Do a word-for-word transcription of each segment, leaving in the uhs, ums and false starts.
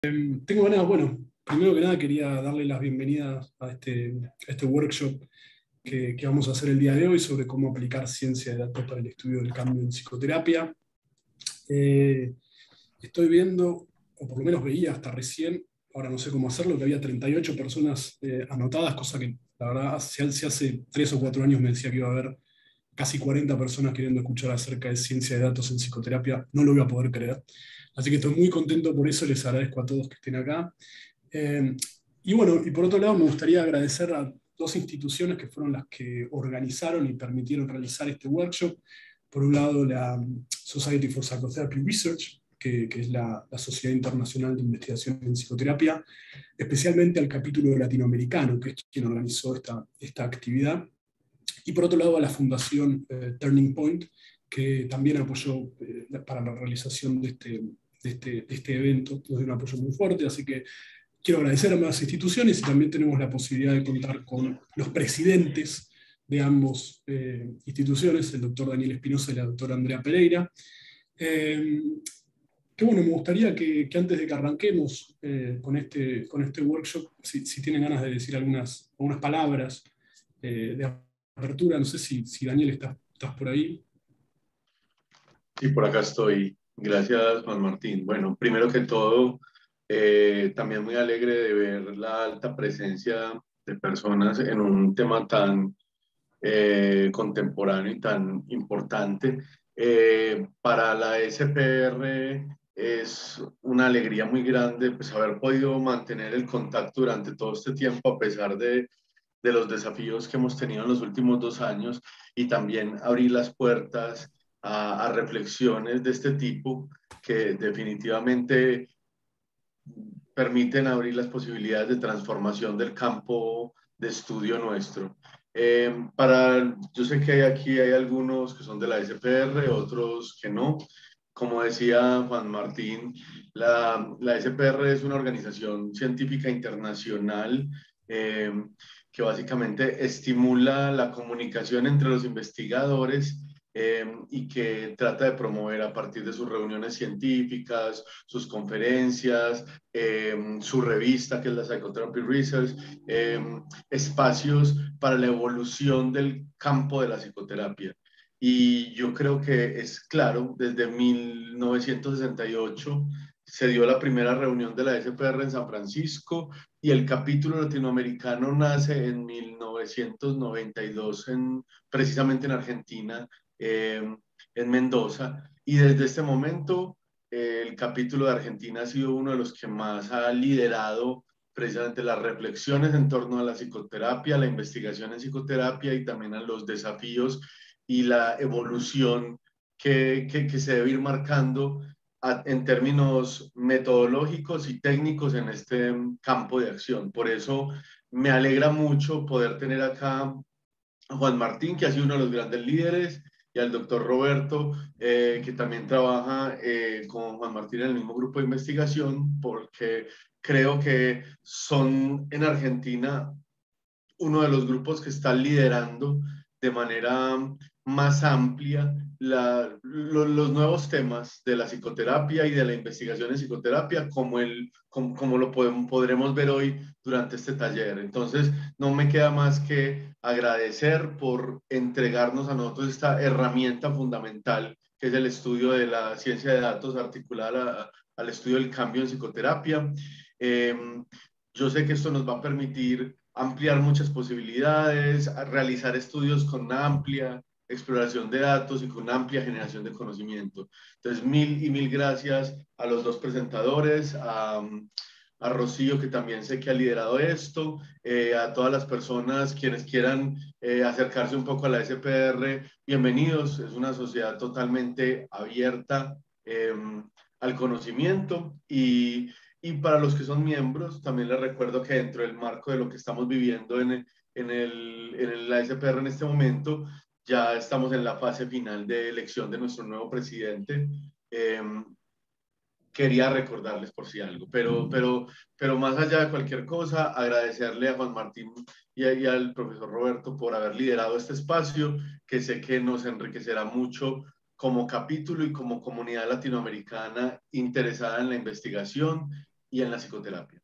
Tengo ganas, bueno, primero que nada quería darle las bienvenidas a este, a este workshop que, que vamos a hacer el día de hoy sobre cómo aplicar ciencia de datos para el estudio del cambio en psicoterapia. Eh, Estoy viendo, o por lo menos veía hasta recién, ahora no sé cómo hacerlo, que había treinta y ocho personas eh, anotadas, cosa que la verdad si hace, hace tres o cuatro años me decía que iba a haber casi cuarenta personas queriendo escuchar acerca de ciencia de datos en psicoterapia, no lo voy a poder creer. Así que estoy muy contento por eso, les agradezco a todos que estén acá. Eh, y bueno, y por otro lado me gustaría agradecer a dos instituciones que fueron las que organizaron y permitieron realizar este workshop. Por un lado, la Society for Psychotherapy Research, que, que es la, la Sociedad Internacional de Investigación en Psicoterapia, especialmente al capítulo latinoamericano, que es quien organizó esta, esta actividad. Y por otro lado, a la Fundación eh, Turning Point, que también apoyó eh, para la realización de este, de este, de este evento, nos dio un apoyo muy fuerte, así que quiero agradecer a ambas instituciones y también tenemos la posibilidad de contar con los presidentes de ambas eh, instituciones, el doctor Daniel Espinosa y la doctora Andrea Pereira. Eh, que bueno, me gustaría que, que antes de que arranquemos eh, con, este, con este workshop, si, si tienen ganas de decir algunas, algunas palabras eh, de apertura, no sé si, si Daniel estás, estás por ahí. Sí, por acá estoy. Gracias, Juan Martín. Bueno, primero que todo, eh, también muy alegre de ver la alta presencia de personas en un tema tan eh, contemporáneo y tan importante. Eh, para la S P R es una alegría muy grande pues, haber podido mantener el contacto durante todo este tiempo a pesar de, de los desafíos que hemos tenido en los últimos dos años y también abrir las puertas a, a reflexiones de este tipo que definitivamente permiten abrir las posibilidades de transformación del campo de estudio nuestro. Eh, para, yo sé que hay aquí hay algunos que son de la S P R, otros que no. Como decía Juan Martín, la, la S P R es una organización científica internacional eh, que básicamente estimula la comunicación entre los investigadores eh, y que trata de promover a partir de sus reuniones científicas, sus conferencias, eh, su revista que es la Psychotherapy Research, eh, espacios para la evolución del campo de la psicoterapia. Y yo creo que es claro, desde mil novecientos sesenta y ocho se dio la primera reunión de la S P R en San Francisco y el capítulo latinoamericano nace en mil novecientos noventa y dos en, precisamente en Argentina, eh, en Mendoza. Y desde este momento eh, el capítulo de Argentina ha sido uno de los que más ha liderado precisamente las reflexiones en torno a la psicoterapia, la investigación en psicoterapia y también a los desafíos y la evolución que, que, que se debe ir marcando a, en términos metodológicos y técnicos en este campo de acción. Por eso me alegra mucho poder tener acá a Juan Martín, que ha sido uno de los grandes líderes, y al doctor Roberto, eh, que también trabaja eh, con Juan Martín en el mismo grupo de investigación, porque creo que son en Argentina uno de los grupos que está liderando de manera más amplia la, lo, los nuevos temas de la psicoterapia y de la investigación en psicoterapia, como, el, como, como lo podemos, podremos ver hoy durante este taller. Entonces, no me queda más que agradecer por entregarnos a nosotros esta herramienta fundamental, que es el estudio de la ciencia de datos articulada a, al estudio del cambio en psicoterapia. Eh, yo sé que esto nos va a permitir ampliar muchas posibilidades, realizar estudios con una amplia exploración de datos y con una amplia generación de conocimiento. Entonces, mil y mil gracias a los dos presentadores, a, a Rocío, que también sé que ha liderado esto, eh, a todas las personas quienes quieran eh, acercarse un poco a la S P R, bienvenidos. Es una sociedad totalmente abierta eh, al conocimiento y y para los que son miembros, también les recuerdo que dentro del marco de lo que estamos viviendo en, el, en, el, en la S P R en este momento, ya estamos en la fase final de elección de nuestro nuevo presidente. Eh, quería recordarles por si algo, pero, pero, pero más allá de cualquier cosa, agradecerle a Juan Martín y, y al profesor Roberto por haber liderado este espacio, que sé que nos enriquecerá mucho como capítulo y como comunidad latinoamericana interesada en la investigación y en la psicoterapia.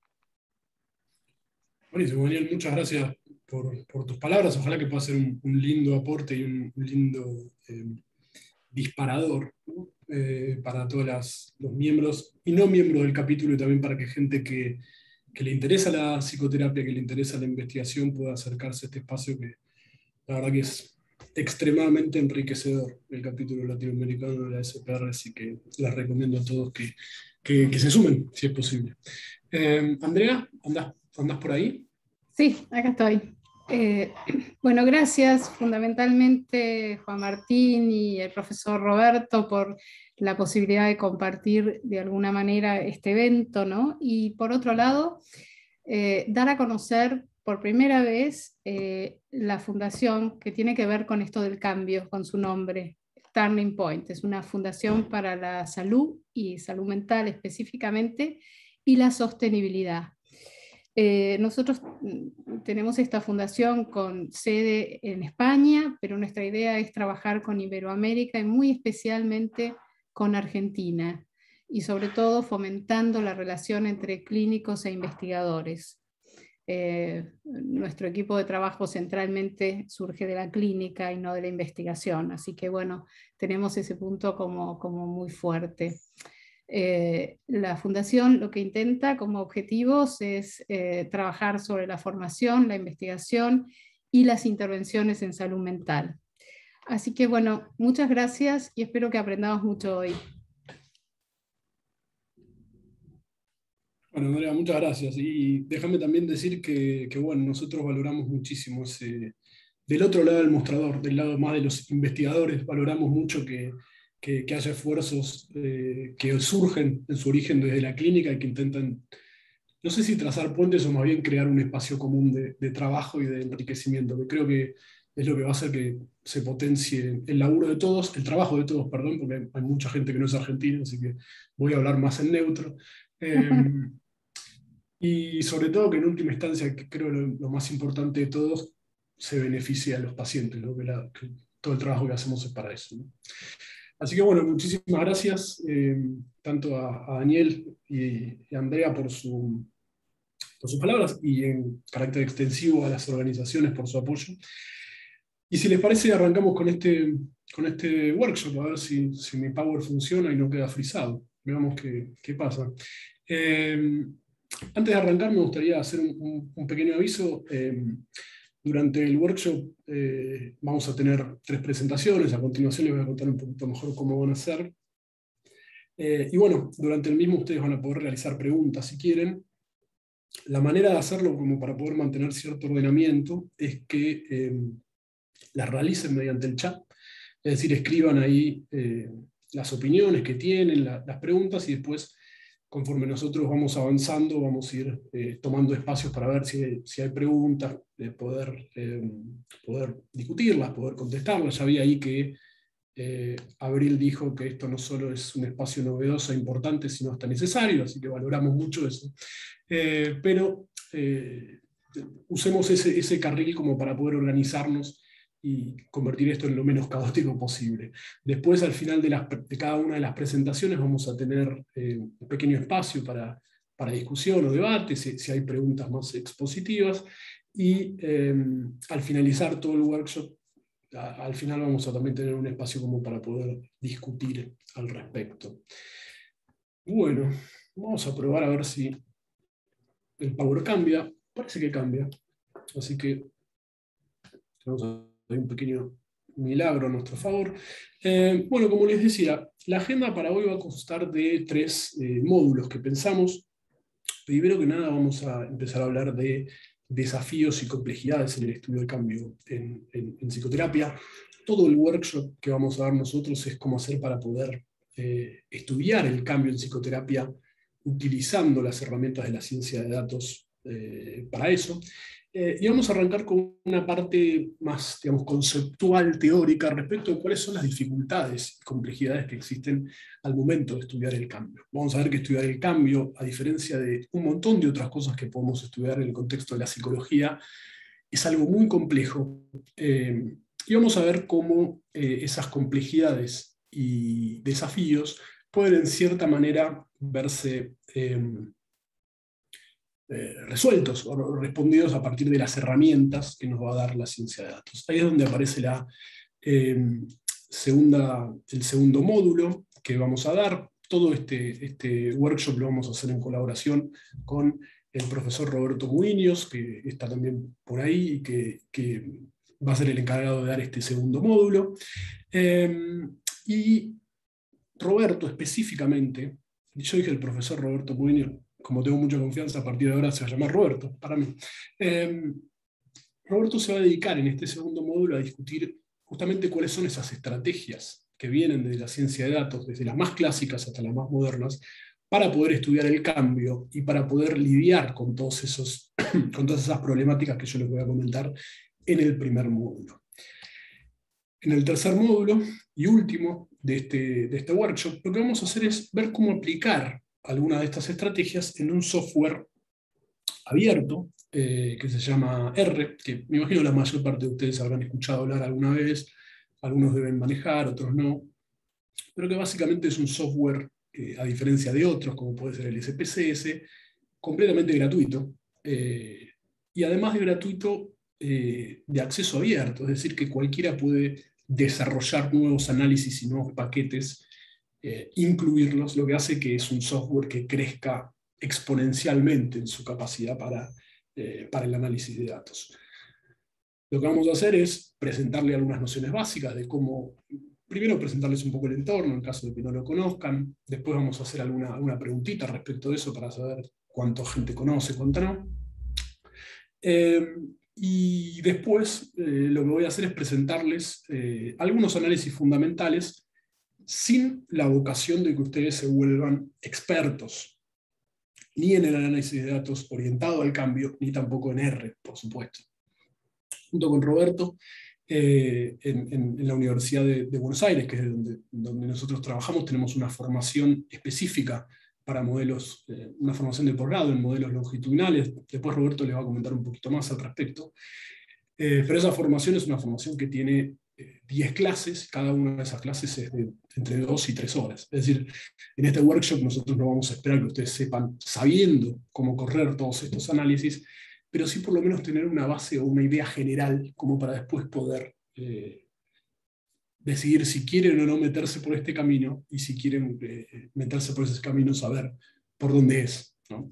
Buenísimo, Daniel, muchas gracias por, por tus palabras. Ojalá que pueda ser un, un lindo aporte y un, un lindo eh, disparador, ¿no? Eh, para todos las, los miembros y no miembros del capítulo, y también para que gente que, que le interesa la psicoterapia, que le interesa la investigación, pueda acercarse a este espacio que la verdad que es extremadamente enriquecedor, el capítulo latinoamericano de la S P R, así que les recomiendo a todos que, que, que se sumen, si es posible. Eh, Andrea, ¿andás, andás por ahí? Sí, acá estoy. Eh, bueno, gracias fundamentalmente Juan Martín y el profesor Roberto por la posibilidad de compartir de alguna manera este evento, ¿no? Y por otro lado, eh, dar a conocer por primera vez eh, la fundación que tiene que ver con esto del cambio, con su nombre, Turning Point. Es una fundación para la salud y salud mental específicamente y la sostenibilidad. Eh, nosotros tenemos esta fundación con sede en España, pero nuestra idea es trabajar con Iberoamérica y muy especialmente con Argentina, y sobre todo fomentando la relación entre clínicos e investigadores. Eh, nuestro equipo de trabajo centralmente surge de la clínica y no de la investigación, así que bueno, tenemos ese punto como, como muy fuerte. Eh, la Fundación lo que intenta como objetivos es eh, trabajar sobre la formación, la investigación y las intervenciones en salud mental. Así que bueno, muchas gracias y espero que aprendamos mucho hoy. Bueno, Andrea, muchas gracias. Y déjame también decir que, que, bueno, nosotros valoramos muchísimo ese, del otro lado del mostrador, del lado más de los investigadores, valoramos mucho que, que, que haya esfuerzos eh, que surgen en su origen desde la clínica y que intentan, no sé si trazar puentes o más bien crear un espacio común de, de trabajo y de enriquecimiento, que creo que es lo que va a hacer que se potencie el laburo de todos, el trabajo de todos, perdón, porque hay, hay mucha gente que no es argentina, así que voy a hablar más en neutro. Eh, y sobre todo que en última instancia, que creo lo, lo más importante de todos, se beneficie a los pacientes, ¿no? que, la, que todo el trabajo que hacemos es para eso, ¿no? Así que bueno, muchísimas gracias eh, tanto a, a Daniel y, y a Andrea por, su, por sus palabras y en carácter extensivo a las organizaciones por su apoyo. Y si les parece, arrancamos con este, con este workshop, a ver si, si mi power funciona y no queda frisado. Veamos qué, qué pasa. Eh, antes de arrancar, me gustaría hacer un, un, un pequeño aviso. Eh, durante el workshop eh, vamos a tener tres presentaciones. A continuación les voy a contar un poquito mejor cómo van a ser. Eh, y bueno, durante el mismo ustedes van a poder realizar preguntas si quieren. La manera de hacerlo, como para poder mantener cierto ordenamiento, es que eh, las realicen mediante el chat. Es decir, escriban ahí eh, las opiniones que tienen, la, las preguntas, y después, conforme nosotros vamos avanzando, vamos a ir eh, tomando espacios para ver si hay, si hay preguntas, de poder, eh, poder discutirlas, poder contestarlas. Ya vi ahí que eh, Abril dijo que esto no solo es un espacio novedoso e importante, sino hasta necesario, así que valoramos mucho eso. Eh, pero eh, usemos ese, ese carril como para poder organizarnos y convertir esto en lo menos caótico posible. Después, al final de, las, de cada una de las presentaciones, vamos a tener eh, un pequeño espacio para, para discusión o debate, si, si hay preguntas más expositivas, y eh, al finalizar todo el workshop, a, al final vamos a también tener un espacio como para poder discutir al respecto. Bueno, vamos a probar a ver si el power cambia. Parece que cambia, así que vamos a hay un pequeño milagro a nuestro favor. Eh, bueno, como les decía, la agenda para hoy va a constar de tres eh, módulos que pensamos. Primero que nada vamos a empezar a hablar de desafíos y complejidades en el estudio del cambio en, en, en psicoterapia. Todo el workshop que vamos a dar nosotros es cómo hacer para poder eh, estudiar el cambio en psicoterapia utilizando las herramientas de la ciencia de datos eh, para eso. Eh, y vamos a arrancar con una parte más, digamos, conceptual, teórica, respecto de cuáles son las dificultades y complejidades que existen al momento de estudiar el cambio. Vamos a ver que estudiar el cambio, a diferencia de un montón de otras cosas que podemos estudiar en el contexto de la psicología, es algo muy complejo. Eh, y vamos a ver cómo eh, esas complejidades y desafíos pueden en cierta manera verse eh, eh, resueltos o respondidos a partir de las herramientas que nos va a dar la ciencia de datos. Ahí es donde aparece la, eh, segunda, el segundo módulo que vamos a dar. Todo este, este workshop lo vamos a hacer en colaboración con el profesor Roberto Muñoz, que está también por ahí y que, que va a ser el encargado de dar este segundo módulo. Eh, y Roberto específicamente, yo dije el profesor Roberto Muñoz, como tengo mucha confianza, a partir de ahora se va a llamar Roberto, para mí. Eh, Roberto se va a dedicar en este segundo módulo a discutir justamente cuáles son esas estrategias que vienen de la ciencia de datos, desde las más clásicas hasta las más modernas, para poder estudiar el cambio y para poder lidiar con, todos esos, con todas esas problemáticas que yo les voy a comentar en el primer módulo. En el tercer módulo y último de este, de este workshop, lo que vamos a hacer es ver cómo aplicar alguna de estas estrategias en un software abierto, eh, que se llama R, que me imagino la mayor parte de ustedes habrán escuchado hablar alguna vez, algunos deben manejar, otros no, pero que básicamente es un software, eh, a diferencia de otros, como puede ser el S P C S, completamente gratuito, eh, y además de gratuito, eh, de acceso abierto, es decir, que cualquiera puede desarrollar nuevos análisis y nuevos paquetes, eh, incluirlos, lo que hace que es un software que crezca exponencialmente en su capacidad para, eh, para el análisis de datos. Lo que vamos a hacer es presentarle algunas nociones básicas de cómo, primero presentarles un poco el entorno, en caso de que no lo conozcan, después vamos a hacer alguna, alguna preguntita respecto de eso para saber cuánta gente conoce, cuánta no. Eh, y después eh, lo que voy a hacer es presentarles eh, algunos análisis fundamentales sin la vocación de que ustedes se vuelvan expertos, ni en el análisis de datos orientado al cambio, ni tampoco en R, por supuesto. Junto con Roberto, eh, en, en, en la Universidad de, de Buenos Aires, que es donde, donde nosotros trabajamos, tenemos una formación específica para modelos, eh, una formación de posgrado en modelos longitudinales. Después Roberto le va a comentar un poquito más al respecto. Eh, pero esa formación es una formación que tiene eh, diez clases, cada una de esas clases es de entre dos y tres horas. Es decir, en este workshop nosotros no vamos a esperar que ustedes sepan, sabiendo cómo correr todos estos análisis, pero sí por lo menos tener una base o una idea general como para después poder eh, decidir si quieren o no meterse por este camino, y si quieren eh, meterse por ese camino, saber por dónde es, ¿no?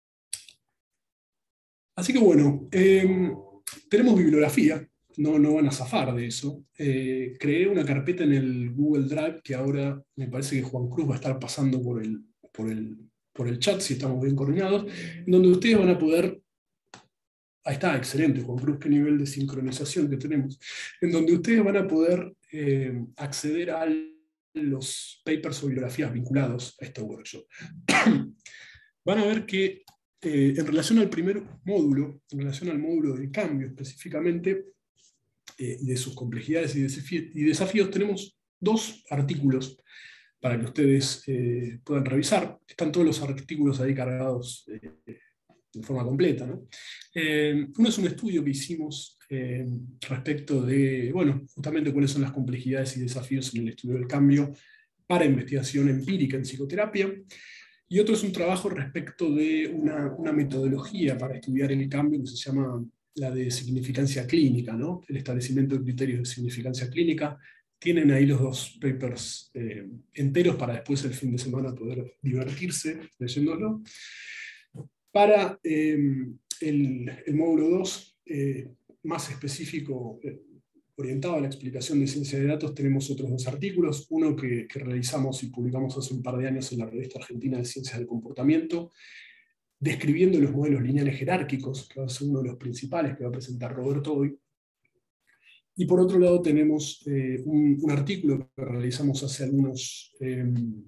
Así que bueno, eh, tenemos bibliografía, no, no van a zafar de eso. Eh, creé una carpeta en el Google Drive que ahora me parece que Juan Cruz va a estar pasando por el, por el, por el chat, si estamos bien coordinados, en donde ustedes van a poder... Ahí está, excelente, Juan Cruz, qué nivel de sincronización que tenemos. En donde ustedes van a poder eh, acceder a los papers o bibliografías vinculados a este workshop. Van a ver que eh, en relación al primer módulo, en relación al módulo de cambio específicamente, eh, y de sus complejidades y, desafí y desafíos, tenemos dos artículos para que ustedes eh, puedan revisar. Están todos los artículos ahí cargados eh, de forma completa, ¿no? Eh, uno es un estudio que hicimos eh, respecto de, bueno, justamente cuáles son las complejidades y desafíos en el estudio del cambio para investigación empírica en psicoterapia, y otro es un trabajo respecto de una, una metodología para estudiar el cambio que se llama la de significancia clínica, ¿no? El establecimiento de criterios de significancia clínica. Tienen ahí los dos papers eh, enteros para después el fin de semana poder divertirse leyéndolo. Para eh, el, el módulo dos, eh, más específico, eh, orientado a la explicación de ciencia de datos, tenemos otros dos artículos. Uno que, que realizamos y publicamos hace un par de años en la Revista Argentina de Ciencias del Comportamiento, describiendo los modelos lineales jerárquicos, que va a ser uno de los principales que va a presentar Roberto hoy. Y por otro lado tenemos eh, un, un artículo que realizamos hace algunos... Eh,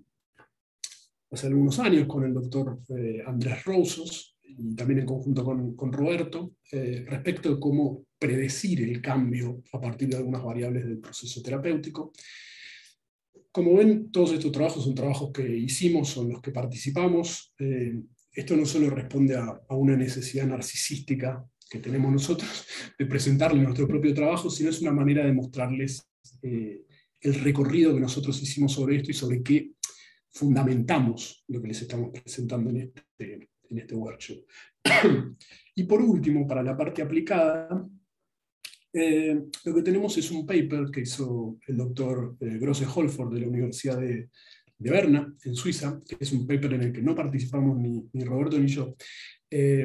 hace algunos años con el doctor eh, Andrés Roussos, y también en conjunto con, con Roberto, eh, respecto de cómo predecir el cambio a partir de algunas variables del proceso terapéutico. Como ven, todos estos trabajos son trabajos que hicimos, son los que participamos. Eh, esto no solo responde a, a una necesidad narcisística que tenemos nosotros de presentarles nuestro propio trabajo, sino es una manera de mostrarles eh, el recorrido que nosotros hicimos sobre esto y sobre qué fundamentamos lo que les estamos presentando en este, en este workshop. Y por último, para la parte aplicada, eh, lo que tenemos es un paper que hizo el doctor eh, Grosse Holford de la Universidad de, de Berna, en Suiza, que es un paper en el que no participamos ni, ni Roberto ni yo. Eh,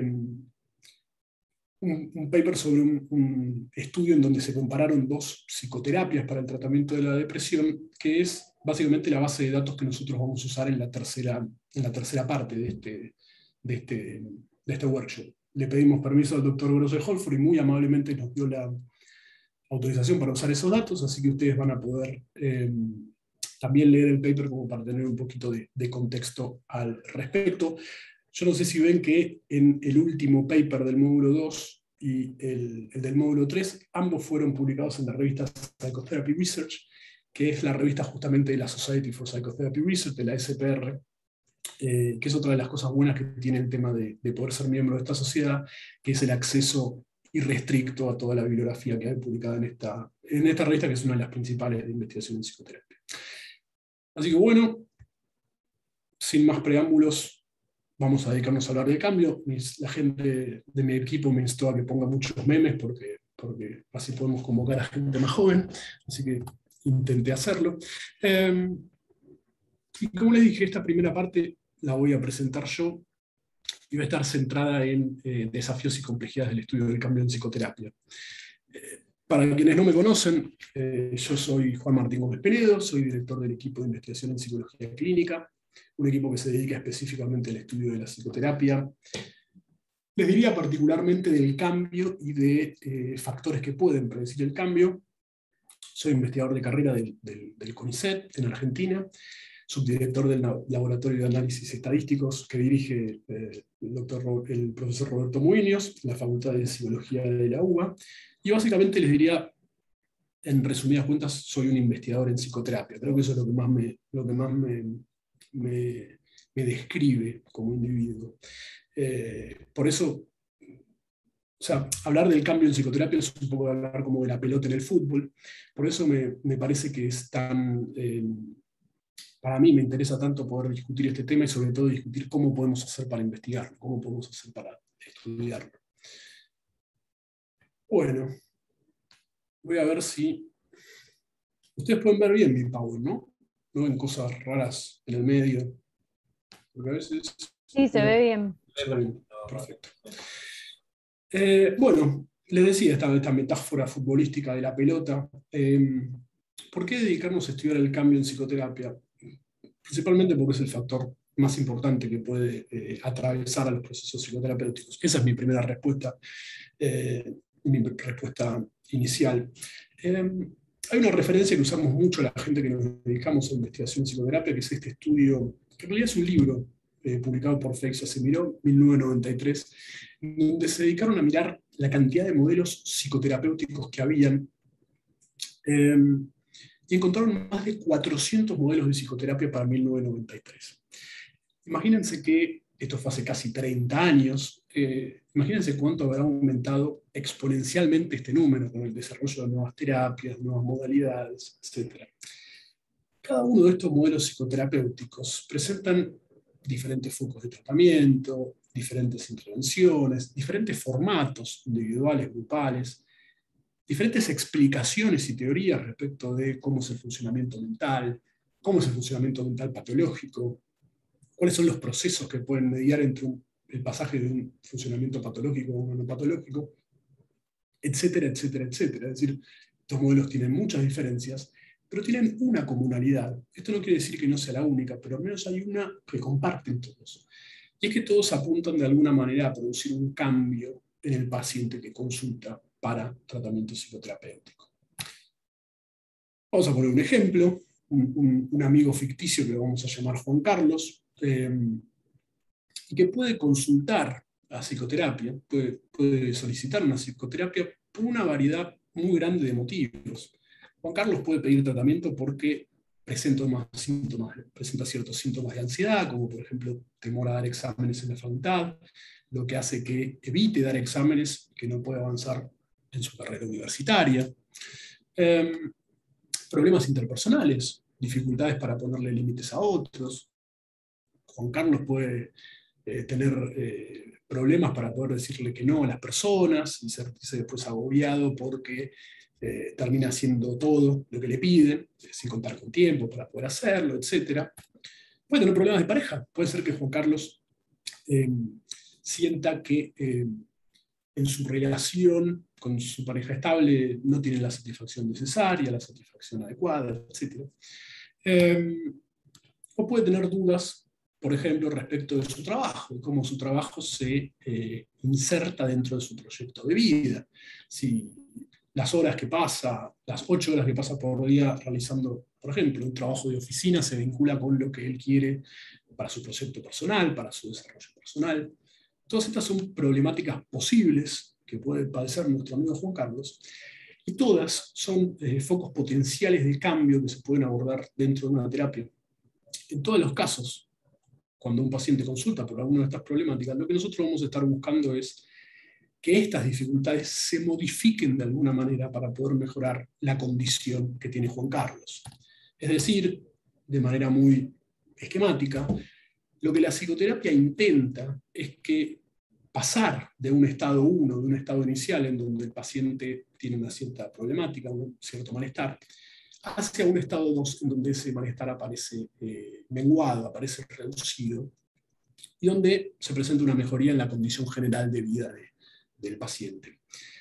un, un paper sobre un, un estudio en donde se compararon dos psicoterapias para el tratamiento de la depresión, que es básicamente la base de datos que nosotros vamos a usar en la tercera, en la tercera parte de este, de este, de este workshop. Le pedimos permiso al doctor Grosse Holford y muy amablemente nos dio la autorización para usar esos datos, así que ustedes van a poder eh, también leer el paper como para tener un poquito de, de contexto al respecto. Yo no sé si ven que en el último paper del módulo dos y el, el del módulo tres, ambos fueron publicados en la revista Psychotherapy Research, que es la revista justamente de la Society for Psychotherapy Research, de la S P R, eh, que es otra de las cosas buenas que tiene el tema de, de poder ser miembro de esta sociedad, que es el acceso irrestricto a toda la bibliografía que hay publicada en esta, en esta revista, que es una de las principales de investigación en psicoterapia. Así que bueno, sin más preámbulos, vamos a dedicarnos a hablar del cambio. Mis, la gente de mi equipo me instó a que ponga muchos memes, porque, porque así podemos convocar a gente más joven, así que intenté hacerlo. Eh, y como les dije, esta primera parte la voy a presentar yo, y va a estar centrada en eh, desafíos y complejidades del estudio del cambio en psicoterapia. Eh, para quienes no me conocen, eh, yo soy Juan Martín Gómez Penedo, soy director del equipo de investigación en psicología clínica, un equipo que se dedica específicamente al estudio de la psicoterapia. Les diría particularmente del cambio y de eh, factores que pueden predecir el cambio. Soy investigador de carrera del, del, del CONICET en Argentina, subdirector del Laboratorio de Análisis Estadísticos que dirige eh, el, doctor, el profesor Roberto Muñoz, en la Facultad de Psicología de la U B A, y básicamente les diría, en resumidas cuentas, soy un investigador en psicoterapia. Creo que eso es lo que más me, lo que más me, me, me describe como individuo. Eh, por eso, o sea, hablar del cambio en psicoterapia es un poco hablar como de la pelota en el fútbol. Por eso me, me parece que es tan... Eh, Para mí me interesa tanto poder discutir este tema y sobre todo discutir cómo podemos hacer para investigarlo, cómo podemos hacer para estudiarlo. Bueno, voy a ver si... Ustedes pueden ver bien mi Power, ¿no? No ven cosas raras en el medio. Porque a veces... Sí, se ve bien. Se ve bien. Perfecto. Eh, bueno, les decía esta, esta metáfora futbolística de la pelota. Eh, ¿Por qué dedicarnos a estudiar el cambio en psicoterapia? Principalmente porque es el factor más importante que puede eh, atravesar a los procesos psicoterapéuticos. Esa es mi primera respuesta, eh, mi respuesta inicial. Eh, hay una referencia que usamos mucho la gente que nos dedicamos a investigación en psicoterapia, que es este estudio, que en realidad es un libro eh, publicado por Feix Acemiró, mil novecientos noventa y tres, donde se dedicaron a mirar la cantidad de modelos psicoterapéuticos que habían, eh, y encontraron más de cuatrocientos modelos de psicoterapia para mil novecientos noventa y tres. Imagínense que esto fue hace casi treinta años, eh, imagínense cuánto habrá aumentado exponencialmente este número con el desarrollo de nuevas terapias, nuevas modalidades, etcétera. Cada uno de estos modelos psicoterapéuticos presentan diferentes focos de tratamiento, diferentes intervenciones, diferentes formatos individuales, grupales, diferentes explicaciones y teorías respecto de cómo es el funcionamiento mental, cómo es el funcionamiento mental patológico, cuáles son los procesos que pueden mediar entre un, el pasaje de un funcionamiento patológico a uno no patológico, etcétera, etcétera, etcétera. Es decir, estos modelos tienen muchas diferencias, pero tienen una comunalidad. Esto no quiere decir que no sea la única, pero al menos hay una que comparten todos. Y es que todos apuntan de alguna manera a producir un cambio en el paciente que consulta para tratamiento psicoterapéutico. Vamos a poner un ejemplo, un, un, un amigo ficticio que vamos a llamar Juan Carlos, eh, y que puede consultar a psicoterapia, puede, puede solicitar una psicoterapia por una variedad muy grande de motivos. Juan Carlos puede pedir tratamiento porque presenta, más síntomas, presenta ciertos síntomas de ansiedad, como por ejemplo temor a dar exámenes en la facultad, lo que hace que evite dar exámenes, que no puede avanzar en su carrera universitaria. Eh, problemas interpersonales, dificultades para ponerle límites a otros, Juan Carlos puede eh, tener eh, problemas para poder decirle que no a las personas y sentirse después agobiado porque eh, termina haciendo todo lo que le piden, sin contar con tiempo para poder hacerlo, etcétera. Puede tener problemas de pareja. Puede ser que Juan Carlos eh, sienta que eh, en su relación con su pareja estable no tiene la satisfacción necesaria, la satisfacción adecuada, etcétera. Eh, o puede tener dudas, por ejemplo, respecto de su trabajo, y cómo su trabajo se eh, inserta dentro de su proyecto de vida. Si las horas que pasa, las ocho horas que pasa por día realizando, por ejemplo, un trabajo de oficina se vincula con lo que él quiere para su proyecto personal, para su desarrollo personal. Todas estas son problemáticas posibles que puede padecer nuestro amigo Juan Carlos, y todas son eh, focos potenciales de cambio que se pueden abordar dentro de una terapia. En todos los casos, cuando un paciente consulta por alguna de estas problemáticas, lo que nosotros vamos a estar buscando es que estas dificultades se modifiquen de alguna manera para poder mejorar la condición que tiene Juan Carlos. Es decir, de manera muy esquemática, lo que la psicoterapia intenta es que pasar de un estado uno, de un estado inicial en donde el paciente tiene una cierta problemática, un cierto malestar, hacia un estado dos en donde ese malestar aparece eh, menguado, aparece reducido, y donde se presenta una mejoría en la condición general de vida de, del paciente.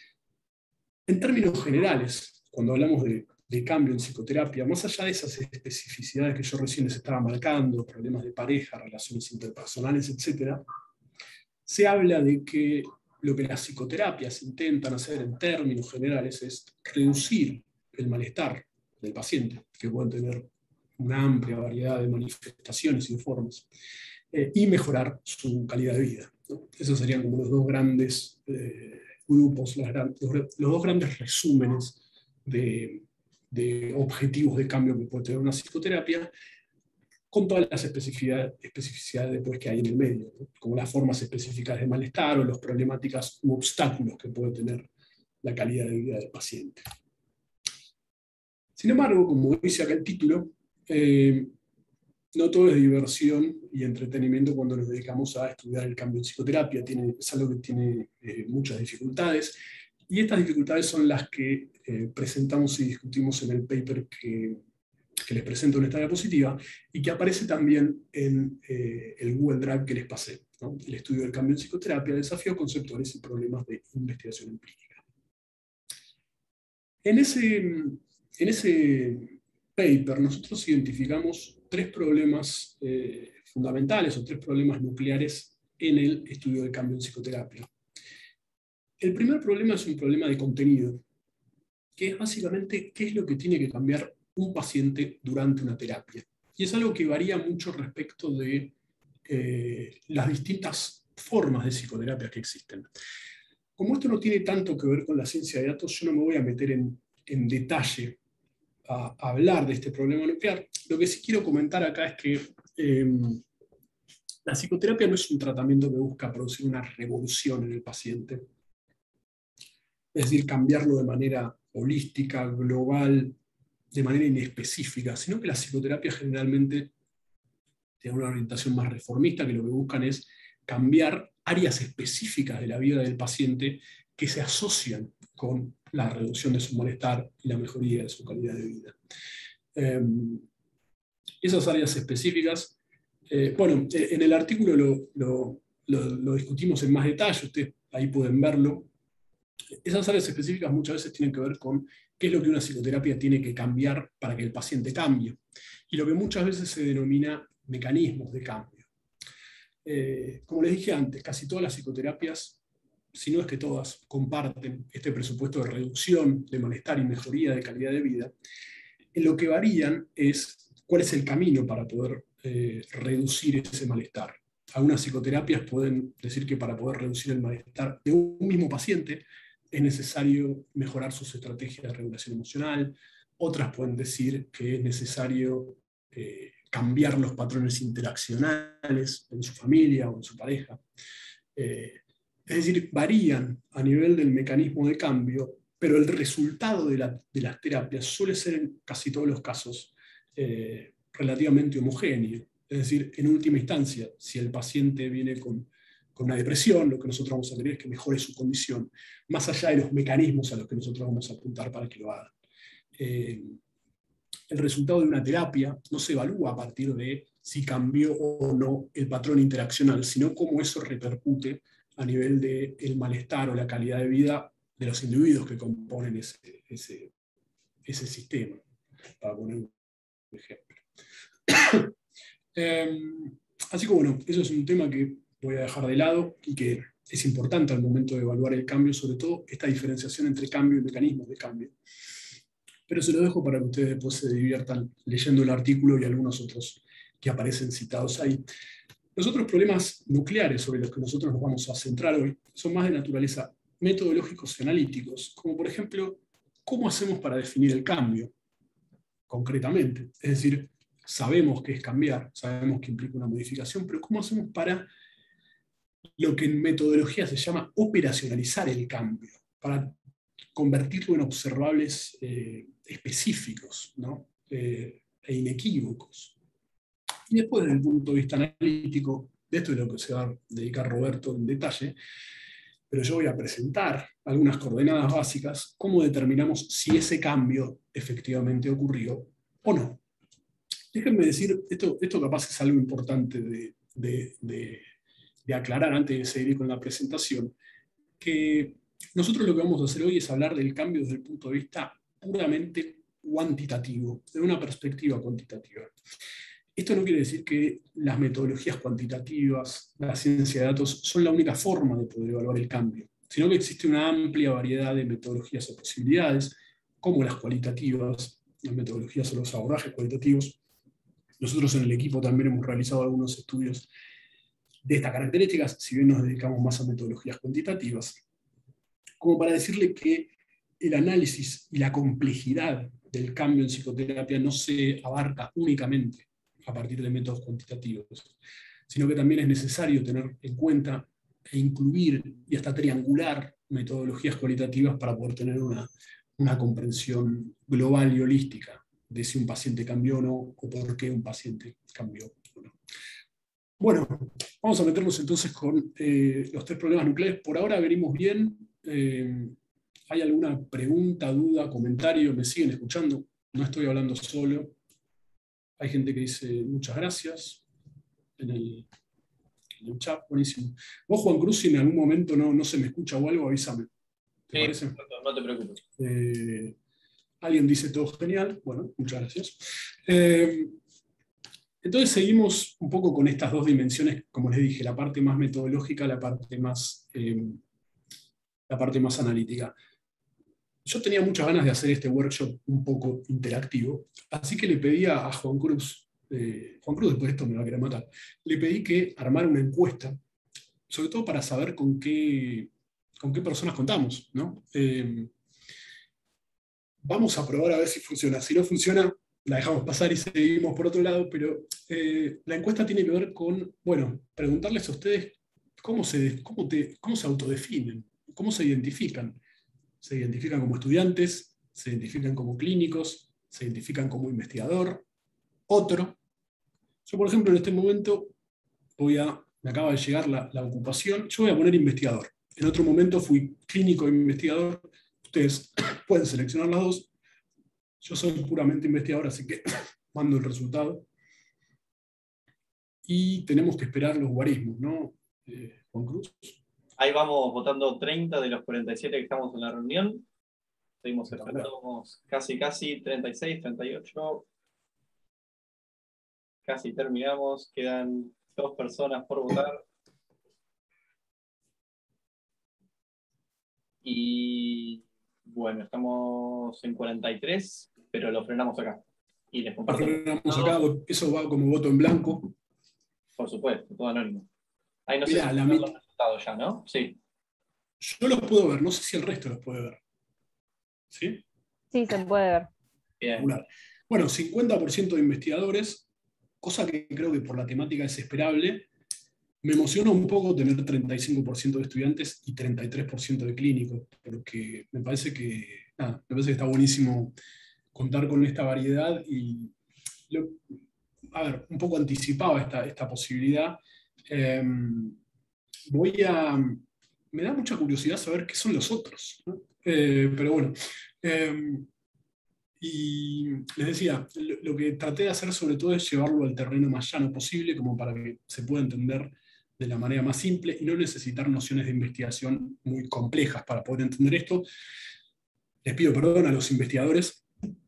En términos generales, cuando hablamos de, de cambio en psicoterapia, más allá de esas especificidades que yo recién les estaba marcando, problemas de pareja, relaciones interpersonales, etcétera, se habla de que lo que las psicoterapias intentan hacer en términos generales es reducir el malestar del paciente, que pueden tener una amplia variedad de manifestaciones y formas, eh, y mejorar su calidad de vida, ¿no? Esos serían como los dos grandes eh, grupos, los, los, los dos grandes resúmenes de, de objetivos de cambio que puede tener una psicoterapia, con todas las especificidades, especificidades después que hay en el medio, ¿no? Como las formas específicas de malestar o las problemáticas u obstáculos que puede tener la calidad de vida del paciente. Sin embargo, como dice acá el título, eh, no todo es diversión y entretenimiento cuando nos dedicamos a estudiar el cambio en psicoterapia. Tiene, es algo que tiene eh, muchas dificultades, y estas dificultades son las que eh, presentamos y discutimos en el paper que que les presento en esta diapositiva, y que aparece también en eh, el Google Drive que les pasé, ¿no? El estudio del cambio en psicoterapia, desafíos conceptuales y problemas de investigación empírica. En ese, en ese paper nosotros identificamos tres problemas eh, fundamentales o tres problemas nucleares en el estudio del cambio en psicoterapia. El primer problema es un problema de contenido, que es básicamente qué es lo que tiene que cambiar un paciente durante una terapia. Y es algo que varía mucho respecto de eh, las distintas formas de psicoterapia que existen. Como esto no tiene tanto que ver con la ciencia de datos, yo no me voy a meter en, en detalle a, a hablar de este problema nuclear. Lo que sí quiero comentar acá es que eh, la psicoterapia no es un tratamiento que busca producir una revolución en el paciente. Es decir, cambiarlo de manera holística, global, de manera inespecífica, sino que la psicoterapia generalmente tiene una orientación más reformista, que lo que buscan es cambiar áreas específicas de la vida del paciente que se asocian con la reducción de su malestar y la mejoría de su calidad de vida. Eh, esas áreas específicas, eh, bueno, en el artículo lo, lo, lo, lo discutimos en más detalle, ustedes ahí pueden verlo. Esas áreas específicas muchas veces tienen que ver con qué es lo que una psicoterapia tiene que cambiar para que el paciente cambie, y lo que muchas veces se denomina mecanismos de cambio. Eh, como les dije antes, casi todas las psicoterapias, si no es que todas, comparten este presupuesto de reducción de malestar y mejoría de calidad de vida. En lo que varían es cuál es el camino para poder eh, reducir ese malestar. Algunas psicoterapias pueden decir que para poder reducir el malestar de un mismo paciente es necesario mejorar sus estrategias de regulación emocional. Otras pueden decir que es necesario eh, cambiar los patrones interaccionales en su familia o en su pareja. Eh, es decir, varían a nivel del mecanismo de cambio, pero el resultado de, la, de las terapias suele ser en casi todos los casos eh, relativamente homogéneo. Es decir, en última instancia, si el paciente viene con, con una depresión, lo que nosotros vamos a querer es que mejore su condición, más allá de los mecanismos a los que nosotros vamos a apuntar para que lo hagan. Eh, el resultado de una terapia no se evalúa a partir de si cambió o no el patrón interaccional, sino cómo eso repercute a nivel del malestar o la calidad de vida de los individuos que componen ese, ese, ese sistema, para poner un ejemplo. eh, así que bueno, eso es un tema que voy a dejar de lado y que es importante al momento de evaluar el cambio, sobre todo esta diferenciación entre cambio y mecanismos de cambio. Pero se lo dejo para que ustedes después se diviertan leyendo el artículo y algunos otros que aparecen citados ahí. Los otros problemas nucleares sobre los que nosotros nos vamos a centrar hoy son más de naturaleza metodológicos y analíticos, como por ejemplo, ¿cómo hacemos para definir el cambio concretamente? Es decir, sabemos qué es cambiar, sabemos que implica una modificación, pero ¿cómo hacemos para lo que en metodología se llama operacionalizar el cambio, para convertirlo en observables eh, específicos, ¿no? eh, e inequívocos? Y después, desde el punto de vista analítico, de esto es lo que se va a dedicar Roberto en detalle, pero yo voy a presentar algunas coordenadas básicas, cómo determinamos si ese cambio efectivamente ocurrió o no. Déjenme decir, esto, esto capaz es algo importante de, de, de, de aclarar antes de seguir con la presentación, que nosotros lo que vamos a hacer hoy es hablar del cambio desde el punto de vista puramente cuantitativo, de una perspectiva cuantitativa. Esto no quiere decir que las metodologías cuantitativas, la ciencia de datos, son la única forma de poder evaluar el cambio, sino que existe una amplia variedad de metodologías o posibilidades, como las cualitativas, las metodologías o los abordajes cualitativos. Nosotros en el equipo también hemos realizado algunos estudios de estas características, si bien nos dedicamos más a metodologías cuantitativas, como para decirle que el análisis y la complejidad del cambio en psicoterapia no se abarca únicamente a partir de métodos cuantitativos, sino que también es necesario tener en cuenta e incluir y hasta triangular metodologías cualitativas para poder tener una, una comprensión global y holística de si un paciente cambió o no, o por qué un paciente cambió o no. Bueno, vamos a meternos entonces con eh, los tres problemas nucleares. Por ahora venimos bien. Eh, ¿Hay alguna pregunta, duda, comentario? ¿Me siguen escuchando? No estoy hablando solo. Hay gente que dice muchas gracias en el, en el chat, buenísimo. Vos, Juan Cruz, si en algún momento no, no se me escucha o algo, avísame. ¿Te sí, parece? No te preocupes. Eh, Alguien dice todo genial. Bueno, muchas gracias. Eh, entonces seguimos un poco con estas dos dimensiones, como les dije, la parte más metodológica, la parte más, eh, la parte más analítica. Yo tenía muchas ganas de hacer este workshop un poco interactivo, así que le pedí a Juan Cruz, eh, Juan Cruz después de esto me va a querer matar, le pedí que armara una encuesta, sobre todo para saber con qué, con qué personas contamos, ¿no? Eh, vamos a probar a ver si funciona. Si no funciona, la dejamos pasar y seguimos por otro lado, pero eh, la encuesta tiene que ver con, bueno, preguntarles a ustedes cómo se, cómo te, cómo se autodefinen, cómo se identifican. Se identifican como estudiantes, se identifican como clínicos, se identifican como investigador, otro. Yo, por ejemplo, en este momento voy a, me acaba de llegar la, la ocupación, yo voy a poner investigador. En otro momento fui clínico e investigador, ustedes pueden seleccionar las dos. Yo soy puramente investigador, así que mando el resultado. Y tenemos que esperar los guarismos, ¿no, eh, Juan Cruz? Ahí vamos votando treinta de los cuarenta y siete que estamos en la reunión. Seguimos esperando, casi, casi, treinta y seis, treinta y ocho. Casi terminamos, quedan dos personas por votar. Y bueno, estamos en cuarenta y tres, pero lo frenamos acá. Y les comparto. Lo frenamos acá, eso va como voto en blanco. Por supuesto, todo anónimo. Ahí no Mirá, sé si la están mit... los resultados ya, ¿no? Sí. Yo los puedo ver, no sé si el resto los puede ver. ¿Sí? Sí, se puede ver. Bien. Bueno, cincuenta por ciento de investigadores, cosa que creo que por la temática es esperable. Me emociona un poco tener treinta y cinco por ciento de estudiantes y treinta y tres por ciento de clínicos, porque me parece que, nada, me parece que está buenísimo contar con esta variedad y lo, a ver, un poco anticipaba esta, esta posibilidad. Eh, voy a... Me da mucha curiosidad saber qué son los otros, ¿no? Eh, pero bueno. Eh, y les decía, lo, lo que traté de hacer sobre todo es llevarlo al terreno más llano posible, como para que se pueda entender de la manera más simple y no necesitar nociones de investigación muy complejas para poder entender esto. Les pido perdón a los investigadores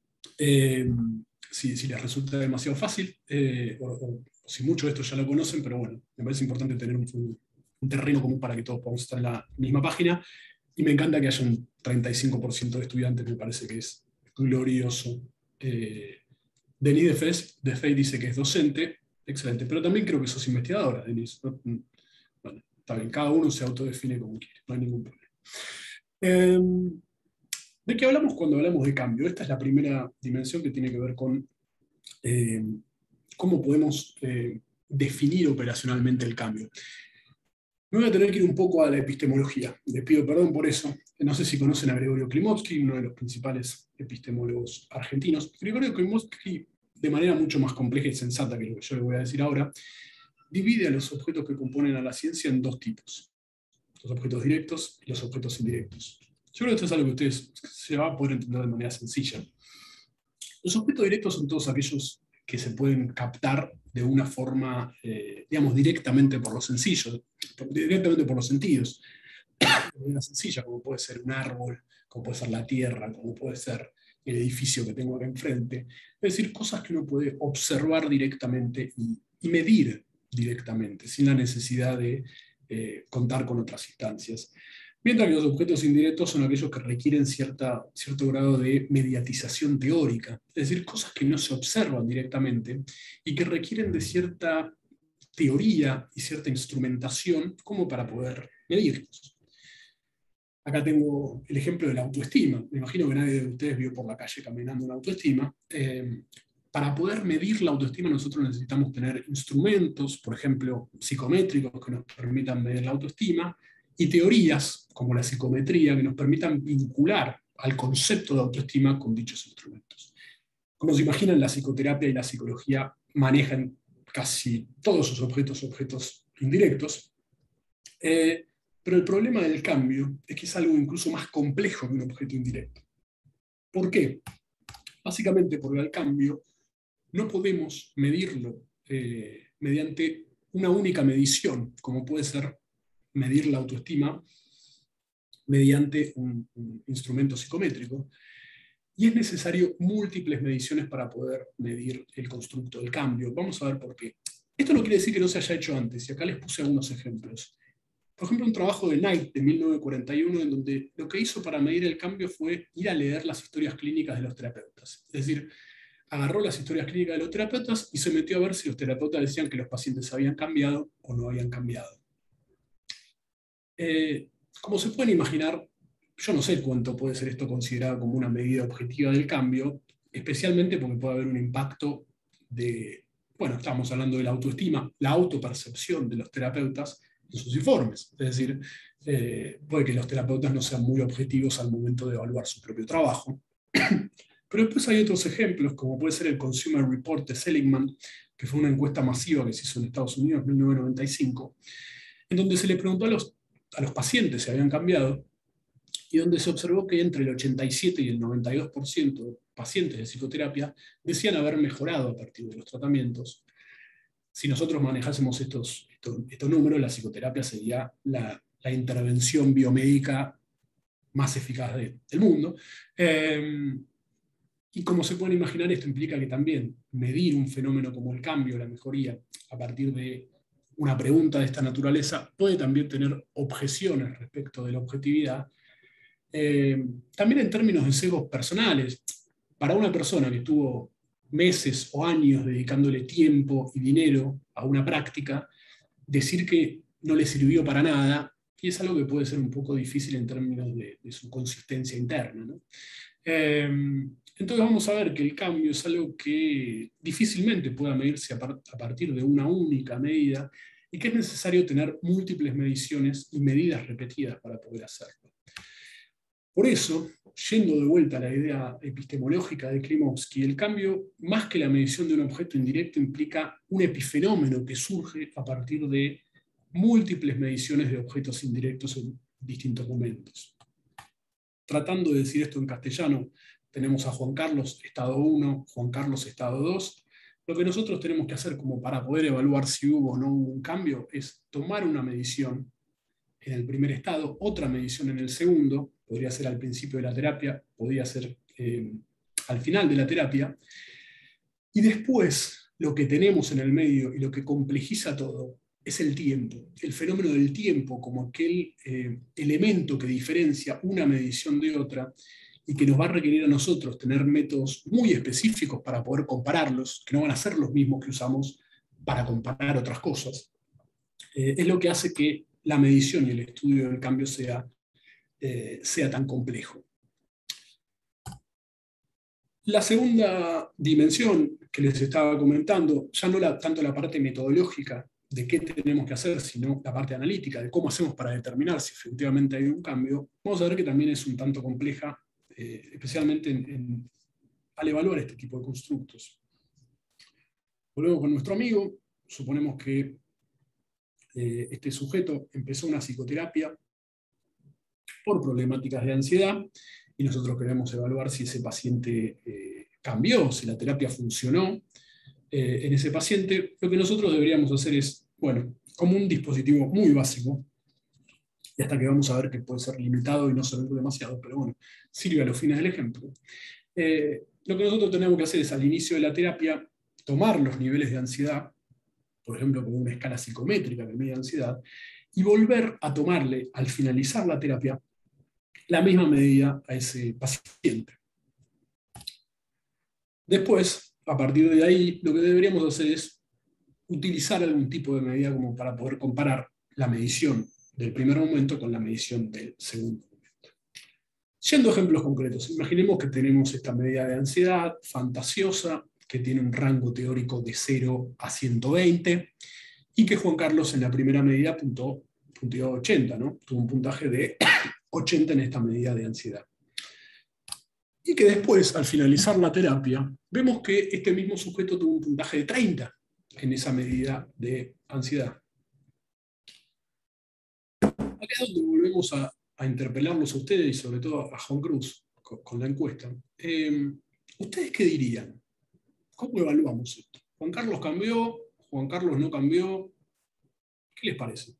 eh, si, si les resulta demasiado fácil, eh, o, o si mucho de esto ya lo conocen, pero bueno, me parece importante tener un, un terreno común para que todos podamos estar en la misma página, y me encanta que haya un treinta y cinco por ciento de estudiantes, me parece que es glorioso. Eh, Denise de Fey, de Fey dice que es docente, excelente, pero también creo que sos investigadora, Denise. Bueno, está bien, cada uno se autodefine como quiere, no hay ningún problema. Eh, ¿De qué hablamos cuando hablamos de cambio? Esta es la primera dimensión que tiene que ver con eh, cómo podemos eh, definir operacionalmente el cambio. Me voy a tener que ir un poco a la epistemología. Les pido perdón por eso. No sé si conocen a Gregorio Klimovsky, uno de los principales epistemólogos argentinos. Gregorio Klimovsky, de manera mucho más compleja y sensata que lo que yo le voy a decir ahora, divide a los objetos que componen a la ciencia en dos tipos: los objetos directos y los objetos indirectos. Yo creo que esto es algo que ustedes se va a poder entender de manera sencilla. Los objetos directos son todos aquellos que se pueden captar de una forma, eh, digamos, directamente por los sencillos, directamente por los sentidos. De manera sencilla, como puede ser un árbol, como puede ser la tierra, como puede ser el edificio que tengo acá enfrente. Es decir, cosas que uno puede observar directamente y, y medir directamente, sin la necesidad de eh, contar con otras instancias. Mientras que los objetos indirectos son aquellos que requieren cierta, cierto grado de mediatización teórica, es decir, cosas que no se observan directamente y que requieren de cierta teoría y cierta instrumentación como para poder medirlos. Acá tengo el ejemplo de la autoestima. Me imagino que nadie de ustedes vio por la calle caminando una autoestima. Eh, para poder medir la autoestima nosotros necesitamos tener instrumentos, por ejemplo, psicométricos que nos permitan medir la autoestima, y teorías, como la psicometría, que nos permitan vincular al concepto de autoestima con dichos instrumentos. Como se imaginan, la psicoterapia y la psicología manejan casi todos sus objetos, objetos indirectos, eh, pero el problema del cambio es que es algo incluso más complejo que un objeto indirecto. ¿Por qué? Básicamente porque al cambio no podemos medirlo eh, mediante una única medición, como puede ser medir la autoestima mediante un, un instrumento psicométrico, y es necesario múltiples mediciones para poder medir el constructo del cambio. Vamos a ver por qué. Esto no quiere decir que no se haya hecho antes, y acá les puse algunos ejemplos. Por ejemplo, un trabajo de Knight de mil novecientos cuarenta y uno, en donde lo que hizo para medir el cambio fue ir a leer las historias clínicas de los terapeutas. Es decir, agarró las historias clínicas de los terapeutas y se metió a ver si los terapeutas decían que los pacientes habían cambiado o no habían cambiado. Eh, como se pueden imaginar, yo no sé cuánto puede ser esto considerado como una medida objetiva del cambio, especialmente porque puede haber un impacto de, bueno, estamos hablando de la autoestima, la autopercepción de los terapeutas en sus informes. Es decir, eh, puede que los terapeutas no sean muy objetivos al momento de evaluar su propio trabajo. Pero después hay otros ejemplos, como puede ser el Consumer Report de Seligman, que fue una encuesta masiva que se hizo en Estados Unidos en mil novecientos noventa y cinco, en donde se le preguntó a los a los pacientes si habían cambiado, y donde se observó que entre el ochenta y siete y el noventa y dos por ciento de pacientes de psicoterapia decían haber mejorado a partir de los tratamientos. Si nosotros manejásemos estos, estos, estos números, la psicoterapia sería la, la intervención biomédica más eficaz de, del mundo. Eh, y como se pueden imaginar, esto implica que también medir un fenómeno como el cambio, la mejoría, a partir de una pregunta de esta naturaleza, puede también tener objeciones respecto de la objetividad, eh, también en términos de sesgos personales. Para una persona que estuvo meses o años dedicándole tiempo y dinero a una práctica, decir que no le sirvió para nada, y es algo que puede ser un poco difícil en términos de, de su consistencia interna, ¿no? Eh, entonces vamos a ver que el cambio es algo que difícilmente pueda medirse a, par a partir de una única medida, y que es necesario tener múltiples mediciones y medidas repetidas para poder hacerlo. Por eso, pero yendo de vuelta a la idea epistemológica de Klimovsky, el cambio, más que la medición de un objeto indirecto, implica un epifenómeno que surge a partir de múltiples mediciones de objetos indirectos en distintos momentos. Tratando de decir esto en castellano, tenemos a Juan Carlos, estado uno, Juan Carlos, estado dos. Lo que nosotros tenemos que hacer como para poder evaluar si hubo o no hubo un cambio es tomar una medición en el primer estado, otra medición en el segundo, podría ser al principio de la terapia, podría ser eh, al final de la terapia, y después lo que tenemos en el medio y lo que complejiza todo es el tiempo, el fenómeno del tiempo como aquel eh, elemento que diferencia una medición de otra y que nos va a requerir a nosotros tener métodos muy específicos para poder compararlos, que no van a ser los mismos que usamos para comparar otras cosas. Eh, es lo que hace que la medición y el estudio del cambio sea, eh, sea tan complejo. La segunda dimensión que les estaba comentando, ya no la, tanto la parte metodológica de qué tenemos que hacer, sino la parte analítica, de cómo hacemos para determinar si efectivamente hay un cambio, vamos a ver que también es un tanto compleja, eh, especialmente en, en, al evaluar este tipo de constructos. Volvemos con nuestro amigo, suponemos que eh, este sujeto empezó una psicoterapia por problemáticas de ansiedad, y nosotros queremos evaluar si ese paciente eh, cambió, si la terapia funcionó eh, en ese paciente. Lo que nosotros deberíamos hacer es, bueno, como un dispositivo muy básico, y hasta que vamos a ver que puede ser limitado y no servir demasiado, pero bueno, sirve a los fines del ejemplo. Eh, lo que nosotros tenemos que hacer es al inicio de la terapia tomar los niveles de ansiedad, por ejemplo, con una escala psicométrica que mide ansiedad, y volver a tomarle, al finalizar la terapia, la misma medida a ese paciente. Después, a partir de ahí, lo que deberíamos hacer es utilizar algún tipo de medida como para poder comparar la medición del primer momento con la medición del segundo momento. Yendo a ejemplos concretos, imaginemos que tenemos esta medida de ansiedad fantasiosa, que tiene un rango teórico de cero a ciento veinte, y que Juan Carlos en la primera medida puntuó, puntuó ochenta, ¿no? Tuvo un puntaje de ochenta en esta medida de ansiedad. Y que después, al finalizar la terapia, vemos que este mismo sujeto tuvo un puntaje de treinta en esa medida de ansiedad. Acá es donde volvemos a, a interpelarlos a ustedes y sobre todo a Juan Cruz con, con la encuesta. Eh, ¿Ustedes qué dirían? ¿Cómo evaluamos esto? ¿Juan Carlos cambió? ¿Juan Carlos no cambió? ¿Qué les parece?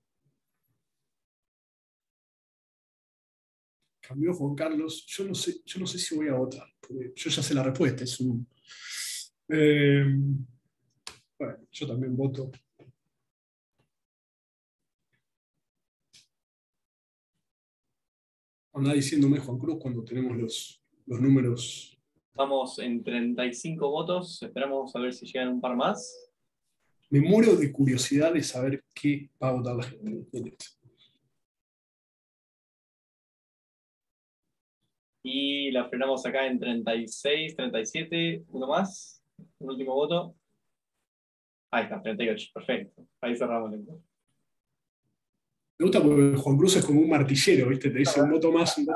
Cambió Juan Carlos. Yo no sé, yo no sé si voy a votar, porque yo ya sé la respuesta. Es un, eh, bueno, yo también voto. Anda diciéndome Juan Cruz cuando tenemos los, los números. Estamos en treinta y cinco votos. Esperamos a ver si llegan un par más. Me muero de curiosidad de saber qué va a votar la gente en esto. Y la frenamos acá en treinta y seis, treinta y siete. Uno más. Un último voto. Ahí está, treinta y ocho. Perfecto. Ahí cerramos el encuentro. Me gusta porque Juan Cruz es como un martillero, ¿viste? Te dice un voto más, un voto.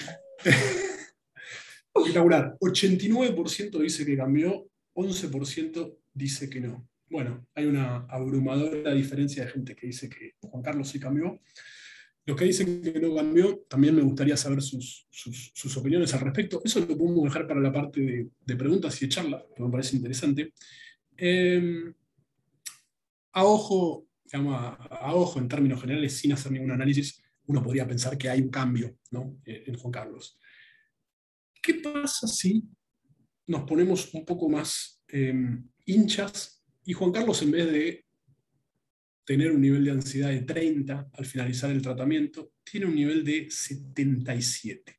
Espectacular. ochenta y nueve por ciento dice que cambió, once por ciento dice que no. Bueno, hay una abrumadora diferencia de gente que dice que Juan Carlos sí cambió. Los que dicen que no cambió, también me gustaría saber sus, sus, sus opiniones al respecto. Eso lo podemos dejar para la parte de, de preguntas y de charla, que me parece interesante. Eh, a ojo, digamos, a, a ojo, en términos generales, sin hacer ningún análisis, uno podría pensar que hay un cambio, ¿no?, en Juan Carlos. ¿Qué pasa si nos ponemos un poco más eh, hinchas y Juan Carlos, en vez de tener un nivel de ansiedad de treinta al finalizar el tratamiento, tiene un nivel de setenta y siete?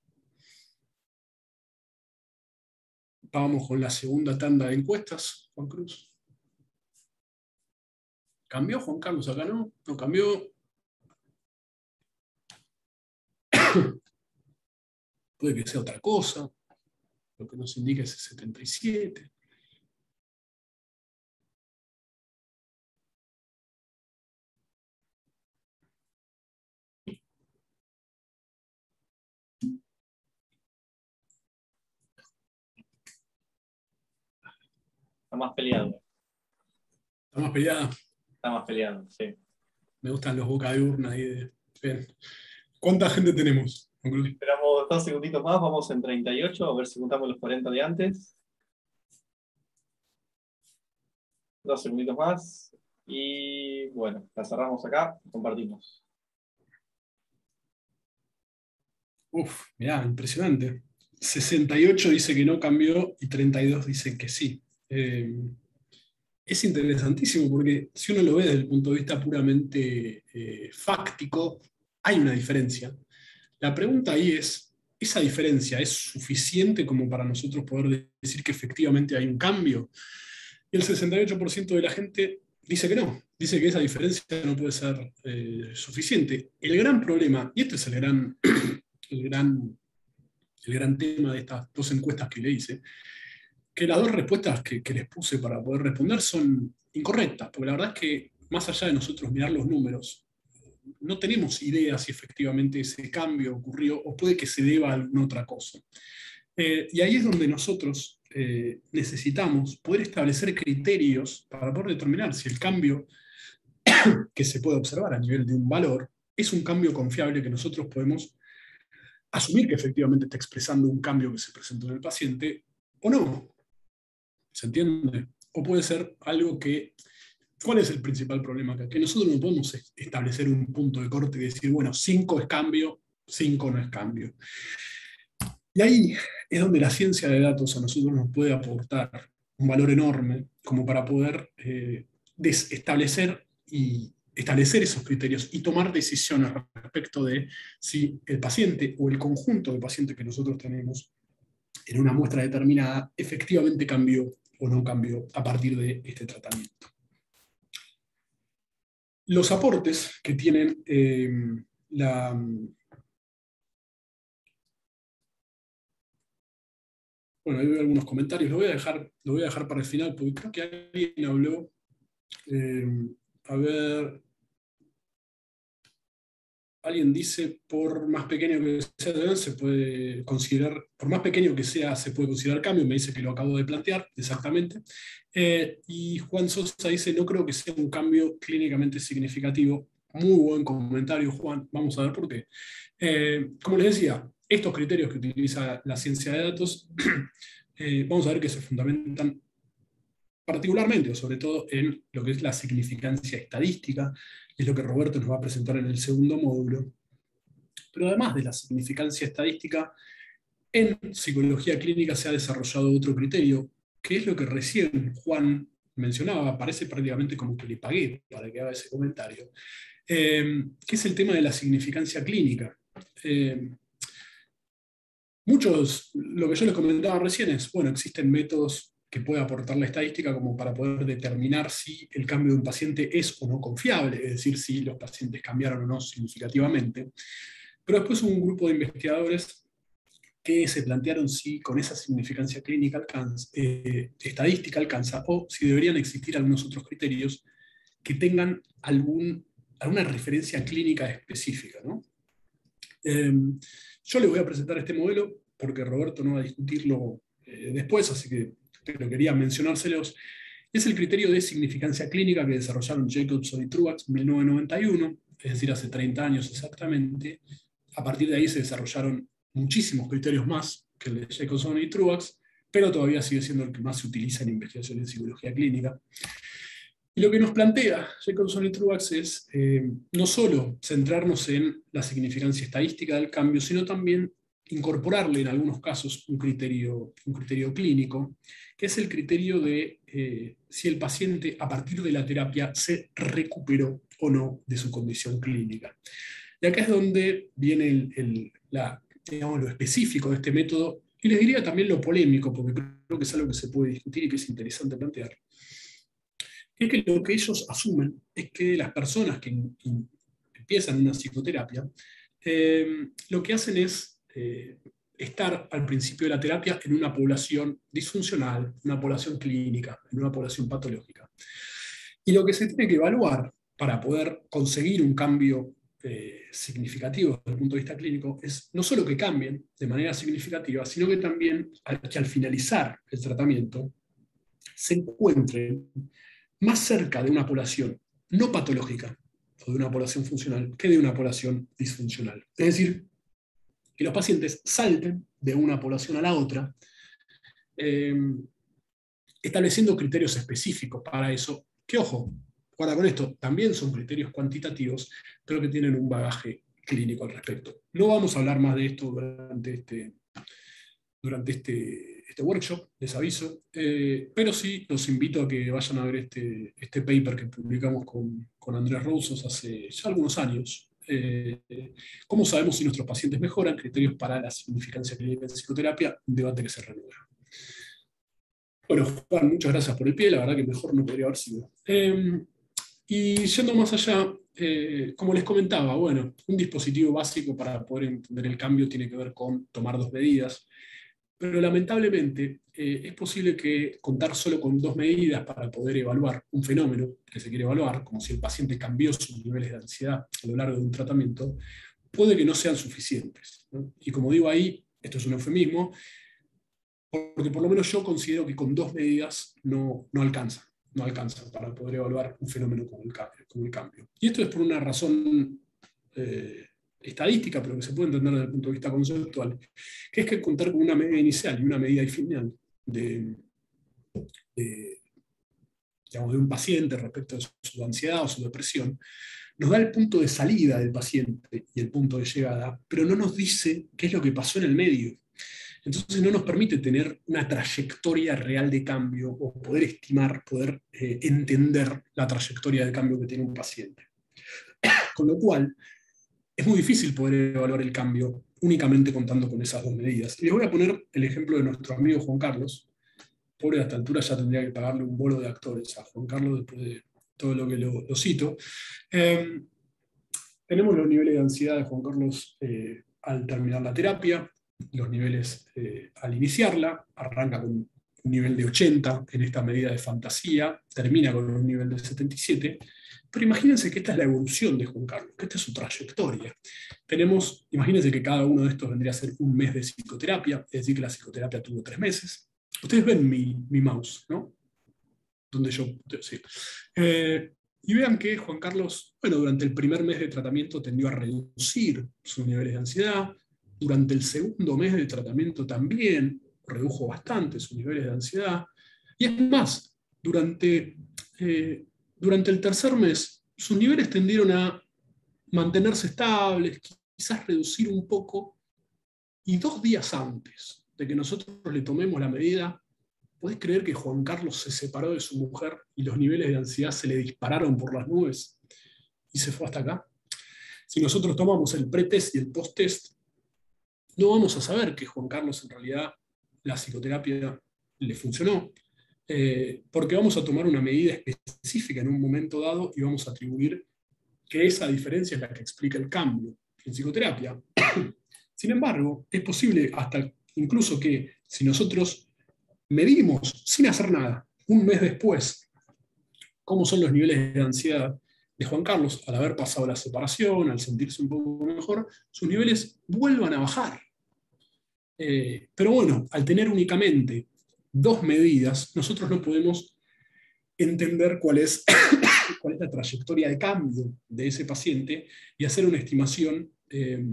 Vamos con la segunda tanda de encuestas, Juan Cruz. ¿Cambió Juan Carlos acá? No, no cambió. Puede que sea otra cosa. Lo que nos indica es el setenta y siete. Está más peleado. ¿Está más peleada? Está más peleado, sí. Me gustan los boca de urna ahí de... Bien. ¿Cuánta gente tenemos? Esperamos dos segunditos más, vamos en treinta y ocho, a ver si juntamos los cuarenta de antes. Dos segunditos más. Y bueno, la cerramos acá, compartimos. Uf, mirá, impresionante. sesenta y ocho dice que no cambió y treinta y dos dicen que sí. Eh, es interesantísimo porque si uno lo ve desde el punto de vista puramente eh, fáctico, hay una diferencia. La pregunta ahí es, ¿esa diferencia es suficiente como para nosotros poder decir que efectivamente hay un cambio? Y el sesenta y ocho por ciento de la gente dice que no, dice que esa diferencia no puede ser eh, suficiente. El gran problema, y este es el gran, el, gran, el gran tema de estas dos encuestas que le hice, que las dos respuestas que, que les puse para poder responder son incorrectas, porque la verdad es que más allá de nosotros mirar los números, no tenemos idea si efectivamente ese cambio ocurrió o puede que se deba a alguna otra cosa. Eh, y ahí es donde nosotros eh, necesitamos poder establecer criterios para poder determinar si el cambio que se puede observar a nivel de un valor es un cambio confiable que nosotros podemos asumir que efectivamente está expresando un cambio que se presentó en el paciente o no. ¿Se entiende? O puede ser algo que... ¿Cuál es el principal problema acá? Que nosotros no podemos establecer un punto de corte y decir, bueno, cinco es cambio, cinco no es cambio. Y ahí es donde la ciencia de datos a nosotros nos puede aportar un valor enorme como para poder eh, establecer, y establecer esos criterios y tomar decisiones respecto de si el paciente o el conjunto de pacientes que nosotros tenemos en una muestra determinada efectivamente cambió o no cambió a partir de este tratamiento. Los aportes que tienen eh, la... Bueno, ahí veo algunos comentarios, lo voy a dejar, lo voy a dejar para el final, porque creo que alguien habló, eh, a ver, alguien dice, por más pequeño que sea, se puede considerar, por más pequeño que sea, se puede considerar cambio, me dice que lo acabo de plantear, exactamente. Eh, y Juan Sosa dice, no creo que sea un cambio clínicamente significativo. Muy buen comentario, Juan, vamos a ver por qué. Eh, como les decía, estos criterios que utiliza la ciencia de datos, eh, vamos a ver que se fundamentan particularmente o sobre todo en lo que es la significancia estadística, es lo que Roberto nos va a presentar en el segundo módulo. Pero además de la significancia estadística, en psicología clínica se ha desarrollado otro criterio, que es lo que recién Juan mencionaba, parece prácticamente como que le pagué para que haga ese comentario, eh, que es el tema de la significancia clínica. Eh, muchos, lo que yo les comentaba recién es, bueno, existen métodos que puede aportar la estadística como para poder determinar si el cambio de un paciente es o no confiable, es decir, si los pacientes cambiaron o no significativamente. Pero después hubo un grupo de investigadores que se plantearon si con esa significancia clínica alcanza, eh, estadística alcanza, o si deberían existir algunos otros criterios que tengan algún, alguna referencia clínica específica, ¿no? Eh, yo les voy a presentar este modelo porque Roberto no va a discutirlo eh, después, así que pero quería mencionárselos. Es el criterio de significancia clínica que desarrollaron Jacobson y Truax en mil novecientos noventa y uno, es decir, hace treinta años exactamente. A partir de ahí se desarrollaron muchísimos criterios más que el de Jacobson y Truax, pero todavía sigue siendo el que más se utiliza en investigación en psicología clínica. Y lo que nos plantea Jacobson y Truax es eh, no solo centrarnos en la significancia estadística del cambio, sino también incorporarle en algunos casos un criterio, un criterio clínico, que es el criterio de eh, si el paciente a partir de la terapia se recuperó o no de su condición clínica. Y acá es donde viene el, el, la, digamos, lo específico de este método, y les diría también lo polémico, porque creo que es algo que se puede discutir y que es interesante plantear. Es que lo que ellos asumen es que las personas que in, in, empiezan una psicoterapia, eh, lo que hacen es Eh, estar al principio de la terapia en una población disfuncional, una población clínica, en una población patológica. Y lo que se tiene que evaluar para poder conseguir un cambio eh, significativo desde el punto de vista clínico es no solo que cambien de manera significativa, sino que también que al finalizar el tratamiento se encuentren más cerca de una población no patológica o de una población funcional que de una población disfuncional. Es decir, que los pacientes salten de una población a la otra, eh, estableciendo criterios específicos para eso, que ojo, guarda con esto, también son criterios cuantitativos, pero que tienen un bagaje clínico al respecto. No vamos a hablar más de esto durante este, durante este, este workshop, les aviso, eh, pero sí los invito a que vayan a ver este, este paper que publicamos con, con Andrés Roussos hace ya algunos años. Eh, ¿Cómo sabemos si nuestros pacientes mejoran? Criterios para la significancia clínica en psicoterapia, un debate que se renueva. Bueno, Juan, muchas gracias por el pie, la verdad que mejor no podría haber sido. Eh, y yendo más allá, eh, como les comentaba, bueno, un dispositivo básico para poder entender el cambio tiene que ver con tomar dos medidas, pero lamentablemente eh, es posible que contar solo con dos medidas para poder evaluar un fenómeno que se quiere evaluar, como si el paciente cambió sus niveles de ansiedad a lo largo de un tratamiento, puede que no sean suficientes, ¿no? Y como digo ahí, esto es un eufemismo, porque por lo menos yo considero que con dos medidas no, no alcanza, no alcanza para poder evaluar un fenómeno como el, como el cambio. Y esto es por una razón eh, estadística, pero que se puede entender desde el punto de vista conceptual, que es que contar con una medida inicial y una medida final de, de, digamos, de un paciente respecto a su ansiedad o su depresión, nos da el punto de salida del paciente y el punto de llegada, pero no nos dice qué es lo que pasó en el medio. Entonces no nos permite tener una trayectoria real de cambio o poder estimar, poder eh, entender la trayectoria de cambio que tiene un paciente. Con lo cual, es muy difícil poder evaluar el cambio únicamente contando con esas dos medidas. Y les voy a poner el ejemplo de nuestro amigo Juan Carlos. Pobre, a esta altura ya tendría que pagarle un bolo de actores a Juan Carlos después de todo lo que lo, lo cito. Eh, tenemos los niveles de ansiedad de Juan Carlos eh, al terminar la terapia, los niveles eh, al iniciarla, arranca con un nivel de ochenta en esta medida de fantasía, termina con un nivel de setenta y siete, pero imagínense que esta es la evolución de Juan Carlos, que esta es su trayectoria. Tenemos, imagínense que cada uno de estos vendría a ser un mes de psicoterapia, es decir, que la psicoterapia tuvo tres meses. Ustedes ven mi, mi mouse, ¿no? Donde yo, sí. Eh, y vean que Juan Carlos, bueno, durante el primer mes de tratamiento tendió a reducir sus niveles de ansiedad. Durante el segundo mes de tratamiento también redujo bastante sus niveles de ansiedad. Y es más, durante, eh, durante el tercer mes, sus niveles tendieron a mantenerse estables, quizás reducir un poco. Y dos días antes de que nosotros le tomemos la medida, ¿podés creer que Juan Carlos se separó de su mujer y los niveles de ansiedad se le dispararon por las nubes y se fue hasta acá? Si nosotros tomamos el pre-test y el post-test, no vamos a saber que Juan Carlos en realidad la psicoterapia le funcionó, eh, porque vamos a tomar una medida específica en un momento dado y vamos a atribuir que esa diferencia es la que explica el cambio en psicoterapia. Sin embargo, es posible hasta incluso que si nosotros medimos sin hacer nada, un mes después, cómo son los niveles de ansiedad de Juan Carlos, al haber pasado la separación, al sentirse un poco mejor, sus niveles vuelvan a bajar. Eh, pero bueno, al tener únicamente dos medidas, nosotros no podemos entender cuál es, cuál es la trayectoria de cambio de ese paciente y hacer una estimación eh,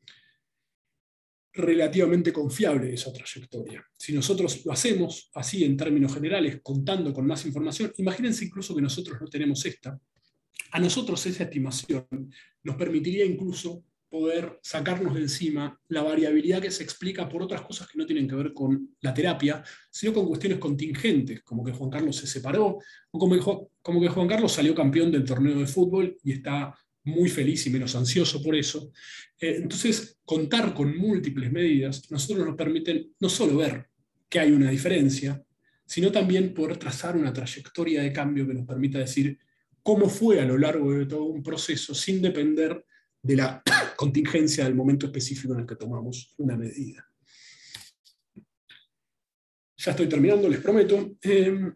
relativamente confiable de esa trayectoria. Si nosotros lo hacemos así en términos generales, contando con más información, imagínense incluso que nosotros no tenemos esta, a nosotros esa estimación nos permitiría incluso poder sacarnos de encima la variabilidad que se explica por otras cosas que no tienen que ver con la terapia, sino con cuestiones contingentes, como que Juan Carlos se separó, o como que, como que Juan Carlos salió campeón del torneo de fútbol y está muy feliz y menos ansioso por eso. Eh, entonces, contar con múltiples medidas, nosotros nos permiten no solo ver que hay una diferencia, sino también poder trazar una trayectoria de cambio que nos permita decir cómo fue a lo largo de todo un proceso sin depender de la contingencia del momento específico en el que tomamos una medida. Ya estoy terminando, les prometo. Eh,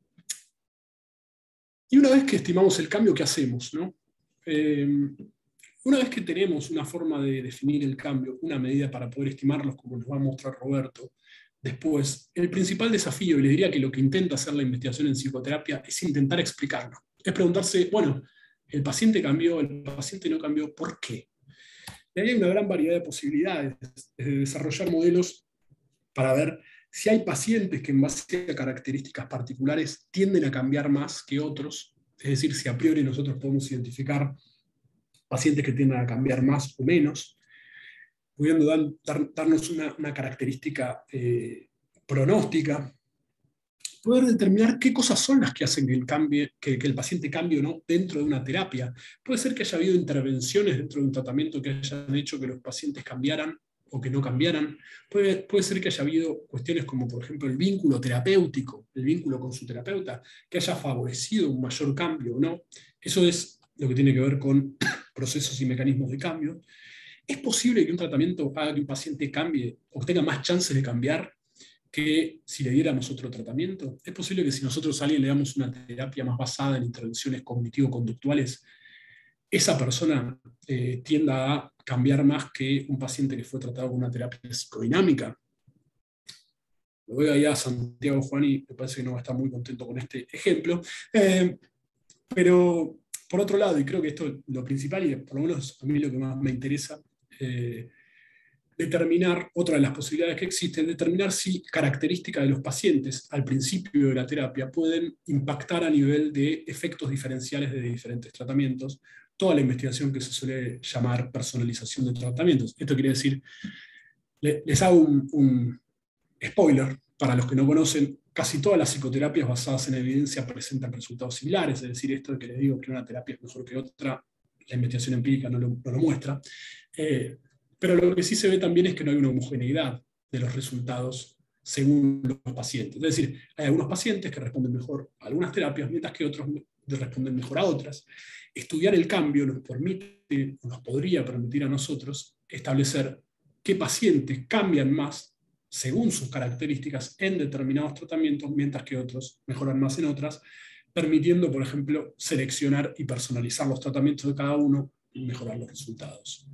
y una vez que estimamos el cambio, ¿qué hacemos, no? Eh, una vez que tenemos una forma de definir el cambio, una medida para poder estimarlos, como nos va a mostrar Roberto, Después, el principal desafío, y les diría que lo que intenta hacer la investigación en psicoterapia es intentar explicarlo. Es preguntarse, bueno, el paciente cambió, el paciente no cambió, ¿por qué? Y ahí hay una gran variedad de posibilidades de desarrollar modelos para ver si hay pacientes que en base a características particulares tienden a cambiar más que otros, es decir, si a priori nosotros podemos identificar pacientes que tienden a cambiar más o menos, pudiendo dar, dar, darnos una, una característica eh, pronóstica, poder determinar qué cosas son las que hacen que el, cambie, que, que el paciente cambie o no dentro de una terapia. Puede ser que haya habido intervenciones dentro de un tratamiento que hayan hecho que los pacientes cambiaran o que no cambiaran. Puede, puede ser que haya habido cuestiones como, por ejemplo, el vínculo terapéutico, el vínculo con su terapeuta, que haya favorecido un mayor cambio o no. Eso es lo que tiene que ver con procesos y mecanismos de cambio. ¿Es posible que un tratamiento haga que un paciente cambie o tenga más chances de cambiar que si le diéramos otro tratamiento? ¿Es posible que si nosotros a alguien le damos una terapia más basada en intervenciones cognitivo-conductuales, esa persona eh, tienda a cambiar más que un paciente que fue tratado con una terapia psicodinámica? Lo veo ahí a Santiago Juani, me parece que no va a estar muy contento con este ejemplo. Eh, pero, por otro lado, y creo que esto es lo principal, y por lo menos a mí lo que más me interesa, eh, determinar, otra de las posibilidades que existen, determinar si características de los pacientes al principio de la terapia pueden impactar a nivel de efectos diferenciales de diferentes tratamientos, toda la investigación que se suele llamar personalización de tratamientos. Esto quiere decir, les hago un, un spoiler, para los que no conocen, casi todas las psicoterapias basadas en evidencia presentan resultados similares, es decir, esto de que les digo que una terapia es mejor que otra, la investigación empírica no lo, no lo muestra. Eh, Pero lo que sí se ve también es que no hay una homogeneidad de los resultados según los pacientes. Es decir, hay algunos pacientes que responden mejor a algunas terapias, mientras que otros responden mejor a otras. Estudiar el cambio nos permite, nos podría permitir a nosotros establecer qué pacientes cambian más según sus características en determinados tratamientos, mientras que otros mejoran más en otras, permitiendo, por ejemplo, seleccionar y personalizar los tratamientos de cada uno y mejorar los resultados.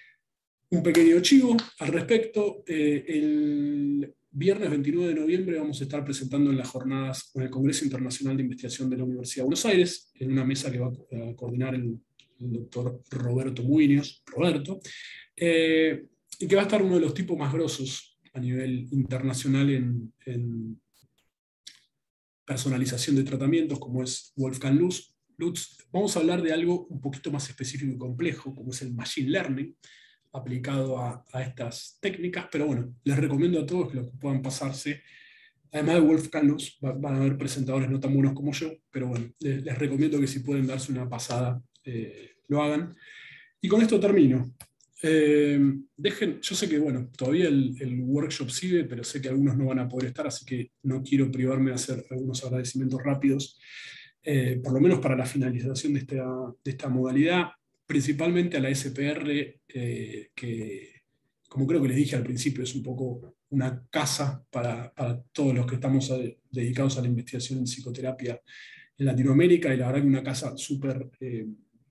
Un pequeño chivo al respecto. Eh, el viernes veintinueve de noviembre vamos a estar presentando en las jornadas en el Congreso Internacional de Investigación de la Universidad de Buenos Aires, en una mesa que va a coordinar el, el doctor Roberto Muñoz, Roberto, eh, y que va a estar uno de los tipos más grosos a nivel internacional en, en personalización de tratamientos, como es Wolfgang Lutz. Lutz. Vamos a hablar de algo un poquito más específico y complejo, como es el Machine Learning, aplicado a, a estas técnicas, pero bueno, les recomiendo a todos que los que puedan pasarse, además de Wolfgang Lutz, van a haber presentadores no tan buenos como yo, pero bueno, les, les recomiendo que si pueden darse una pasada, eh, lo hagan. Y con esto termino. Eh, dejen, yo sé que bueno, todavía el, el workshop sigue, pero sé que algunos no van a poder estar, así que no quiero privarme de hacer algunos agradecimientos rápidos, eh, por lo menos para la finalización de esta, de esta modalidad, principalmente a la S P R, eh, que, como creo que les dije al principio, es un poco una casa para, para todos los que estamos a, dedicados a la investigación en psicoterapia en Latinoamérica, y la verdad que una casa súper eh,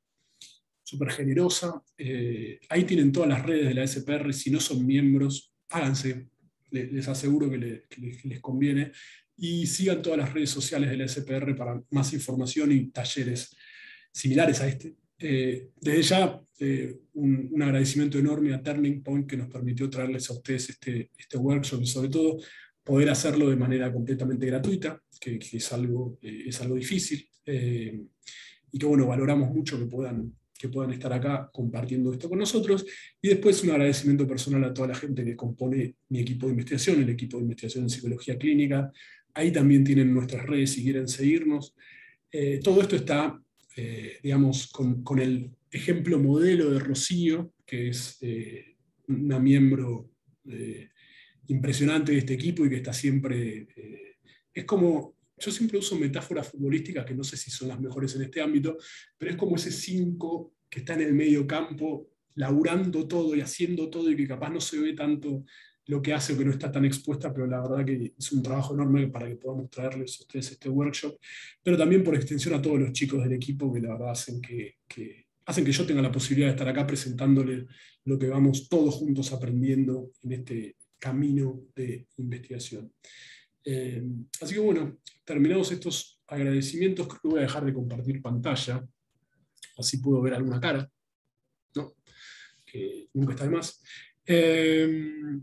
súper generosa. Eh, ahí tienen todas las redes de la S P R, si no son miembros, háganse, les, les aseguro que, le, que les, que les conviene, y sigan todas las redes sociales de la S P R para más información y talleres similares a este. Eh, desde ya, eh, un, un agradecimiento enorme a Turning Point, que nos permitió traerles a ustedes este, este workshop, y sobre todo poder hacerlo de manera completamente gratuita, que, que es, algo, eh, es algo difícil, eh, y que bueno, valoramos mucho que puedan, que puedan estar acá compartiendo esto con nosotros. Y después un agradecimiento personal a toda la gente que compone mi equipo de investigación, el equipo de investigación en psicología clínica. Ahí también tienen nuestras redes si quieren seguirnos. Eh, todo esto está, eh, digamos, con, con el ejemplo modelo de Rocío, que es eh, una miembro eh, impresionante de este equipo y que está siempre... Eh, es como... Yo siempre uso metáforas futbolísticas que no sé si son las mejores en este ámbito, pero es como ese cinco que está en el medio campo, laburando todo y haciendo todo, y que capaz no se ve tanto lo que hace o que no está tan expuesta, pero la verdad que es un trabajo enorme para que podamos traerles a ustedes este workshop, pero también por extensión a todos los chicos del equipo que la verdad hacen que, que, hacen que yo tenga la posibilidad de estar acá presentándoles lo que vamos todos juntos aprendiendo en este, camino de investigación. Eh, así que bueno, terminados estos agradecimientos, creo que voy a dejar de compartir pantalla, así puedo ver alguna cara, ¿no? Que nunca está de más. Eh,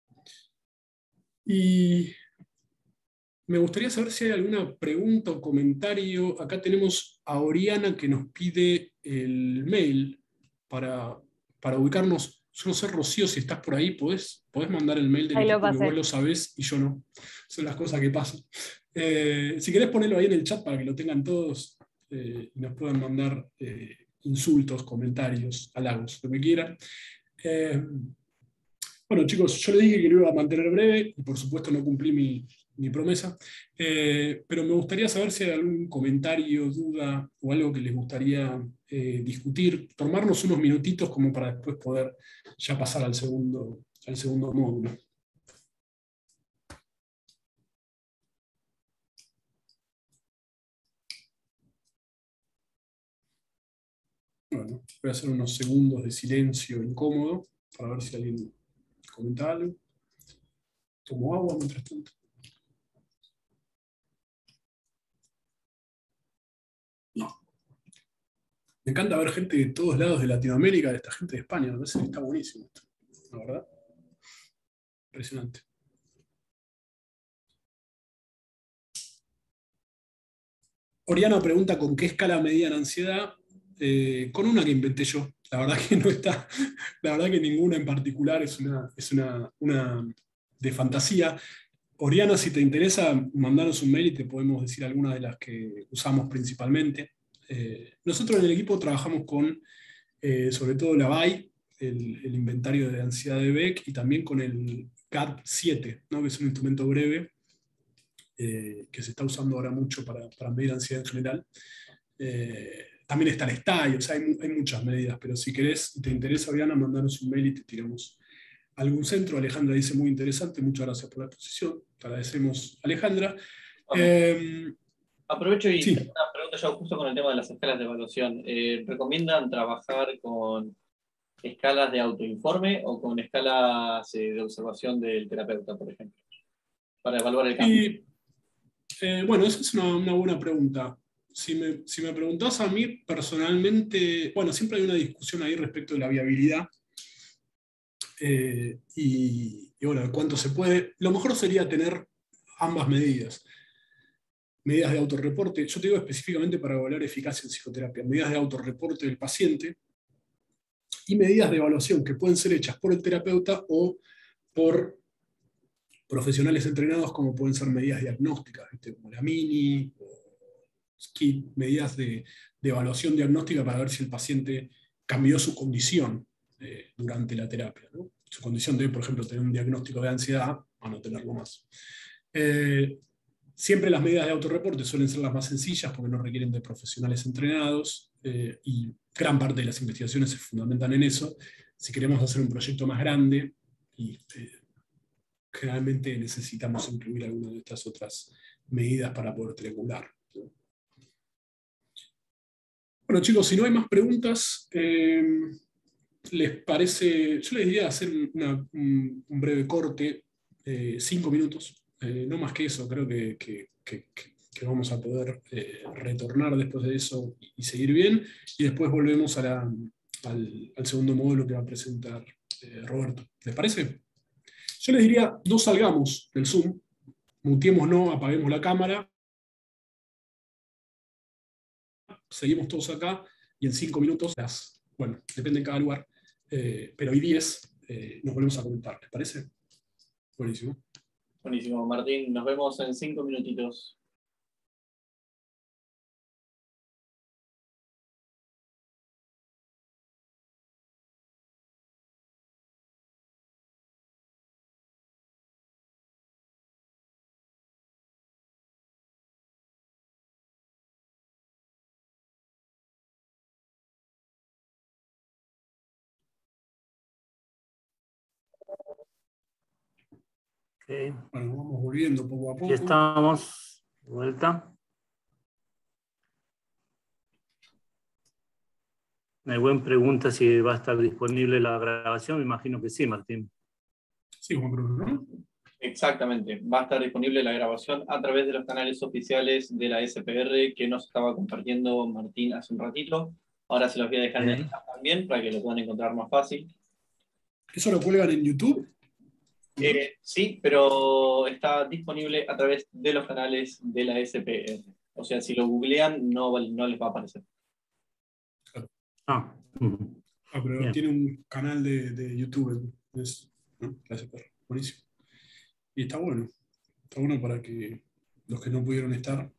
y me gustaría saber si hay alguna pregunta o comentario. Acá tenemos a Oriana que nos pide el mail para, para ubicarnos. Yo no sé, Rocío, si estás por ahí, ¿podés, podés mandar el mail del Ahí lo equipo que pasé. vos lo sabés y yo no? Son las cosas que pasan. Eh, si querés ponerlo ahí en el chat para que lo tengan todos eh, y nos puedan mandar eh, insultos, comentarios, halagos, lo que quieran. Eh, bueno, chicos, yo les dije que lo iba a mantener breve y por supuesto no cumplí mi, mi promesa, eh, pero me gustaría saber si hay algún comentario, duda o algo que les gustaría eh, discutir, tomarnos unos minutitos como para después poder ya pasar al segundo, al segundo módulo. Bueno, voy a hacer unos segundos de silencio incómodo para ver si alguien comenta algo. Tomo agua mientras tanto. Me encanta ver gente de todos lados de Latinoamérica, de esta gente de España, me parece que está buenísimo esto, la verdad. Impresionante. Oriana pregunta con qué escala medían ansiedad. Eh, con una que inventé yo. La verdad que no está, la verdad que ninguna en particular, es una, es una, una de fantasía. Oriana, si te interesa, mandanos un mail y te podemos decir algunas de las que usamos principalmente. Eh, nosotros en el equipo trabajamos con, eh, sobre todo la B A I, el, el inventario de ansiedad de Beck, y también con el G A D siete, ¿no? Que es un instrumento breve eh, que se está usando ahora mucho para, para medir ansiedad en general. Eh, también está el S T A I, o sea, hay, hay muchas medidas, pero si querés y te interesa, Oriana, mandanos un mail y te tiramos algún centro. Alejandra dice muy interesante, muchas gracias por la exposición. Te agradecemos, Alejandra. Eh, Aprovecho y sí. tengo una pregunta yo justo con el tema de las escalas de evaluación. Eh, ¿Recomiendan trabajar con escalas de autoinforme o con escalas eh, de observación del terapeuta, por ejemplo, para evaluar el cambio? Y, eh, bueno, esa es una, una buena pregunta. Si me, si me preguntás a mí personalmente, bueno, siempre hay una discusión ahí respecto de la viabilidad eh, y, y, bueno, de cuánto se puede. Lo mejor sería tener ambas medidas. Medidas de autorreporte, yo te digo específicamente para evaluar eficacia en psicoterapia, medidas de autorreporte del paciente y medidas de evaluación que pueden ser hechas por el terapeuta o por profesionales entrenados, como pueden ser medidas diagnósticas, ¿viste? Como la mini, o skit, medidas de, de evaluación diagnóstica para ver si el paciente cambió su condición eh, durante la terapia, ¿no? Su condición de, por ejemplo, tener un diagnóstico de ansiedad a no tenerlo más. Eh, siempre las medidas de autorreporte suelen ser las más sencillas porque no requieren de profesionales entrenados eh, y gran parte de las investigaciones se fundamentan en eso. Si queremos hacer un proyecto más grande y eh, generalmente necesitamos incluir alguna de estas otras medidas para poder triangular. Bueno, chicos, si no hay más preguntas, eh, ¿les parece? Yo les diría hacer una, un, un breve corte, eh, cinco minutos, eh, no más que eso, creo que, que, que, que vamos a poder eh, retornar después de eso y, y seguir bien, y después volvemos a la, al, al segundo módulo que va a presentar eh, Roberto. ¿Les parece? Yo les diría, no salgamos del Zoom, muteémonos, apaguemos la cámara, seguimos todos acá y en cinco minutos, las, bueno, depende de cada lugar, eh, pero hoy diez eh, nos volvemos a comentar, ¿les parece? Buenísimo. Buenísimo, Martín. Nos vemos en cinco minutitos. Okay. Bueno, vamos volviendo poco a poco. Aquí estamos, de vuelta. Me buen pregunta si va a estar disponible la grabación, me imagino que sí, Martín. Sí, Juan Cruz, ¿no? Exactamente. Va a estar disponible la grabación a través de los canales oficiales de la S P R que nos estaba compartiendo Martín hace un ratito. Ahora se los voy a dejar en el chat también para que lo puedan encontrar más fácil. ¿Eso lo cuelgan en YouTube? Eh, sí, pero está disponible a través de los canales de la S P R. O sea, si lo googlean, no, no les va a aparecer. Ah, ujú. Ah, pero Bien. tiene un canal de, de YouTube, es, ¿no? La S P R. Buenísimo. Y está bueno. Está bueno para que los que no pudieron estar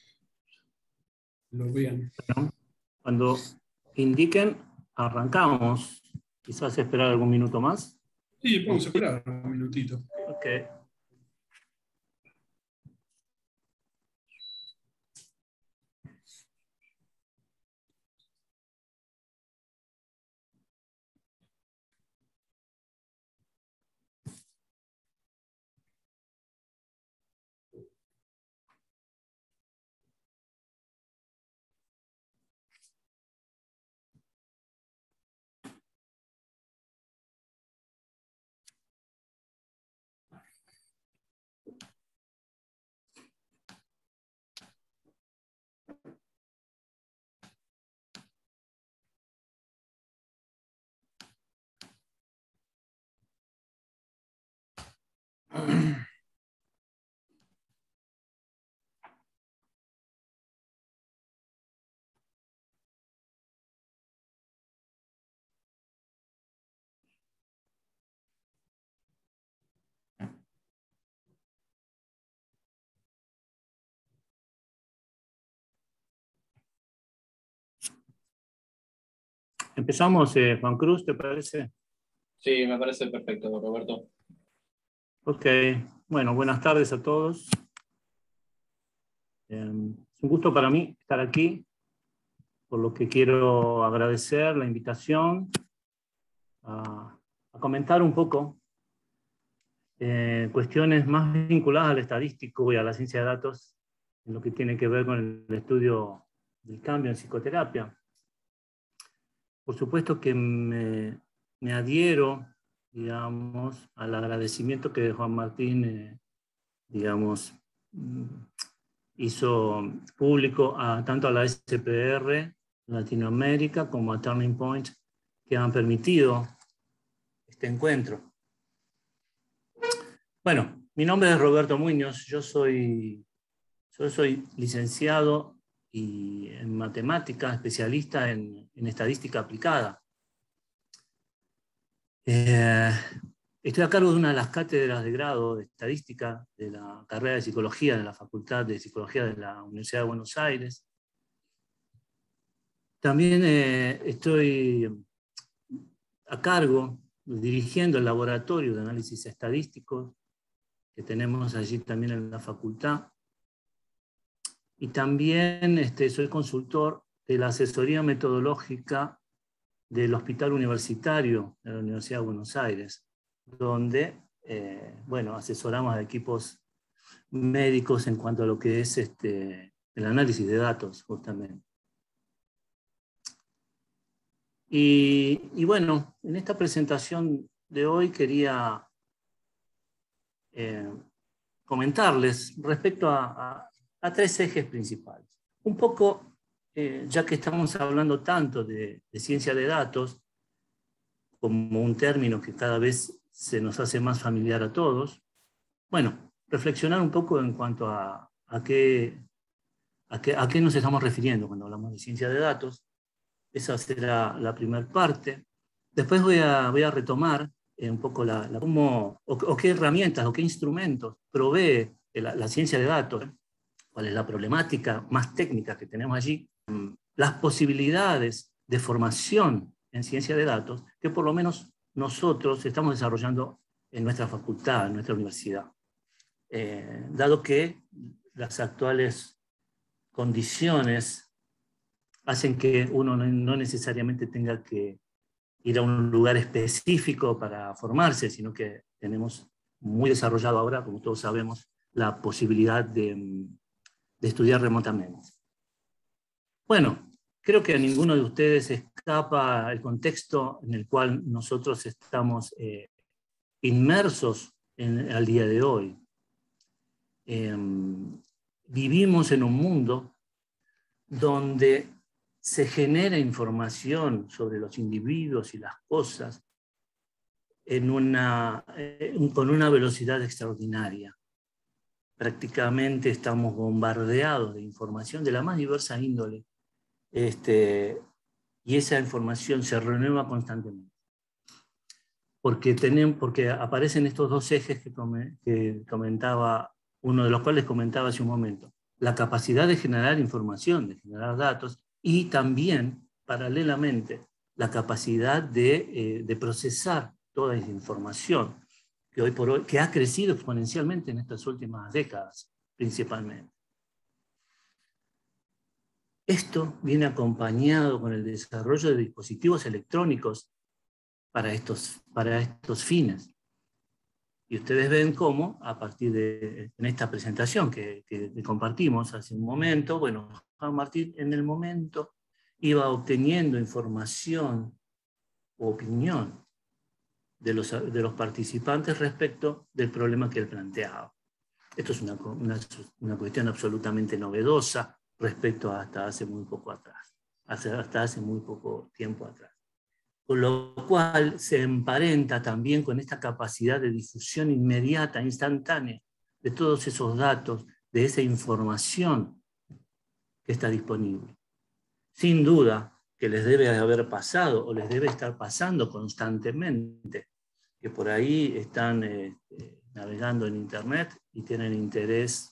lo vean. Bueno, cuando indiquen, arrancamos. Quizás esperar algún minuto más. Sí, podemos esperar un minutito. Ok. Empezamos, eh, Juan Cruz, ¿te parece? Sí, me parece perfecto, Roberto. Ok. Bueno, buenas tardes a todos. Eh, es un gusto para mí estar aquí, por lo que quiero agradecer la invitación a, a comentar un poco eh, cuestiones más vinculadas al estadístico y a la ciencia de datos, en lo que tiene que ver con el estudio del cambio en psicoterapia. Por supuesto que me, me adhiero, digamos, al agradecimiento que Juan Martín, eh, digamos, hizo público a, tanto a la S P R Latinoamérica como a Turning Point, que han permitido este encuentro. Bueno, mi nombre es Roberto Muñoz, yo soy, yo soy licenciado y en matemática, especialista en, en estadística aplicada. Eh, estoy a cargo de una de las cátedras de grado de estadística de la carrera de psicología de la Facultad de Psicología de la Universidad de Buenos Aires. También eh, estoy a cargo, dirigiendo el laboratorio de análisis estadístico que tenemos allí también en la facultad. Y también este, soy consultor de la asesoría metodológica del Hospital Universitario de la Universidad de Buenos Aires, donde eh, bueno, asesoramos a equipos médicos en cuanto a lo que es este, el análisis de datos, justamente. Y, y bueno, en esta presentación de hoy quería eh, comentarles respecto a, a, a tres ejes principales. Un poco, eh, ya que estamos hablando tanto de, de ciencia de datos, como un término que cada vez se nos hace más familiar a todos, bueno, reflexionar un poco en cuanto a, a, qué, a, qué, a qué nos estamos refiriendo cuando hablamos de ciencia de datos. Esa será la primera parte. Después voy a, voy a retomar eh, un poco la, la, cómo, o, o qué herramientas o qué instrumentos provee la, la ciencia de datos, cuál es la problemática más técnica que tenemos allí, las posibilidades de formación en ciencia de datos que por lo menos nosotros estamos desarrollando en nuestra facultad, en nuestra universidad. Eh, dado que las actuales condiciones hacen que uno no necesariamente tenga que ir a un lugar específico para formarse, sino que tenemos muy desarrollado ahora, como todos sabemos, la posibilidad de, de estudiar remotamente. Bueno, creo que a ninguno de ustedes escapa el contexto en el cual nosotros estamos eh, inmersos en, al día de hoy. Eh, vivimos en un mundo donde se genera información sobre los individuos y las cosas en una, eh, con una velocidad extraordinaria. Prácticamente estamos bombardeados de información de la más diversa índole, este, y esa información se renueva constantemente. Porque, tenemos, porque aparecen estos dos ejes que, come, que comentaba, uno de los cuales comentaba hace un momento. La capacidad de generar información, de generar datos, y también, paralelamente, la capacidad de, eh, de procesar toda esa información, que hoy por hoy, que ha crecido exponencialmente en estas últimas décadas, principalmente. Esto viene acompañado con el desarrollo de dispositivos electrónicos para estos, para estos fines. Y ustedes ven cómo, a partir de en esta presentación que, que, que compartimos hace un momento, bueno, Juan Martín en el momento iba obteniendo información o opinión de los, de los participantes respecto del problema que él planteaba. Esto es una, una, una cuestión absolutamente novedosa respecto a hasta hace muy poco atrás, hasta hace muy poco tiempo atrás. Con lo cual se emparenta también con esta capacidad de difusión inmediata, instantánea, de todos esos datos, de esa información que está disponible. Sin duda que les debe haber pasado o les debe estar pasando constantemente, que por ahí están eh, navegando en Internet y tienen interés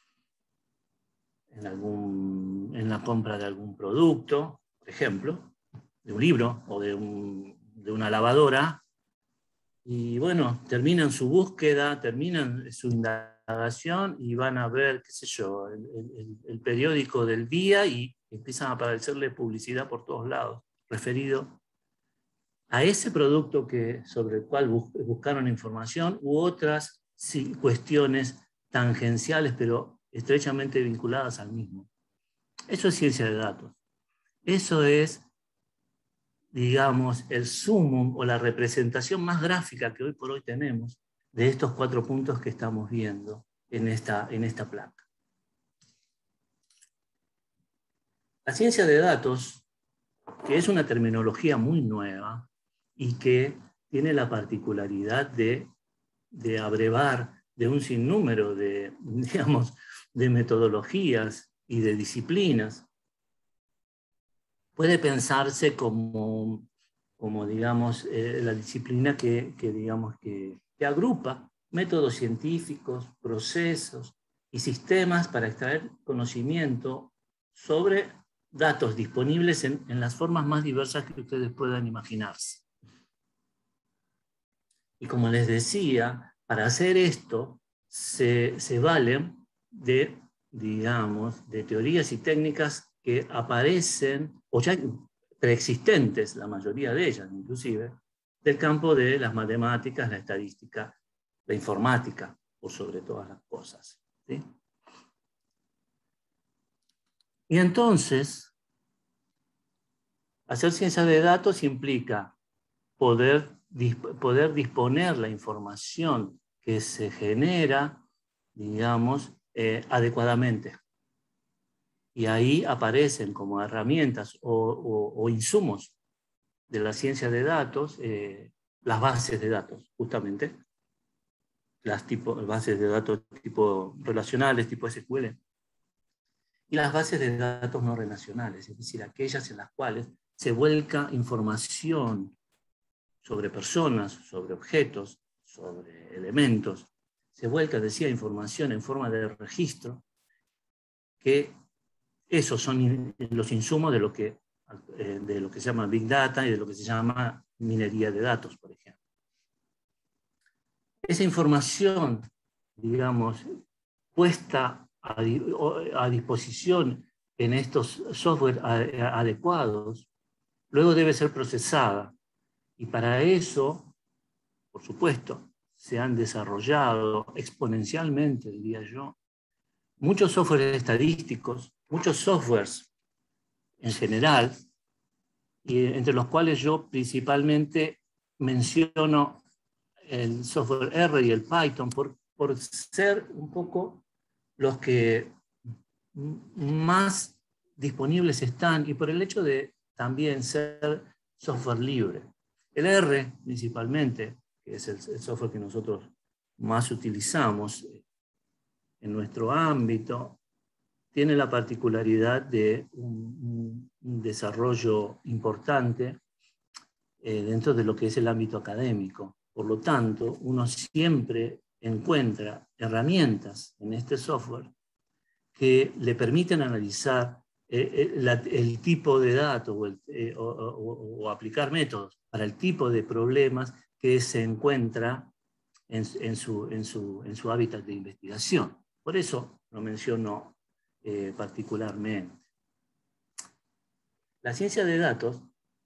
en, algún, en la compra de algún producto, por ejemplo, de un libro o de, un, de una lavadora, y bueno, terminan su búsqueda, terminan su indagación y van a ver, qué sé yo, el, el, el periódico del día y empiezan a aparecerle publicidad por todos lados, referido a ese producto que, sobre el cual bus, buscaron información u otras sí, cuestiones tangenciales, pero estrechamente vinculadas al mismo. Eso es ciencia de datos. Eso es, digamos, el sumum o la representación más gráfica que hoy por hoy tenemos de estos cuatro puntos que estamos viendo en esta, en esta placa. La ciencia de datos, que es una terminología muy nueva y que tiene la particularidad de, de abrevar de un sinnúmero de, digamos, de metodologías y de disciplinas, puede pensarse como, como digamos, eh, la disciplina que, que, digamos, que, que agrupa métodos científicos, procesos y sistemas para extraer conocimiento sobre datos disponibles en, en las formas más diversas que ustedes puedan imaginarse. Y como les decía, para hacer esto se, se valen de, digamos, de teorías y técnicas que aparecen, o ya preexistentes, la mayoría de ellas inclusive, del campo de las matemáticas, la estadística, la informática, por sobre todas las cosas, ¿sí? Y entonces, hacer ciencia de datos implica poder, poder disponer la información que se genera, digamos, eh, adecuadamente. Y ahí aparecen como herramientas o, o, o insumos de la ciencia de datos, eh, las bases de datos, justamente. Las tipo, bases de datos tipo relacionales, tipo ese cu ele. Y las bases de datos no relacionales, es decir, aquellas en las cuales se vuelca información sobre personas, sobre objetos, sobre elementos. Se vuelca, decía, información en forma de registro que esos son los insumos de lo, que, de lo que se llama Big Data y de lo que se llama minería de datos, por ejemplo. Esa información, digamos, puesta a, a disposición en estos software adecuados, luego debe ser procesada. Y para eso, por supuesto, se han desarrollado exponencialmente, diría yo, muchos softwares estadísticos, muchos softwares en general, y entre los cuales yo principalmente menciono el software R y el Python por, por ser un poco los que más disponibles están y por el hecho de también ser software libre. El R, principalmente, que es el, el software que nosotros más utilizamos en nuestro ámbito, tiene la particularidad de un, un desarrollo importante eh, dentro de lo que es el ámbito académico. Por lo tanto, uno siempre encuentra herramientas en este software que le permiten analizar eh, la, el tipo de datos o, el, eh, o, o, o aplicar métodos para el tipo de problemas que se encuentra en, en, su, en, su, en su hábitat de investigación. Por eso lo menciono eh, particularmente. La ciencia de datos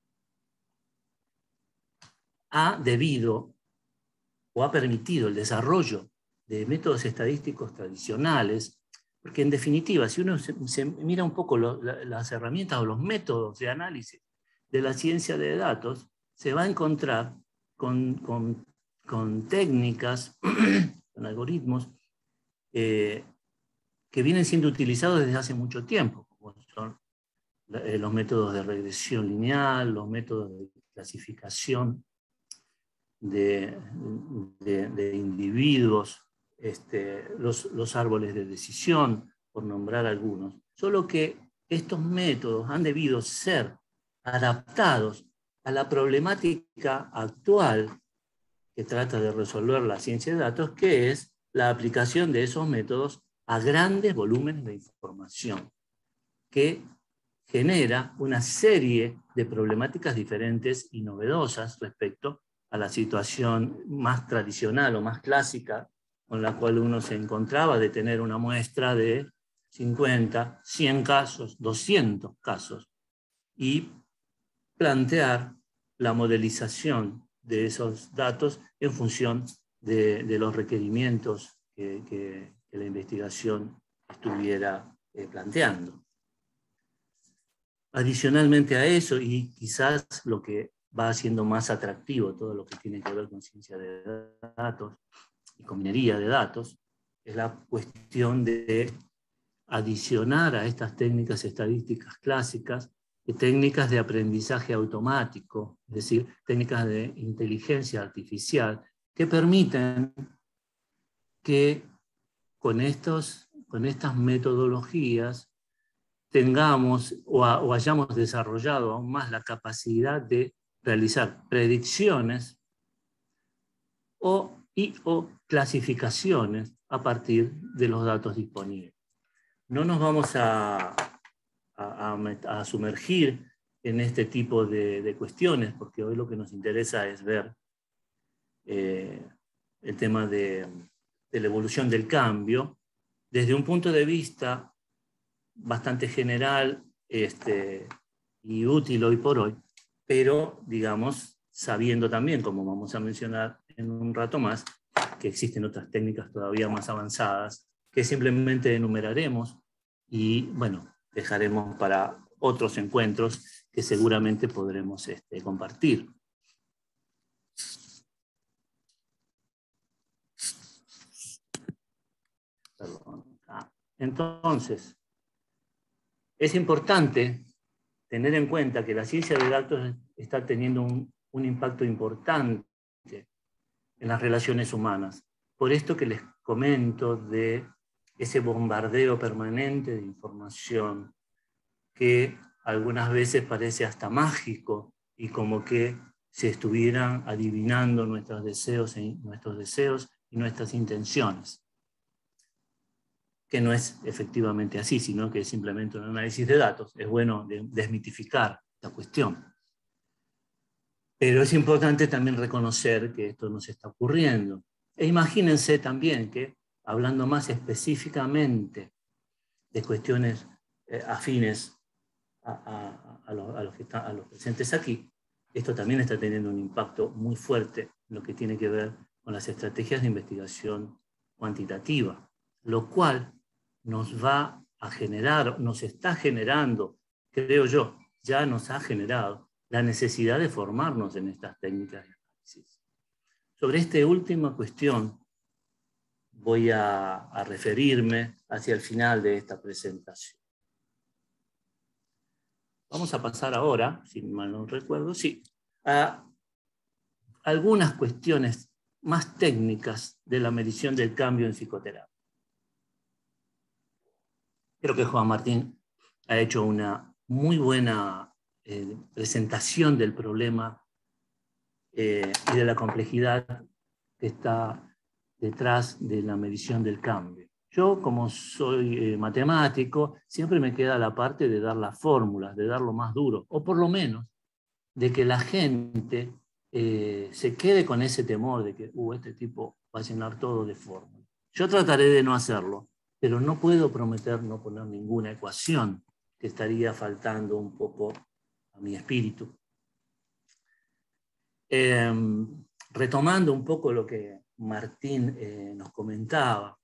ha debido o ha permitido el desarrollo de métodos estadísticos tradicionales, porque en definitiva, si uno se, se mira un poco lo, la, las herramientas o los métodos de análisis de la ciencia de datos, se va a encontrar con, con, con técnicas, con algoritmos, eh, que vienen siendo utilizados desde hace mucho tiempo, como son los métodos de regresión lineal, los métodos de clasificación de, de, de individuos, este, los, los árboles de decisión, por nombrar algunos. Solo que estos métodos han debido ser adaptados a la problemática actual que trata de resolver la ciencia de datos, que es la aplicación de esos métodos a grandes volúmenes de información, que genera una serie de problemáticas diferentes y novedosas respecto a la situación más tradicional o más clásica con la cual uno se encontraba, de tener una muestra de cincuenta, cien casos, doscientos casos, y plantear la modelización de esos datos en función de, de los requerimientos que, que, que la investigación estuviera eh, planteando. Adicionalmente a eso, y quizás lo que va haciendo más atractivo todo lo que tiene que ver con ciencia de datos y con minería de datos, es la cuestión de adicionar a estas técnicas estadísticas clásicas técnicas de aprendizaje automático, es decir, técnicas de inteligencia artificial, que permiten que con, estos, con estas metodologías tengamos o, a, o hayamos desarrollado aún más la capacidad de realizar predicciones o, y o clasificaciones a partir de los datos disponibles. No nos vamos a, a, a, a sumergir en este tipo de, de cuestiones, porque hoy lo que nos interesa es ver eh, el tema de, de la evolución del cambio desde un punto de vista bastante general este, y útil hoy por hoy, pero digamos sabiendo también, como vamos a mencionar en un rato más, que existen otras técnicas todavía más avanzadas que simplemente enumeraremos y bueno, dejaremos para otros encuentros que seguramente podremos este, compartir. Perdón. Ah, entonces, es importante tener en cuenta que la ciencia de datos está teniendo un, un impacto importante en las relaciones humanas. Por esto que les comento de ese bombardeo permanente de información que algunas veces parece hasta mágico y como que se estuvieran adivinando nuestros deseos, y, nuestros deseos y nuestras intenciones. Que no es efectivamente así, sino que es simplemente un análisis de datos. Es bueno desmitificar la cuestión. Pero es importante también reconocer que esto nos está ocurriendo. E imagínense también que, hablando más específicamente de cuestiones eh, afines a, a, a, los, a, los que está, a los presentes aquí, esto también está teniendo un impacto muy fuerte en lo que tiene que ver con las estrategias de investigación cuantitativa, lo cual nos va a generar, nos está generando, creo yo, ya nos ha generado la necesidad de formarnos en estas técnicas de análisis. Sobre esta última cuestión voy a, a referirme hacia el final de esta presentación. Vamos a pasar ahora, si mal no recuerdo, sí, a algunas cuestiones más técnicas de la medición del cambio en psicoterapia. Creo que Juan Martín ha hecho una muy buena eh, presentación del problema eh, y de la complejidad que está detrás de la medición del cambio. Yo, como soy eh, matemático, siempre me queda la parte de dar las fórmulas, de dar lo más duro, o por lo menos de que la gente eh, se quede con ese temor de que uh, este tipo va a llenar todo de fórmulas. Yo trataré de no hacerlo, pero no puedo prometer no poner ninguna ecuación, que estaría faltando un poco a mi espíritu. Eh, retomando un poco lo que Martín eh, nos comentaba,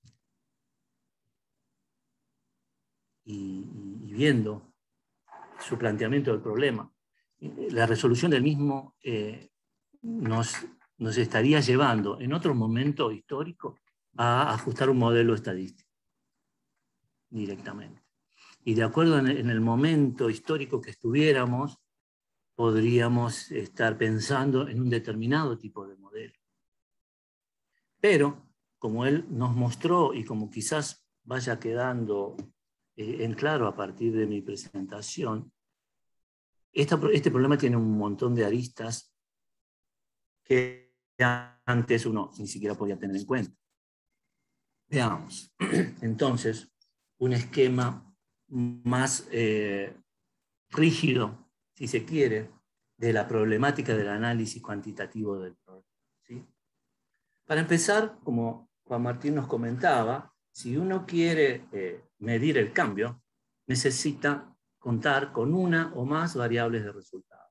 y, y viendo su planteamiento del problema, la resolución del mismo eh, nos, nos estaría llevando en otro momento histórico a ajustar un modelo estadístico directamente. Y de acuerdo en el, en el momento histórico que estuviéramos, podríamos estar pensando en un determinado tipo de modelo. Pero, como él nos mostró y como quizás vaya quedando eh, en claro a partir de mi presentación, esta, este problema tiene un montón de aristas que antes uno ni siquiera podía tener en cuenta. Veamos, entonces, un esquema más eh, rígido, si se quiere, de la problemática del análisis cuantitativo del problema, ¿sí? Para empezar, como Juan Martín nos comentaba, si uno quiere eh, medir el cambio, necesita contar con una o más variables de resultado.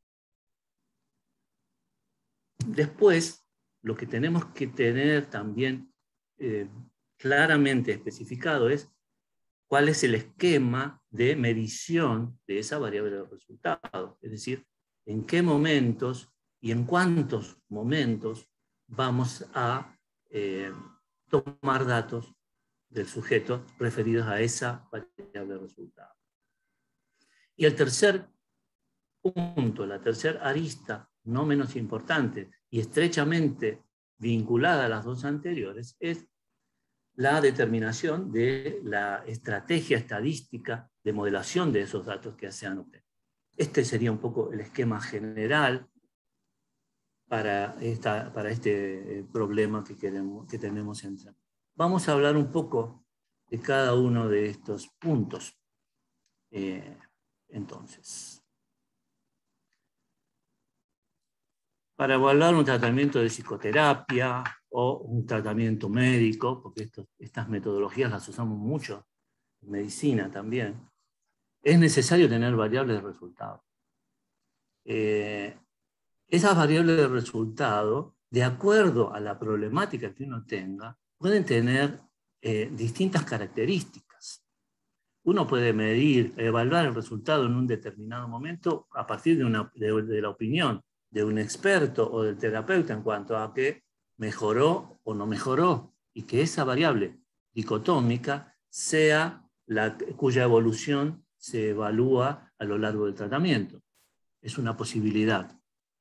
Después, lo que tenemos que tener también eh, claramente especificado es cuál es el esquema de medición de esa variable de resultado. Es decir, en qué momentos y en cuántos momentos vamos a eh, tomar datos del sujeto referidos a esa variable de resultado. Y el tercer punto, la tercera arista, no menos importante y estrechamente vinculada a las dos anteriores, es la determinación de la estrategia estadística de modelación de esos datos que se han obtenido. Este sería un poco el esquema general para, esta, para este problema que, queremos, que tenemos entre. Vamos a hablar un poco de cada uno de estos puntos. Eh, entonces, para evaluar un tratamiento de psicoterapia o un tratamiento médico, porque esto, estas metodologías las usamos mucho en medicina también, es necesario tener variables de resultado. Eh, esas variables de resultado, de acuerdo a la problemática que uno tenga, pueden tener eh, distintas características. Uno puede medir, evaluar el resultado en un determinado momento a partir de, una, de, de la opinión de un experto o del terapeuta en cuanto a que mejoró o no mejoró, y que esa variable dicotómica sea la cuya evolución se evalúa a lo largo del tratamiento. Es una posibilidad.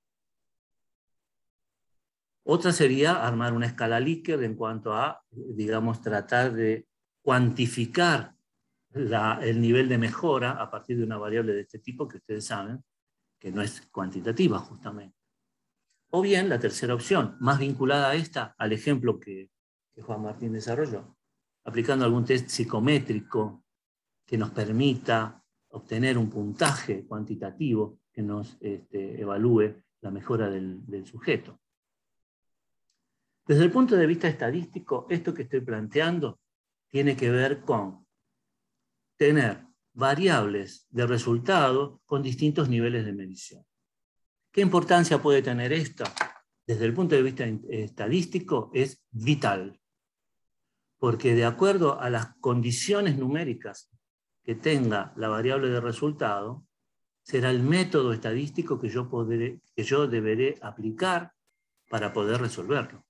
Otra sería armar una escala Likert en cuanto a, digamos, tratar de cuantificar la, el nivel de mejora a partir de una variable de este tipo que ustedes saben que no es cuantitativa justamente. O bien la tercera opción, más vinculada a esta, al ejemplo que, que Juan Martín desarrolló, aplicando algún test psicométrico que nos permita obtener un puntaje cuantitativo que nos este, evalúe la mejora del, del sujeto. Desde el punto de vista estadístico, esto que estoy planteando tiene que ver con tener variables de resultado con distintos niveles de medición. ¿Qué importancia puede tener esto? Desde el punto de vista estadístico es vital, porque de acuerdo a las condiciones numéricas que tenga la variable de resultado, será el método estadístico que yo, podré, que yo deberé aplicar para poder resolverlo.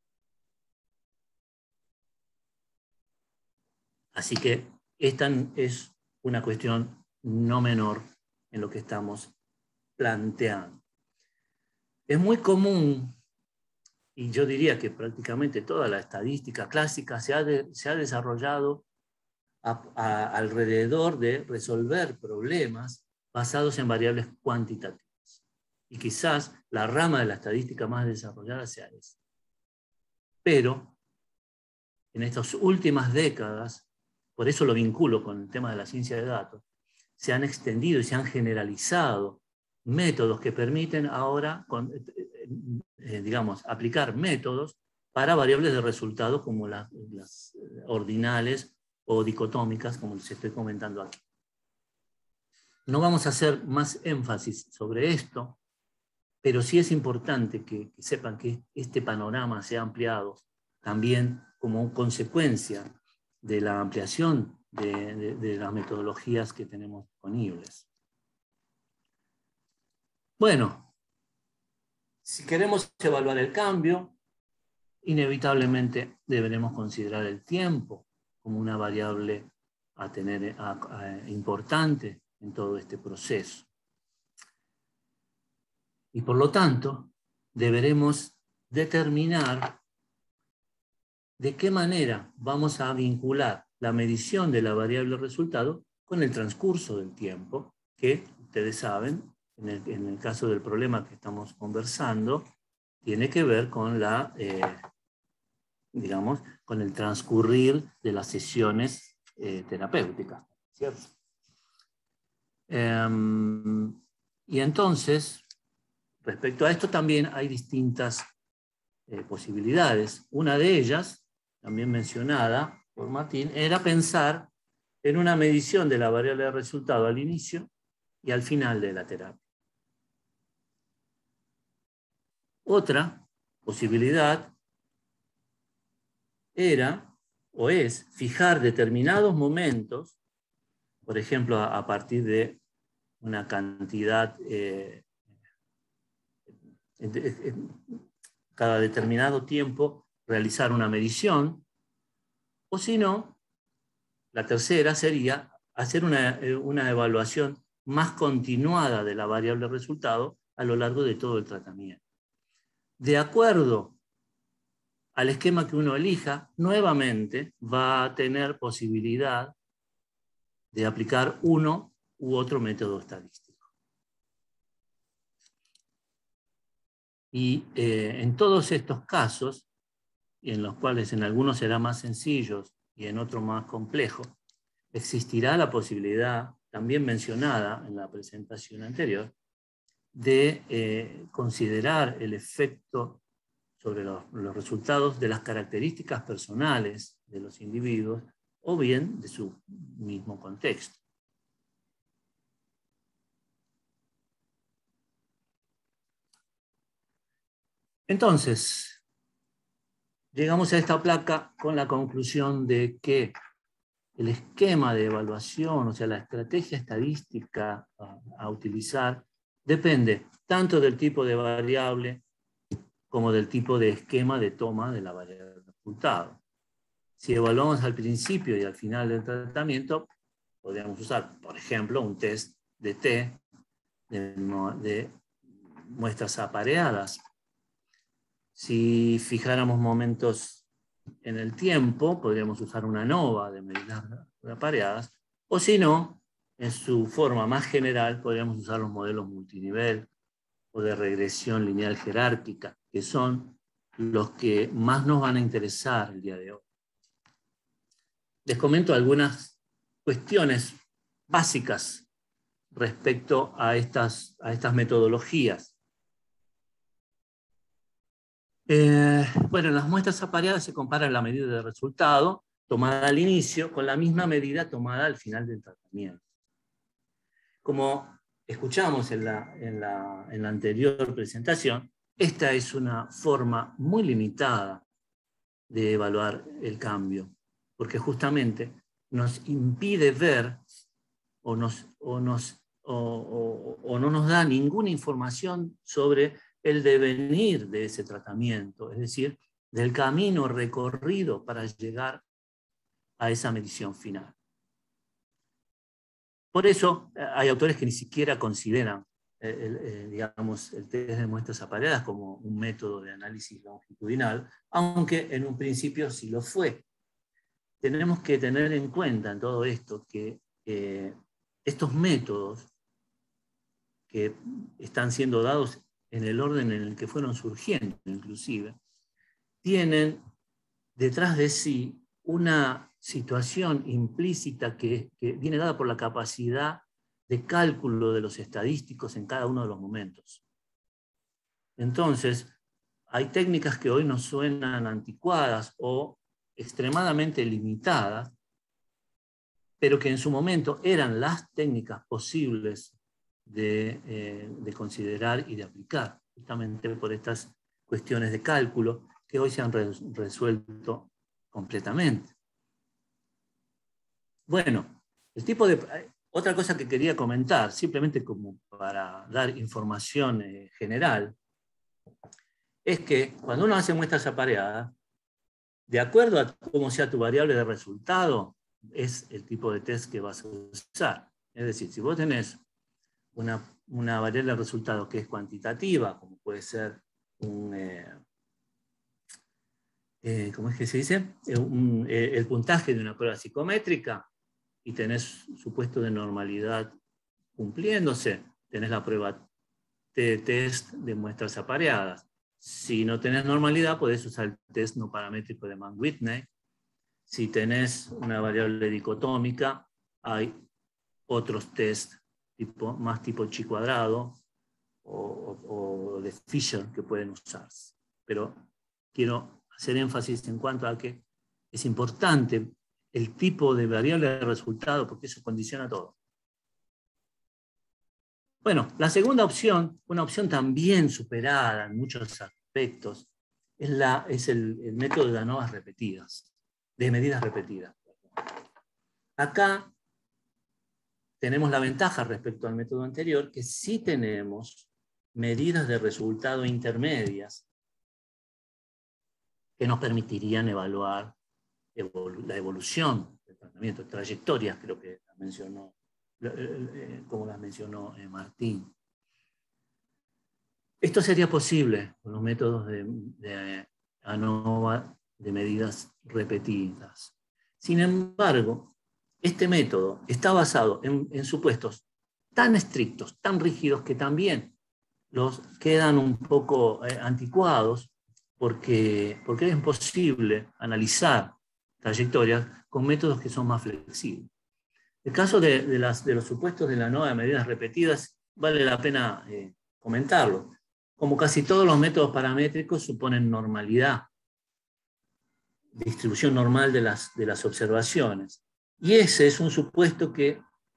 Así que esta es una cuestión no menor en lo que estamos planteando. Es muy común, y yo diría que prácticamente toda la estadística clásica se ha, de, se ha desarrollado a, a, alrededor de resolver problemas basados en variables cuantitativas. Y quizás la rama de la estadística más desarrollada sea esa. Pero en estas últimas décadas, por eso lo vinculo con el tema de la ciencia de datos, se han extendido y se han generalizado métodos que permiten ahora, con, eh, digamos, aplicar métodos para variables de resultado como las, las ordinales o dicotómicas, como les estoy comentando aquí. No vamos a hacer más énfasis sobre esto, pero sí es importante que, que sepan que este panorama se ha ampliado también como consecuencia de la ampliación de, de, de las metodologías que tenemos disponibles. Bueno, si queremos evaluar el cambio, inevitablemente deberemos considerar el tiempo como una variable a tener a, a, importante en todo este proceso. Y por lo tanto, deberemos determinar de qué manera vamos a vincular la medición de la variable resultado con el transcurso del tiempo, que ustedes saben, en el, en el caso del problema que estamos conversando, tiene que ver con la, eh, digamos, con el transcurrir de las sesiones eh, terapéuticas, ¿cierto? Eh, y entonces, respecto a esto también hay distintas eh, posibilidades. Una de ellas, también mencionada por Martín, era pensar en una medición de la variable de resultado al inicio y al final de la terapia. Otra posibilidad era, o es, fijar determinados momentos, por ejemplo, a, a partir de una cantidad, eh, de, de, cada determinado tiempo, realizar una medición, o si no, la tercera sería hacer una, una evaluación más continuada de la variable resultado a lo largo de todo el tratamiento. De acuerdo al esquema que uno elija, nuevamente va a tener posibilidad de aplicar uno u otro método estadístico. Y eh, en todos estos casos, y en los cuales en algunos serán más sencillos y en otros más complejos, existirá la posibilidad, también mencionada en la presentación anterior, de eh, considerar el efecto sobre los, los resultados de las características personales de los individuos o bien de su mismo contexto. Entonces, llegamos a esta placa con la conclusión de que el esquema de evaluación, o sea, la estrategia estadística a, a utilizar, depende tanto del tipo de variable como del tipo de esquema de toma de la variable de resultado. Si evaluamos al principio y al final del tratamiento, podríamos usar, por ejemplo, un test de T de, de muestras apareadas. Si fijáramos momentos en el tiempo, podríamos usar una ANOVA de medidas apareadas, o si no, en su forma más general, podríamos usar los modelos multinivel o de regresión lineal jerárquica, que son los que más nos van a interesar el día de hoy. Les comento algunas cuestiones básicas respecto a estas, a estas metodologías. Eh, bueno, en las muestras apareadas se compara la medida de resultado tomada al inicio con la misma medida tomada al final del tratamiento. Como escuchamos en la, en la, en la anterior presentación, esta es una forma muy limitada de evaluar el cambio, porque justamente nos impide ver o, nos, o, nos, o, o, o no nos da ninguna información sobre el devenir de ese tratamiento, es decir, del camino recorrido para llegar a esa medición final. Por eso hay autores que ni siquiera consideran el, el, digamos, el test de muestras apareadas como un método de análisis longitudinal, aunque en un principio sí lo fue. Tenemos que tener en cuenta en todo esto que eh, estos métodos que están siendo dados en el orden en el que fueron surgiendo, inclusive, tienen detrás de sí una situación implícita que, que viene dada por la capacidad de cálculo de los estadísticos en cada uno de los momentos. Entonces, hay técnicas que hoy nos suenan anticuadas o extremadamente limitadas, pero que en su momento eran las técnicas posibles de, eh, de considerar y de aplicar, justamente por estas cuestiones de cálculo que hoy se han resuelto completamente. Bueno, el tipo de... Otra cosa que quería comentar, simplemente como para dar información eh, general, es que cuando uno hace muestras apareadas, de acuerdo a cómo sea tu variable de resultado, es el tipo de test que vas a usar. Es decir, si vos tenés una, una variable de resultado que es cuantitativa, como puede ser un... Eh, eh, ¿cómo es que se dice? Eh, un, eh, el puntaje de una prueba psicométrica, y tenés supuesto de normalidad cumpliéndose, tenés la prueba de test de muestras apareadas. Si no tenés normalidad, podés usar el test no paramétrico de Mann-Whitney. Si tenés una variable dicotómica, hay otros test tipo, más tipo chi cuadrado o, o, o de Fisher que pueden usarse. Pero quiero hacer énfasis en cuanto a que es importante el tipo de variable de resultado, porque eso condiciona todo. Bueno, la segunda opción, una opción también superada en muchos aspectos, es, la, es el, el método de ANOVAs repetidas, de medidas repetidas. Acá tenemos la ventaja respecto al método anterior, que sí tenemos medidas de resultado intermedias que nos permitirían evaluar la evolución del tratamiento, trayectorias, creo que la mencionó, como las mencionó Martín. Esto sería posible con los métodos de, de ANOVA de medidas repetidas. Sin embargo, este método está basado en, en supuestos tan estrictos, tan rígidos, que también los quedan un poco eh, anticuados, porque, porque es imposible analizar trayectorias con métodos que son más flexibles. El caso de, de, las, de los supuestos de la ANOVA de medidas repetidas vale la pena eh, comentarlo. Como casi todos los métodos paramétricos suponen normalidad, distribución normal de las, de las observaciones. Y ese es un supuesto que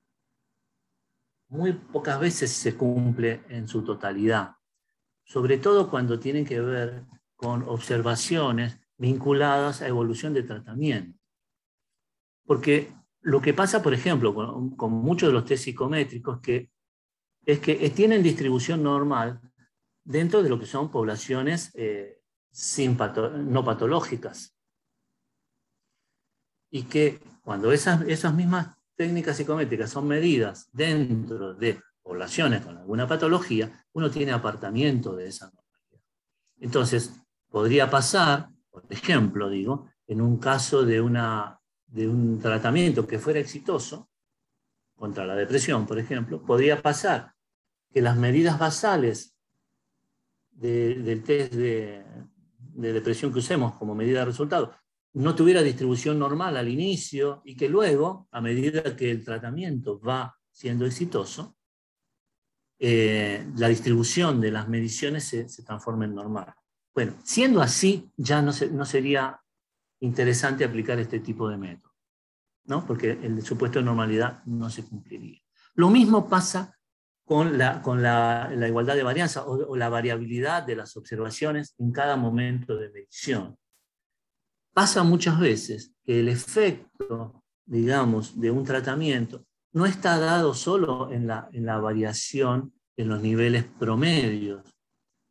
muy pocas veces se cumple en su totalidad, sobre todo cuando tienen que ver con observaciones vinculadas a evolución de tratamiento. Porque lo que pasa, por ejemplo, con, con muchos de los test psicométricos que, es que tienen distribución normal dentro de lo que son poblaciones eh, sin pato, no patológicas. Y que cuando esas, esas mismas técnicas psicométricas son medidas dentro de poblaciones con alguna patología, uno tiene apartamiento de esa normalidad. Entonces, podría pasar, por ejemplo, digo, en un caso de, una, de un tratamiento que fuera exitoso, contra la depresión, por ejemplo, podría pasar que las medidas basales de, del test de, de depresión que usemos como medida de resultado no tuviera distribución normal al inicio y que luego, a medida que el tratamiento va siendo exitoso, eh, la distribución de las mediciones se, se transforma en normal. Bueno, siendo así, ya no, se, no sería interesante aplicar este tipo de método, ¿no? Porque el supuesto de normalidad no se cumpliría. Lo mismo pasa con la, con la, la igualdad de varianza o, o la variabilidad de las observaciones en cada momento de medición. Pasa muchas veces que el efecto, digamos, de un tratamiento no está dado solo en la, en la variación en los niveles promedios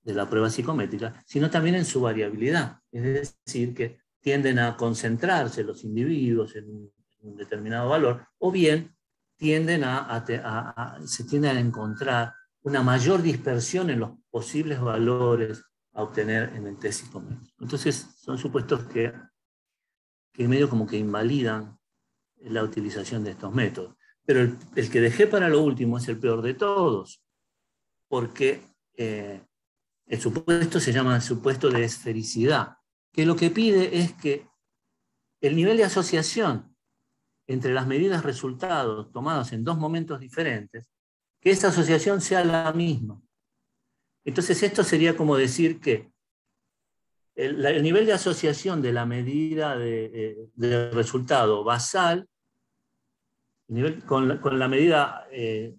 de la prueba psicométrica, sino también en su variabilidad. Es decir, que tienden a concentrarse los individuos en un, en un determinado valor, o bien tienden a, a, a, a, se tienden a encontrar una mayor dispersión en los posibles valores a obtener en el test psicométrico. Entonces, son supuestos que, que medio como que invalidan la utilización de estos métodos. Pero el, el que dejé para lo último es el peor de todos, porque eh, el supuesto se llama el supuesto de esfericidad, que lo que pide es que el nivel de asociación entre las medidas resultados tomadas en dos momentos diferentes, que esa asociación sea la misma. Entonces esto sería como decir que el, el nivel de asociación de la medida de, de resultado basal el nivel, con, la, con la medida eh,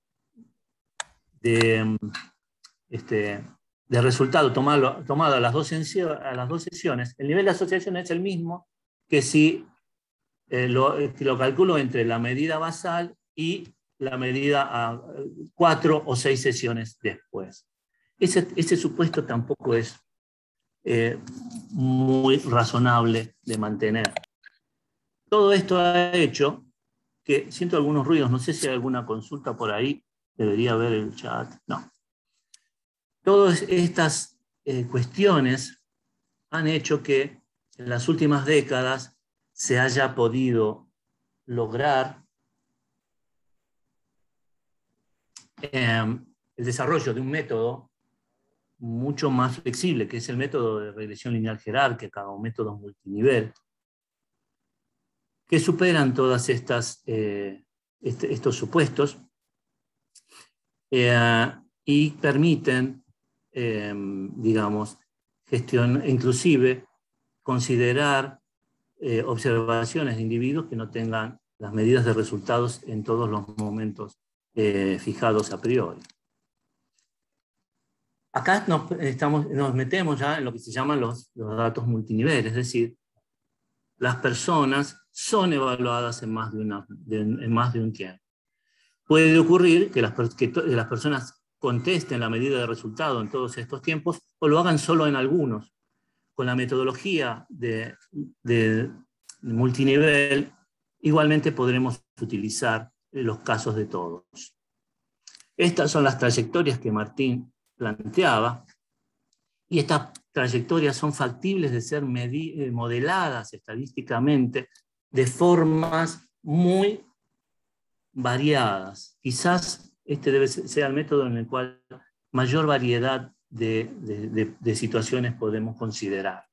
de, este, de resultado tomado, tomado a, las dos a las dos sesiones, el nivel de asociación es el mismo que si eh, lo, que lo calculo entre la medida basal y la medida a cuatro o seis sesiones después. Ese, ese supuesto tampoco es eh, muy razonable de mantener. Todo esto ha hecho que siento algunos ruidos, no sé si hay alguna consulta por ahí, debería ver el chat, no. Todas estas eh, cuestiones han hecho que en las últimas décadas se haya podido lograr eh, el desarrollo de un método mucho más flexible, que es el método de regresión lineal jerárquica o métodos multinivel, que superan todas estas eh, este, estos supuestos eh, y permiten, eh, digamos, gestión, inclusive considerar eh, observaciones de individuos que no tengan las medidas de resultados en todos los momentos eh, fijados a priori. Acá nos, estamos, nos metemos ya en lo que se llaman los, los datos multinivel, es decir, las personas son evaluadas en más de, una, de, en más de un tiempo. Puede ocurrir que las, que las personas contesten la medida de resultado en todos estos tiempos o lo hagan solo en algunos. Con la metodología de, de multinivel, igualmente podremos utilizar los casos de todos. Estas son las trayectorias que Martín planteaba, y estas trayectorias son factibles de ser modeladas estadísticamente de formas muy variadas. Quizás este debe ser, sea el método en el cual mayor variedad de, de, de, de situaciones podemos considerar.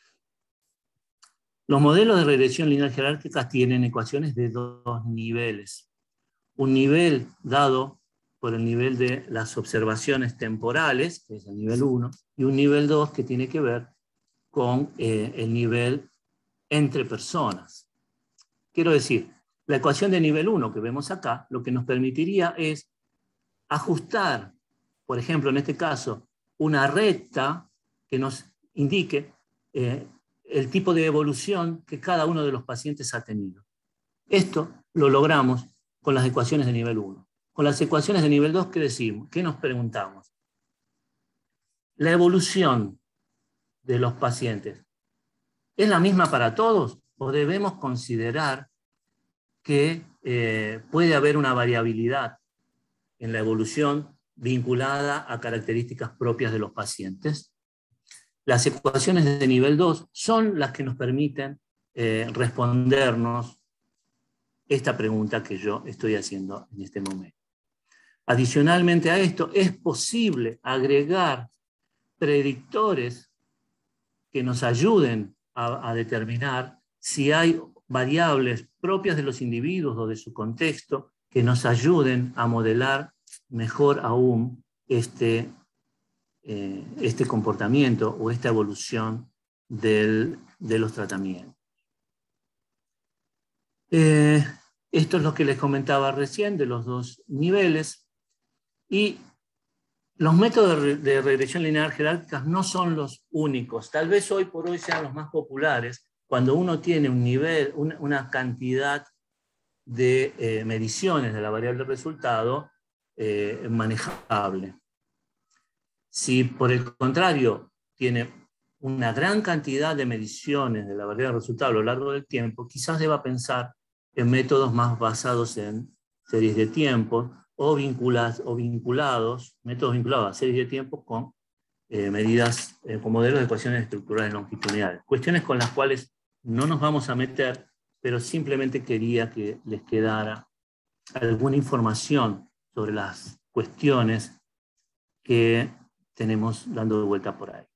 Los modelos de regresión lineal jerárquica tienen ecuaciones de dos niveles. Un nivel dado por el nivel de las observaciones temporales, que es el nivel uno, y un nivel dos que tiene que ver con eh, el nivel entre personas. Quiero decir, la ecuación de nivel uno que vemos acá, lo que nos permitiría es ajustar, por ejemplo, en este caso, una recta que nos indique eh, el tipo de evolución que cada uno de los pacientes ha tenido. Esto lo logramos con las ecuaciones de nivel uno. Con las ecuaciones de nivel dos, ¿qué decimos? ¿Qué nos preguntamos? ¿La evolución de los pacientes es la misma para todos o debemos considerar que eh, puede haber una variabilidad en la evolución vinculada a características propias de los pacientes? Las ecuaciones de nivel dos son las que nos permiten eh, respondernos esta pregunta que yo estoy haciendo en este momento. Adicionalmente a esto, es posible agregar predictores que nos ayuden a, a determinar si hay variables propias de los individuos o de su contexto que nos ayuden a modelar mejor aún este, eh, este comportamiento o esta evolución del, de los tratamientos. Eh, esto es lo que les comentaba recién de los dos niveles. Y los métodos de regresión lineal jerárquica no son los únicos. Tal vez hoy por hoy sean los más populares cuando uno tiene un nivel, una, una cantidad de eh, mediciones de la variable resultado eh, manejable. Si por el contrario tiene una gran cantidad de mediciones de la variedad de resultados a lo largo del tiempo, quizás deba pensar en métodos más basados en series de tiempos o, vinculas, o vinculados, métodos vinculados a series de tiempos con eh, medidas, eh, con modelos de ecuaciones estructurales longitudinales. Cuestiones con las cuales no nos vamos a meter, pero simplemente quería que les quedara alguna información sobre las cuestiones que tenemos dando vuelta por ahí.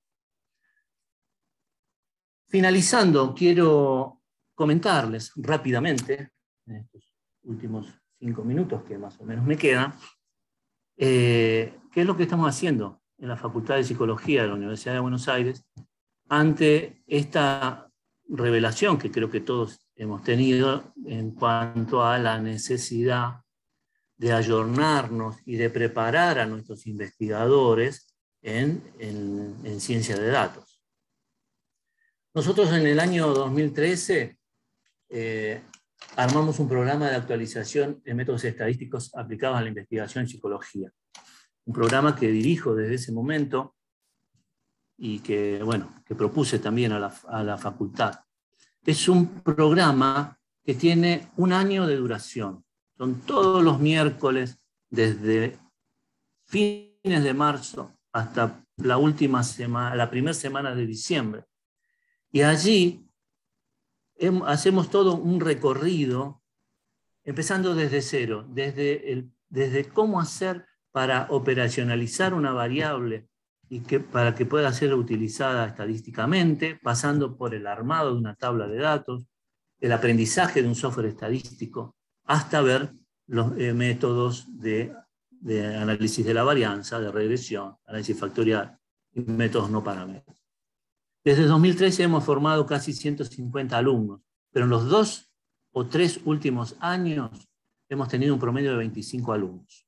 Finalizando, quiero comentarles rápidamente, en estos últimos cinco minutos que más o menos me quedan, eh, qué es lo que estamos haciendo en la Facultad de Psicología de la Universidad de Buenos Aires ante esta revelación que creo que todos hemos tenido en cuanto a la necesidad de ayornarnos y de preparar a nuestros investigadores en, en, en ciencia de datos. Nosotros en el año dos mil trece eh, armamos un programa de actualización de métodos estadísticos aplicados a la investigación en psicología. Un programa que dirijo desde ese momento y que, bueno, que propuse también a la, a la facultad. Es un programa que tiene un año de duración. Son todos los miércoles, desde fines de marzo hasta la última semana, la primera semana de diciembre. Y allí hacemos todo un recorrido, empezando desde cero, desde, el, desde cómo hacer para operacionalizar una variable y que, para que pueda ser utilizada estadísticamente, pasando por el armado de una tabla de datos, el aprendizaje de un software estadístico, hasta ver los eh, métodos de, de análisis de la varianza, de regresión, análisis factorial y métodos no paramétricos. Desde dos mil trece hemos formado casi ciento cincuenta alumnos, pero en los dos o tres últimos años hemos tenido un promedio de veinticinco alumnos.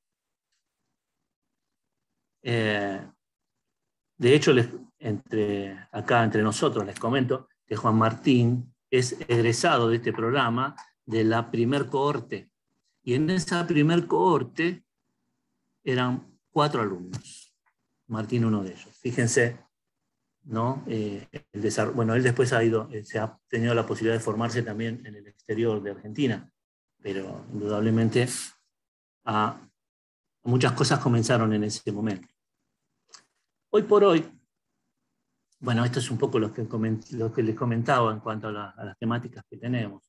Eh, de hecho, les, entre, acá entre nosotros les comento que Juan Martín es egresado de este programa de la primer cohorte. Y en esa primer cohorte eran cuatro alumnos. Martín uno de ellos. Fíjense, ¿no? Eh, el desarrollo, bueno, él después ha ido, eh, se ha tenido la posibilidad de formarse también en el exterior de Argentina, pero indudablemente a, muchas cosas comenzaron en ese momento. Hoy por hoy, bueno, esto es un poco lo que, coment, lo que les comentaba en cuanto a, la, a las temáticas que tenemos.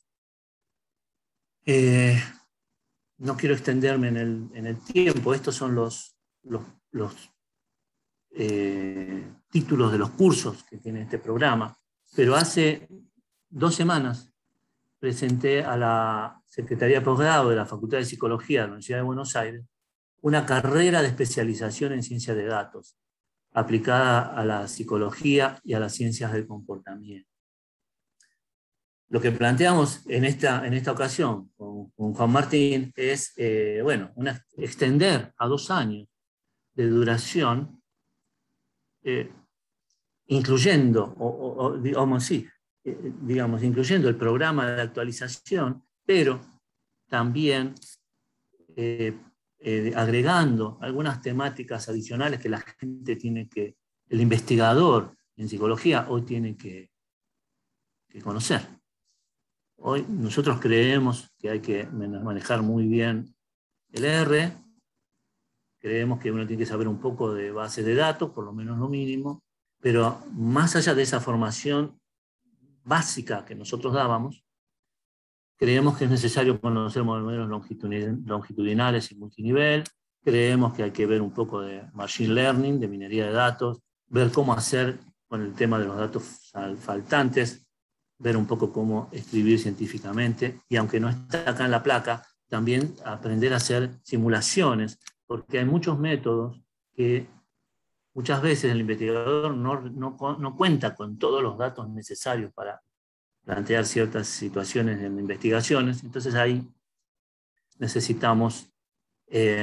Eh, no quiero extenderme en el, en el tiempo, estos son los, los, los eh, títulos de los cursos que tiene este programa, pero hace dos semanas presenté a la Secretaría de Posgrado de la Facultad de Psicología de la Universidad de Buenos Aires una carrera de especialización en ciencia de datos, aplicada a la psicología y a las ciencias del comportamiento. Lo que planteamos en esta, en esta ocasión con, con Juan Martín es eh, bueno, una, extender a dos años de duración, eh, incluyendo, o, o, o, digamos, sí, eh, digamos, incluyendo el programa de actualización, pero también eh, Eh, agregando algunas temáticas adicionales que la gente tiene que, el investigador en psicología hoy tiene que, que conocer. Hoy nosotros creemos que hay que manejar muy bien el R, creemos que uno tiene que saber un poco de base de datos, por lo menos lo mínimo, pero más allá de esa formación básica que nosotros dábamos, creemos que es necesario conocer modelos longitudinales y multinivel, creemos que hay que ver un poco de machine learning, de minería de datos, ver cómo hacer con el tema de los datos faltantes, ver un poco cómo escribir científicamente, y aunque no está acá en la placa, también aprender a hacer simulaciones, porque hay muchos métodos que muchas veces el investigador no, no, no cuenta con todos los datos necesarios para plantear ciertas situaciones en investigaciones, entonces ahí necesitamos eh,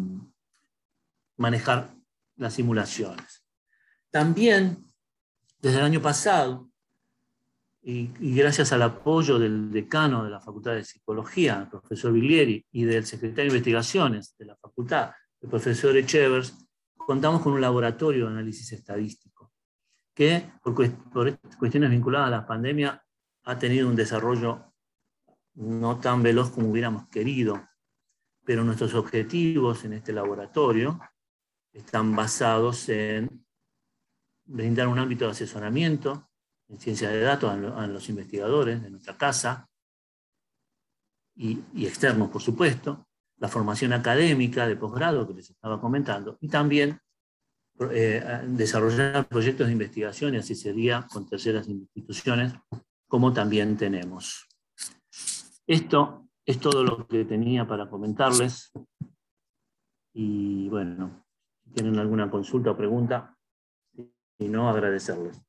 manejar las simulaciones. También, desde el año pasado, y, y gracias al apoyo del decano de la Facultad de Psicología, el profesor Viglieri, y del secretario de Investigaciones de la Facultad, el profesor Echevers, contamos con un laboratorio de análisis estadístico que, por, por cuestiones vinculadas a la pandemia, ha tenido un desarrollo no tan veloz como hubiéramos querido, pero nuestros objetivos en este laboratorio están basados en brindar un ámbito de asesoramiento en ciencia de datos a los investigadores de nuestra casa y, y externos, por supuesto, la formación académica de posgrado que les estaba comentando, y también eh, desarrollar proyectos de investigación y asesoría con terceras instituciones, como también tenemos. Esto es todo lo que tenía para comentarles. Y bueno, si tienen alguna consulta o pregunta, si no, agradecerles.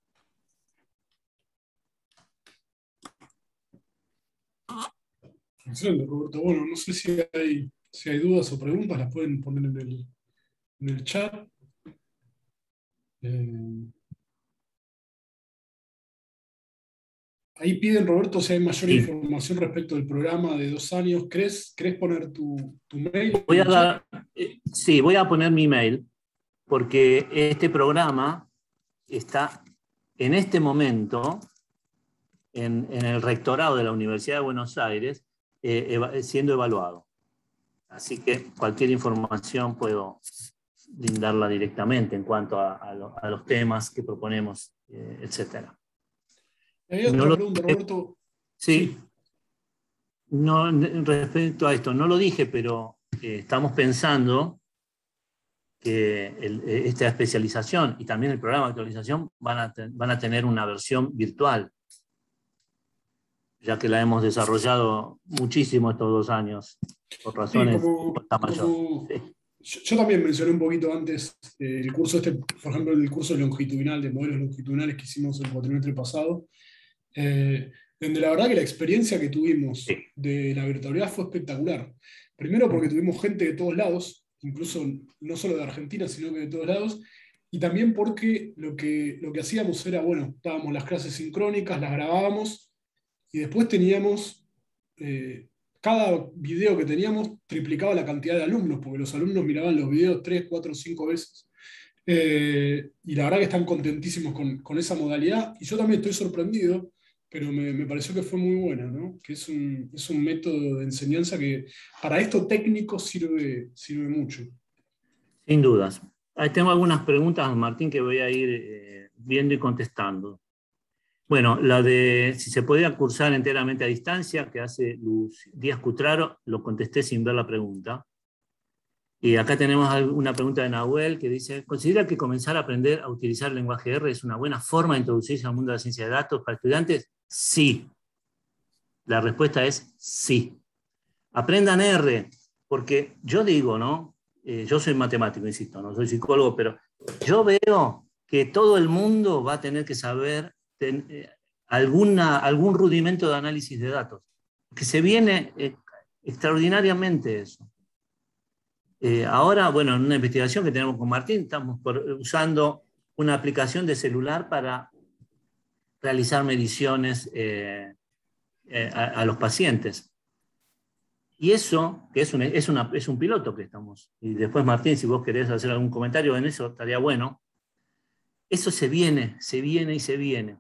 Excelente, Roberto. Bueno, no sé si hay, si hay dudas o preguntas, las pueden poner en el, en el chat. Eh, ahí piden, Roberto, si hay mayor Sí. información respecto del programa de dos años. ¿Crees, ¿crees poner tu, tu mail? Voy a dar, eh, sí, voy a poner mi mail, porque este programa está en este momento en, en el rectorado de la Universidad de Buenos Aires eh, eva, siendo evaluado. Así que cualquier información puedo brindarla directamente en cuanto a, a, lo, a los temas que proponemos, eh, etcétera. Hay otra no pregunta, lo, Roberto. Sí. sí. No, respecto a esto, no lo dije, pero eh, estamos pensando que el, esta especialización y también el programa de actualización van a, ten, van a tener una versión virtual, ya que la hemos desarrollado muchísimo estos dos años, por razones sí, como, mayor. Como, sí. yo, yo también mencioné un poquito antes eh, el curso este, por ejemplo, el curso longitudinal, de modelos longitudinales que hicimos el cuatrimestre pasado, eh, donde la verdad que la experiencia que tuvimos sí. de la virtualidad fue espectacular. Primero porque tuvimos gente de todos lados, incluso no solo de Argentina, sino que de todos lados, y también porque lo que, lo que hacíamos era, bueno, dábamos las clases sincrónicas, las grabábamos, y después teníamos, eh, cada video que teníamos triplicaba la cantidad de alumnos, porque los alumnos miraban los videos tres, cuatro, cinco veces. Eh, y la verdad que están contentísimos con, con esa modalidad, y yo también estoy sorprendido, pero me, me pareció que fue muy buena, ¿no? Que es un, es un método de enseñanza que para esto técnico sirve, sirve mucho. Sin dudas. Ahí tengo algunas preguntas, Martín, que voy a ir eh, viendo y contestando. Bueno, la de si se podía cursar enteramente a distancia, que hace Luz Díaz Cutraro, lo contesté sin ver la pregunta. Y acá tenemos una pregunta de Nahuel que dice, ¿considera que comenzar a aprender a utilizar el lenguaje R es una buena forma de introducirse al mundo de la ciencia de datos para estudiantes? Sí. La respuesta es sí. Aprendan R, porque yo digo, ¿no? Eh, yo soy matemático, insisto, no soy psicólogo, pero yo veo que todo el mundo va a tener que saber ten, eh, alguna, algún rudimento de análisis de datos, que se viene eh, extraordinariamente eso. Eh, ahora, bueno, en una investigación que tenemos con Martín, estamos por, usando una aplicación de celular para realizar mediciones eh, eh, a, a los pacientes. Y eso, que es un, es, una, es un piloto que estamos, y después Martín, si vos querés hacer algún comentario en eso, estaría bueno. Eso se viene, se viene y se viene.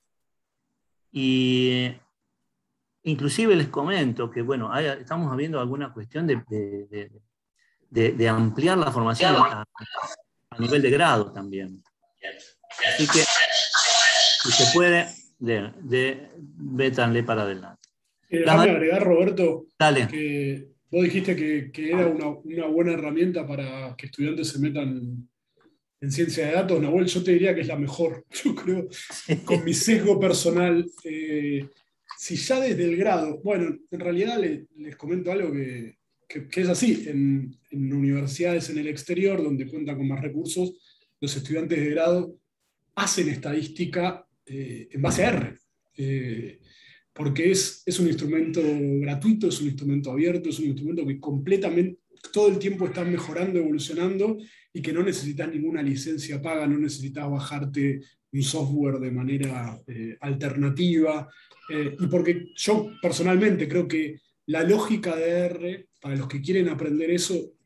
Y eh, inclusive les comento que, bueno, hay, estamos viendo alguna cuestión de, de, de, de, de ampliar la formación a, a nivel de grado también. Así que, si se puede, de, de, vétanle para adelante. Eh, déjame agregar, Roberto, Dale. que vos dijiste que, que era una, una buena herramienta para que estudiantes se metan en ciencia de datos. Nahuel, yo te diría que es la mejor, yo creo, con mi sesgo personal. Eh, si ya desde el grado, bueno, en realidad les, les comento algo que, que, que es así, en, en universidades en el exterior, donde cuentan con más recursos, los estudiantes de grado hacen estadística eh, en base a R. Eh, porque es, es un instrumento gratuito, es un instrumento abierto, es un instrumento que completamente, todo el tiempo está mejorando, evolucionando, y que no necesitas ninguna licencia paga, no necesitas bajarte un software de manera eh, alternativa, eh, y porque yo personalmente creo que la lógica de R, para los que quieren aprender eso,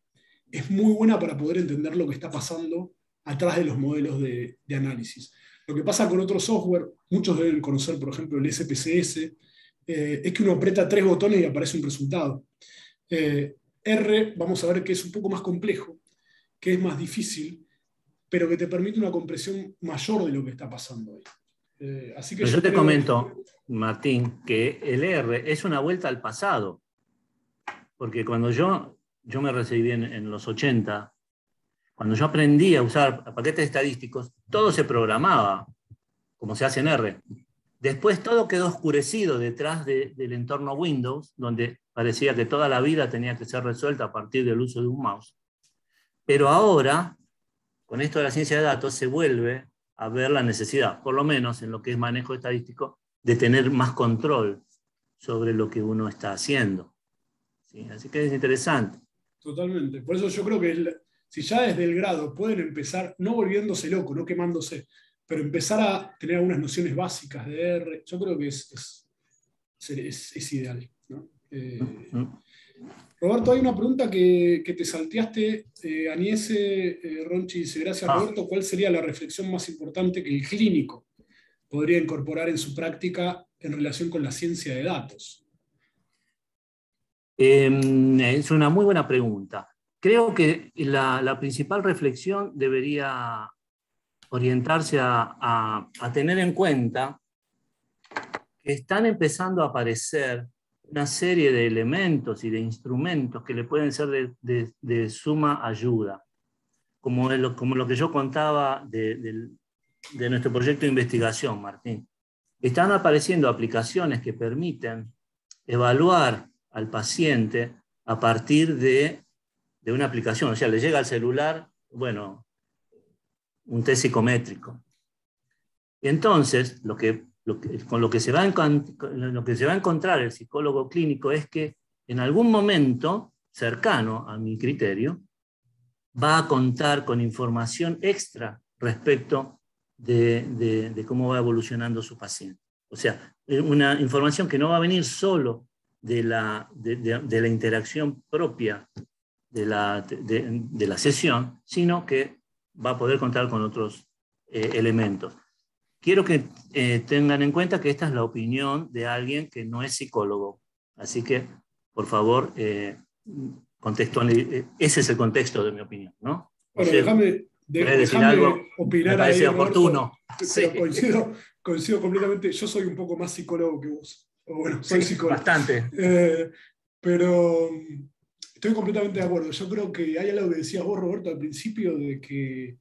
es muy buena para poder entender lo que está pasando atrás de los modelos de, de análisis. Lo que pasa con otro software, muchos deben conocer, por ejemplo, el S P C S, eh, es que uno aprieta tres botones y aparece un resultado. Eh, R, vamos a ver que es un poco más complejo, que es más difícil, pero que te permite una comprensión mayor de lo que está pasando ahí. Eh, así que Pero yo, yo te creo... comento, Martín, que el R es una vuelta al pasado, porque cuando yo, yo me recibí en, en los ochenta, cuando yo aprendí a usar paquetes estadísticos, todo se programaba, como se hace en R. Después todo quedó oscurecido detrás de, del entorno Windows, donde parecía que toda la vida tenía que ser resuelta a partir del uso de un mouse. Pero ahora, con esto de la ciencia de datos, se vuelve a ver la necesidad, por lo menos en lo que es manejo estadístico, de tener más control sobre lo que uno está haciendo. ¿Sí? Así que es interesante. Totalmente. Por eso yo creo que el, si ya desde el grado pueden empezar, no volviéndose loco, no quemándose, pero empezar a tener algunas nociones básicas de R, yo creo que es, es, es, es ideal, ¿no? Eh, ¿Mm? Roberto, hay una pregunta que, que te salteaste. Eh, Aniese eh, Ronchi dice, gracias Ah. Roberto, ¿cuál sería la reflexión más importante que el clínico podría incorporar en su práctica en relación con la ciencia de datos? Eh, es una muy buena pregunta. Creo que la, la principal reflexión debería orientarse a, a, a tener en cuenta que están empezando a aparecer una serie de elementos y de instrumentos que le pueden ser de, de, de suma ayuda, como lo, como lo que yo contaba de, de, de nuestro proyecto de investigación, Martín. Están apareciendo aplicaciones que permiten evaluar al paciente a partir de, de una aplicación, o sea, le llega al celular, bueno, un test psicométrico. Y entonces, lo que, lo que, con lo que, se va a, lo que se va a encontrar el psicólogo clínico es que en algún momento, cercano a mi criterio, va a contar con información extra respecto de, de, de cómo va evolucionando su paciente. O sea, una información que no va a venir solo de la, de, de, de la interacción propia de la, de, de la sesión, sino que va a poder contar con otros eh, elementos. Quiero que eh, tengan en cuenta que esta es la opinión de alguien que no es psicólogo. Así que, por favor, eh, contextualice. Ese es el contexto de mi opinión, ¿no? Bueno, o sea, déjame, de, decir algo, opinar me parece ahí, oportuno. Roberto, Sí. pero coincido, coincido completamente. Yo soy un poco más psicólogo que vos. O bueno, soy Sí, psicólogo. bastante. Eh, pero estoy completamente de acuerdo. Yo creo que hay algo que decías vos, Roberto, al principio, de que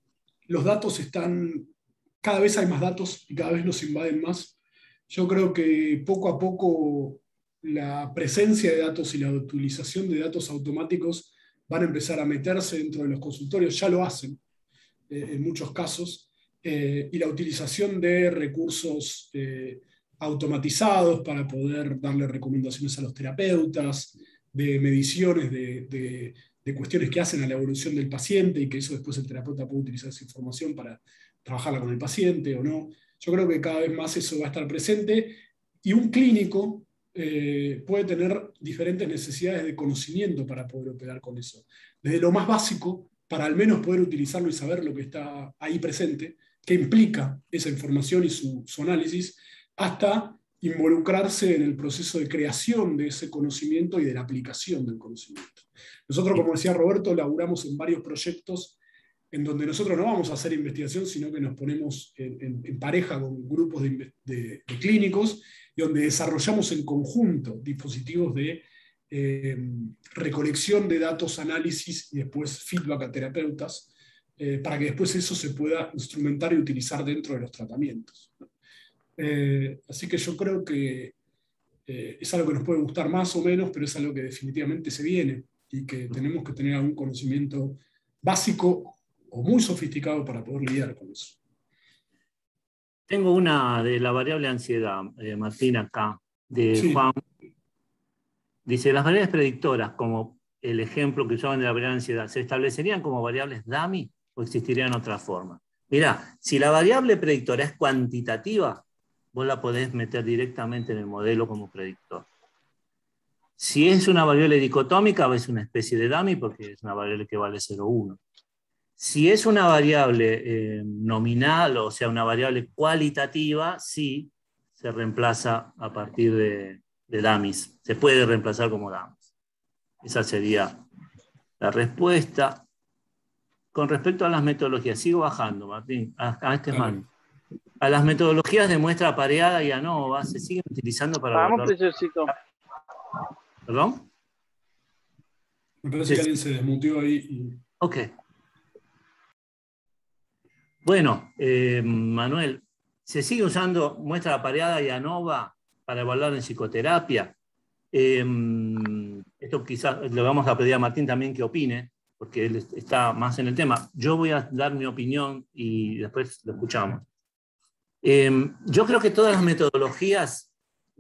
los datos están, cada vez hay más datos y cada vez nos invaden más. Yo creo que poco a poco la presencia de datos y la utilización de datos automáticos van a empezar a meterse dentro de los consultorios, ya lo hacen eh, en muchos casos, eh, y la utilización de recursos eh, automatizados para poder darle recomendaciones a los terapeutas, de mediciones de, de, de cuestiones que hacen a la evolución del paciente y que eso después el terapeuta puede utilizar esa información para trabajarla con el paciente o no. Yo creo que cada vez más eso va a estar presente y un clínico eh, puede tener diferentes necesidades de conocimiento para poder operar con eso. Desde lo más básico, para al menos poder utilizarlo y saber lo que está ahí presente, qué implica esa información y su, su análisis, hasta involucrarse en el proceso de creación de ese conocimiento y de la aplicación del conocimiento. Nosotros, como decía Roberto, laburamos en varios proyectos en donde nosotros no vamos a hacer investigación, sino que nos ponemos en, en, en pareja con grupos de, de, de clínicos y donde desarrollamos en conjunto dispositivos de eh, recolección de datos, análisis y después feedback a terapeutas, eh, para que después eso se pueda instrumentar y utilizar dentro de los tratamientos. Eh, así que yo creo que eh, es algo que nos puede gustar más o menos, pero es algo que definitivamente se viene y que tenemos que tener algún conocimiento básico o muy sofisticado para poder lidiar con eso. Tengo una de la variable ansiedad, eh, Martín, acá, de Sí. Juan. Dice, las variables predictoras, como el ejemplo que usaban de la variable ansiedad, ¿se establecerían como variables dummy o existirían otra forma? Mirá, si la variable predictora es cuantitativa, vos la podés meter directamente en el modelo como predictor. Si es una variable dicotómica, es una especie de dummy porque es una variable que vale cero coma uno. Si es una variable eh, nominal, o sea, una variable cualitativa, sí se reemplaza a partir de, de dummies. Se puede reemplazar como dummies. Esa sería la respuesta. Con respecto a las metodologías, sigo bajando, Martín, a, a este mano. A las metodologías de muestra pareada y ANOVA se siguen utilizando para Vamos, evaluar... profesorcito. ¿Perdón? Me parece que alguien se desmuteó ahí. Y... Ok. Bueno, eh, Manuel, ¿se sigue usando muestra pareada y ANOVA para evaluar en psicoterapia? Eh, esto quizás le vamos a pedir a Martín también que opine, porque él está más en el tema. Yo voy a dar mi opinión y después lo escuchamos. Eh, yo creo que todas las metodologías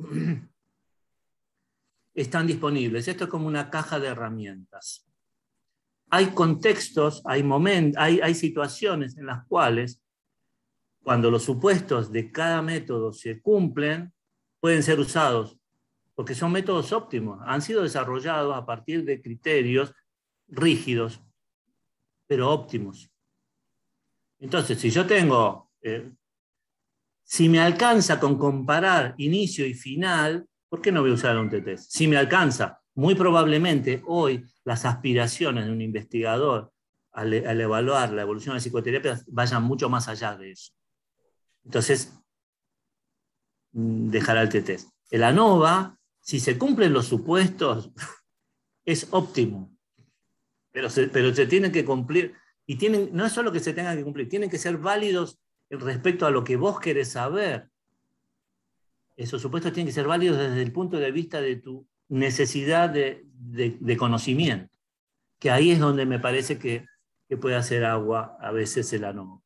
están disponibles. Esto es como una caja de herramientas. Hay contextos, hay momentos, hay, hay situaciones en las cuales, cuando los supuestos de cada método se cumplen, pueden ser usados, porque son métodos óptimos. Han sido desarrollados a partir de criterios rígidos, pero óptimos. Entonces, si yo tengo, eh, si me alcanza con comparar inicio y final, ¿por qué no voy a usar un T T? Si me alcanza, muy probablemente hoy las aspiraciones de un investigador al, al evaluar la evolución de la psicoterapia vayan mucho más allá de eso. Entonces, dejará el T T. El ANOVA, si se cumplen los supuestos, es óptimo. Pero se, pero se tienen que cumplir, y tienen, no es solo que se tengan que cumplir, tienen que ser válidos respecto a lo que vos querés saber. Esos supuestos tienen que ser válidos desde el punto de vista de tu necesidad de, de, de conocimiento, que ahí es donde me parece que, que puede hacer agua a veces el ANOVA.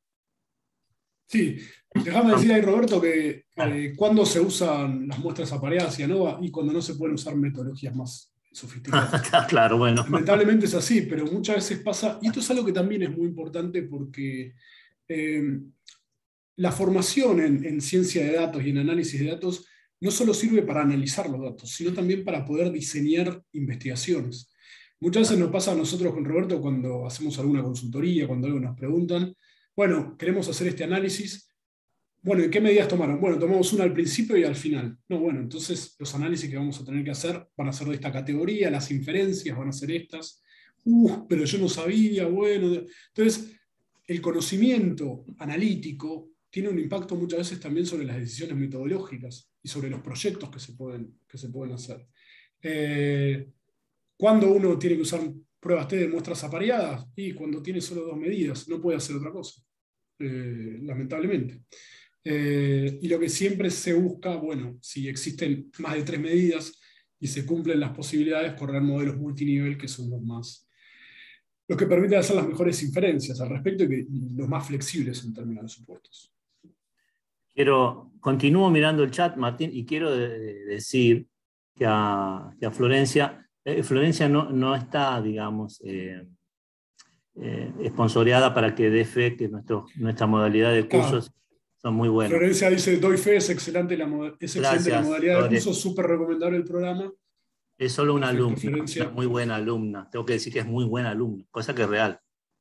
Sí, déjame decir ahí, Roberto, que eh, cuando se usan las muestras apareadas y ANOVA y cuando no se pueden usar metodologías más sofisticadas. Claro, bueno. Lamentablemente es así, pero muchas veces pasa, y esto es algo que también es muy importante porque eh, la formación en, en ciencia de datos y en análisis de datos no solo sirve para analizar los datos, sino también para poder diseñar investigaciones. Muchas veces nos pasa a nosotros con Roberto cuando hacemos alguna consultoría, cuando algo nos preguntan, bueno, queremos hacer este análisis, bueno, ¿y qué medidas tomaron? Bueno, tomamos una al principio y al final. No, bueno, entonces los análisis que vamos a tener que hacer van a ser de esta categoría, las inferencias van a ser estas. Uh, pero yo no sabía, bueno. Entonces, el conocimiento analítico tiene un impacto muchas veces también sobre las decisiones metodológicas y sobre los proyectos que se pueden, que se pueden hacer. Eh, ¿Cuándo uno tiene que usar pruebas T de muestras apareadas? Y cuando tiene solo dos medidas, no puede hacer otra cosa, eh, lamentablemente. Eh, y lo que siempre se busca, bueno, si existen más de tres medidas y se cumplen las posibilidades, correr modelos multinivel que son los más, los que permiten hacer las mejores inferencias al respecto y, que, y los más flexibles en términos de supuestos. Quiero, continúo mirando el chat, Martín, y quiero de, de decir que a, que a Florencia, eh, Florencia no, no está, digamos, eh, eh, esponsoreada para que dé fe que nuestro, nuestra modalidad de cursos ah. son muy buenos. Florencia dice, doy fe, es excelente la, es excelente Gracias, la modalidad Flores. de curso, súper recomendable el programa. Es solo una alumna, una muy buena alumna. Tengo que decir que es muy buena alumna, cosa que es real.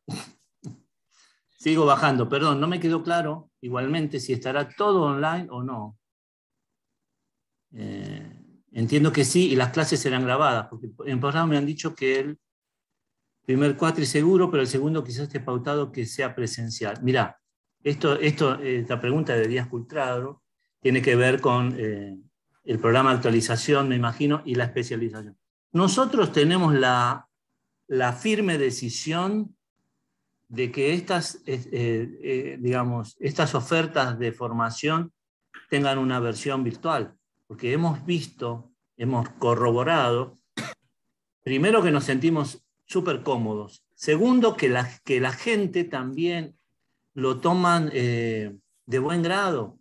Sigo bajando, perdón, no me quedó claro igualmente si estará todo online o no. Eh, entiendo que sí, y las clases serán grabadas, porque en programa me han dicho que el primer cuatri seguro, pero el segundo quizás esté pautado que sea presencial. Mirá, esto, esto, esta pregunta de Díaz Cultrado tiene que ver con eh, el programa de actualización, me imagino, y la especialización. Nosotros tenemos la, la firme decisión de que estas, eh, eh, digamos, estas ofertas de formación tengan una versión virtual, porque hemos visto, hemos corroborado, primero que nos sentimos súper cómodos, segundo que la, que la gente también lo toman eh, de buen grado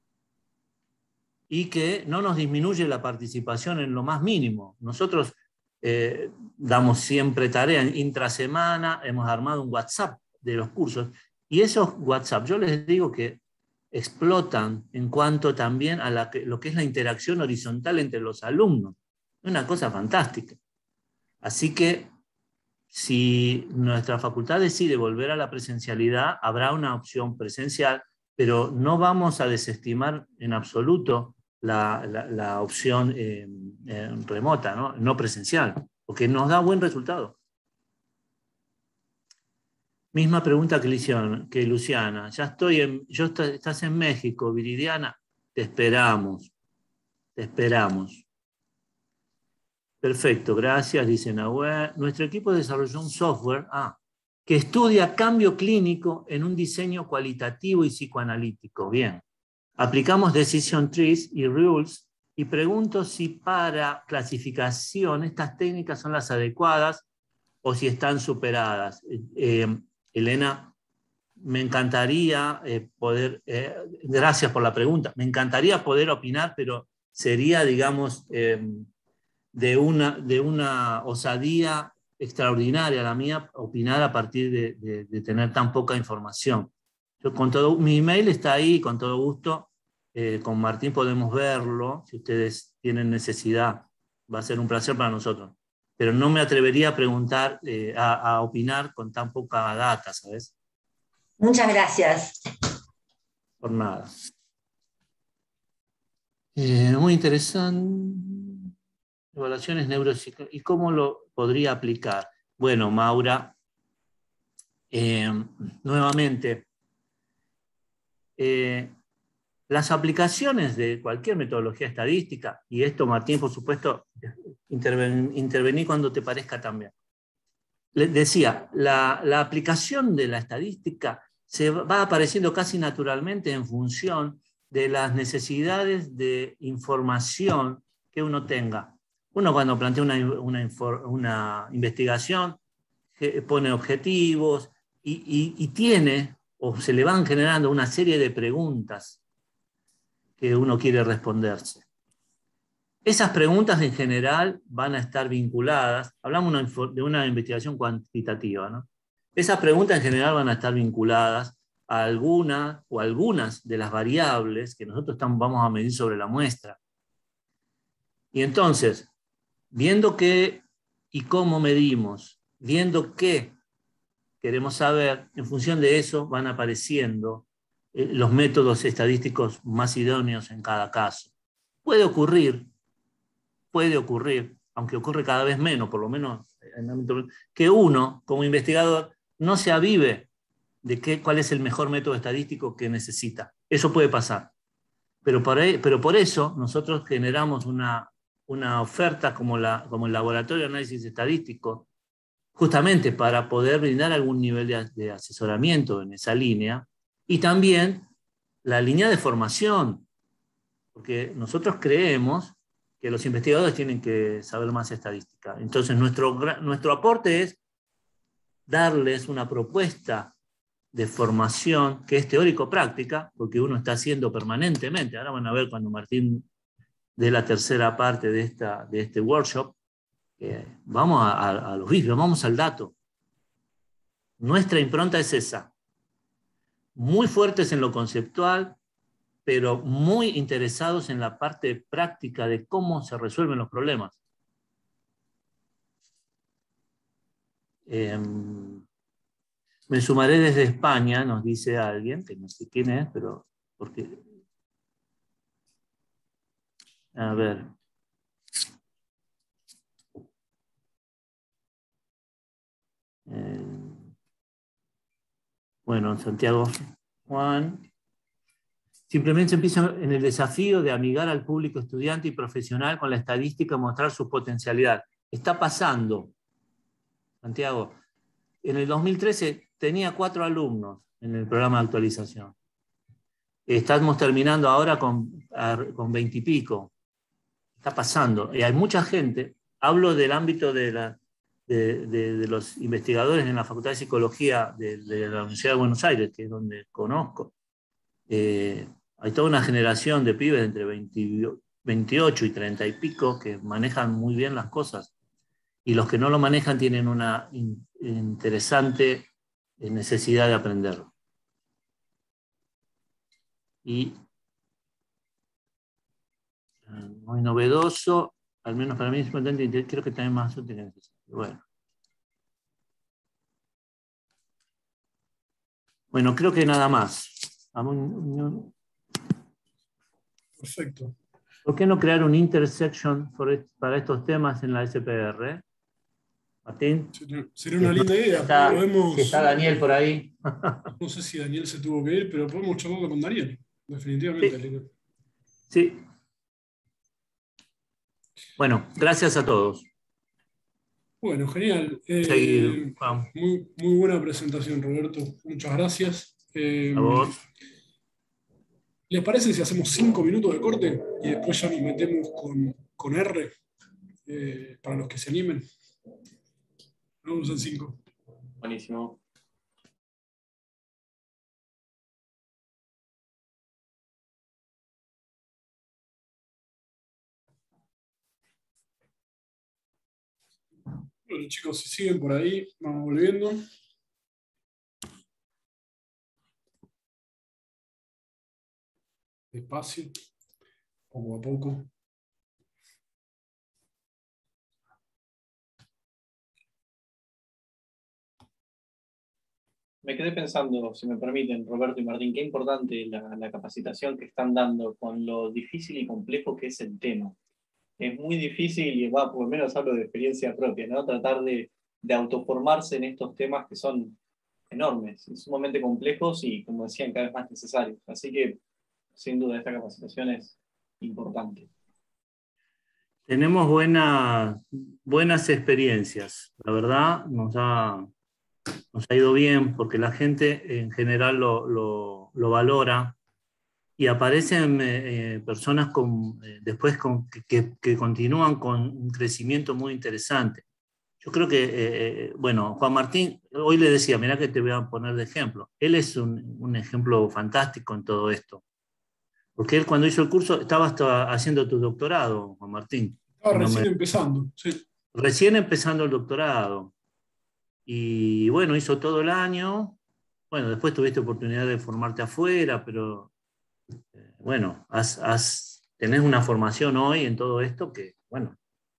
y que no nos disminuye la participación en lo más mínimo. Nosotros Eh, damos siempre tarea intrasemana, hemos armado un WhatsApp de los cursos, y esos WhatsApp, yo les digo que explotan en cuanto también a la que, lo que es la interacción horizontal entre los alumnos. Una cosa fantástica. Así que si nuestra facultad decide volver a la presencialidad, habrá una opción presencial, pero no vamos a desestimar en absoluto la, la, la opción eh, eh, remota, ¿no? no presencial, porque nos da buen resultado. Misma pregunta que, Luciana, que Luciana. Ya estoy en, yo está, estás en México, Viridiana. Te esperamos. Te esperamos. Perfecto, gracias, dice Nahuel. Nuestro equipo desarrolló un software ah, que estudia cambio clínico en un diseño cualitativo y psicoanalítico. Bien. Aplicamos decision trees y rules y pregunto si para clasificación estas técnicas son las adecuadas o si están superadas. Eh, Elena, me encantaría eh, poder, eh, gracias por la pregunta, me encantaría poder opinar, pero sería, digamos, eh, de, una, de una osadía extraordinaria la mía opinar a partir de, de, de tener tan poca información. Yo con todo, mi email está ahí, con todo gusto, eh, con Martín podemos verlo, si ustedes tienen necesidad, va a ser un placer para nosotros. Pero no me atrevería a preguntar, eh, a, a opinar con tan poca data, ¿sabes? Muchas gracias. Por nada. Eh, muy interesante. Evaluaciones neuropsicológicas. ¿Y cómo lo podría aplicar? Bueno, Maura, eh, nuevamente, eh, las aplicaciones de cualquier metodología estadística, y esto, Martín, por supuesto, interven, intervení cuando te parezca también. Les decía, la, la aplicación de la estadística se va apareciendo casi naturalmente en función de las necesidades de información que uno tenga. Uno cuando plantea una, una, una investigación pone objetivos y, y, y tiene, o se le van generando una serie de preguntas que uno quiere responderse. Esas preguntas en general van a estar vinculadas, hablamos una, de una investigación cuantitativa, ¿no? Esas preguntas en general van a estar vinculadas a alguna o algunas de las variables que nosotros estamos, vamos a medir sobre la muestra. Y entonces, viendo qué y cómo medimos, viendo qué queremos saber, en función de eso van apareciendo eh, los métodos estadísticos más idóneos en cada caso. Puede ocurrir, puede ocurrir, aunque ocurre cada vez menos, por lo menos en el ámbito, que uno, como investigador, no se avive de qué, cuál es el mejor método estadístico que necesita. Eso puede pasar. Pero por, pero por eso nosotros generamos una, una oferta como, la, como el Laboratorio de Análisis Estadístico, justamente para poder brindar algún nivel de, de asesoramiento en esa línea, y también la línea de formación, porque nosotros creemos que los investigadores tienen que saber más estadística. Entonces nuestro, nuestro aporte es darles una propuesta de formación que es teórico-práctica, porque uno está haciendo permanentemente. Ahora van a ver cuando Martín dé la tercera parte de, esta, de este workshop, eh, vamos a, a, a los vicios, vamos al dato. Nuestra impronta es esa. Muy fuertes en lo conceptual, pero muy interesados en la parte práctica de cómo se resuelven los problemas. Eh, me sumaré desde España, nos dice alguien, que no sé quién es, pero porque... A ver. Eh, bueno, Santiago Juan. Simplemente se empieza en el desafío de amigar al público estudiante y profesional con la estadística y mostrar su potencialidad. Está pasando, Santiago. En el dos mil trece tenía cuatro alumnos en el programa de actualización. Estamos terminando ahora con, con veinte y pico. Está pasando. Y hay mucha gente, hablo del ámbito de, la, de, de, de los investigadores en la Facultad de Psicología de, de la Universidad de Buenos Aires, que es donde conozco. Eh, hay toda una generación de pibes entre veintiocho y treinta y pico que manejan muy bien las cosas. Y los que no lo manejan tienen una in, interesante necesidad de aprenderlo. Y muy novedoso. al menos para mí es importante y creo que también más útil que necesario. Bueno. Bueno, creo que nada más. Perfecto. ¿Por qué no crear un intersection para estos temas en la S P R? Martín. Sería una linda idea. Está, podemos, si está Daniel por ahí. No sé si Daniel se tuvo que ir, pero podemos charlarlo con Daniel. Definitivamente. Sí. Sí. Bueno, gracias a todos. Bueno, genial. Eh, Seguir, muy, muy buena presentación, Roberto. Muchas gracias. Eh, a vos. ¿Les parece si hacemos cinco minutos de corte y después ya nos metemos con, con R eh, para los que se animen? Vamos en cinco. Buenísimo. Bueno, chicos, si siguen por ahí, vamos volviendo. Despacio, poco a poco. Me quedé pensando, si me permiten, Roberto y Martín, qué importante la, la capacitación que están dando con lo difícil y complejo que es el tema. Es muy difícil, y va, por lo menos hablo de experiencia propia, ¿no? Tratar de, de autoformarse en estos temas que son enormes, sumamente complejos y, como decían, cada vez más necesarios. Así que, sin duda, esta capacitación es importante. Tenemos buena, buenas experiencias. La verdad, nos ha, nos ha ido bien porque la gente en general lo, lo, lo valora. Y aparecen eh, personas con, eh, después con, que, que continúan con un crecimiento muy interesante. Yo creo que, eh, bueno, Juan Martín, hoy le decía, mirá que te voy a poner de ejemplo. Él es un, un ejemplo fantástico en todo esto. Porque él cuando hizo el curso, estaba hasta haciendo tu doctorado, Juan Martín. Estaba no recién me... empezando, sí. Recién empezando el doctorado. Y bueno, hizo todo el año. Bueno, después tuviste oportunidad de formarte afuera, pero... Bueno, has, has, tenés una formación hoy en todo esto que, bueno,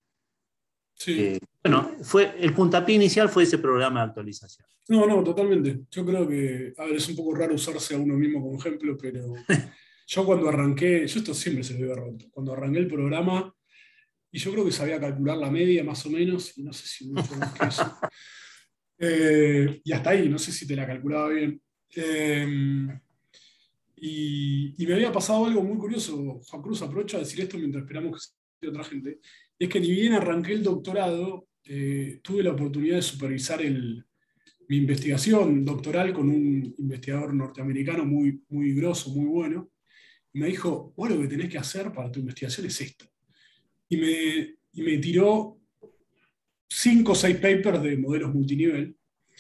Sí. que, bueno, fue, el puntapié inicial fue ese programa de actualización. No, no, totalmente. Yo creo que, a ver, es un poco raro usarse a uno mismo como ejemplo, pero yo cuando arranqué, yo esto siempre se lo digo a Roberto, cuando arranqué el programa, y yo creo que sabía calcular la media más o menos, y no sé si mucho más que eso. Eh, y hasta ahí, no sé si te la calculaba bien. Eh, Y, y me había pasado algo muy curioso, Juan Cruz, aprovecho a decir esto mientras esperamos que se otra gente, es que ni bien arranqué el doctorado, eh, tuve la oportunidad de supervisar el, mi investigación doctoral con un investigador norteamericano muy, muy grosso, muy bueno, y me dijo, vos lo que tenés que hacer para tu investigación es esto. Y me, y me tiró cinco o seis papers de modelos multinivel,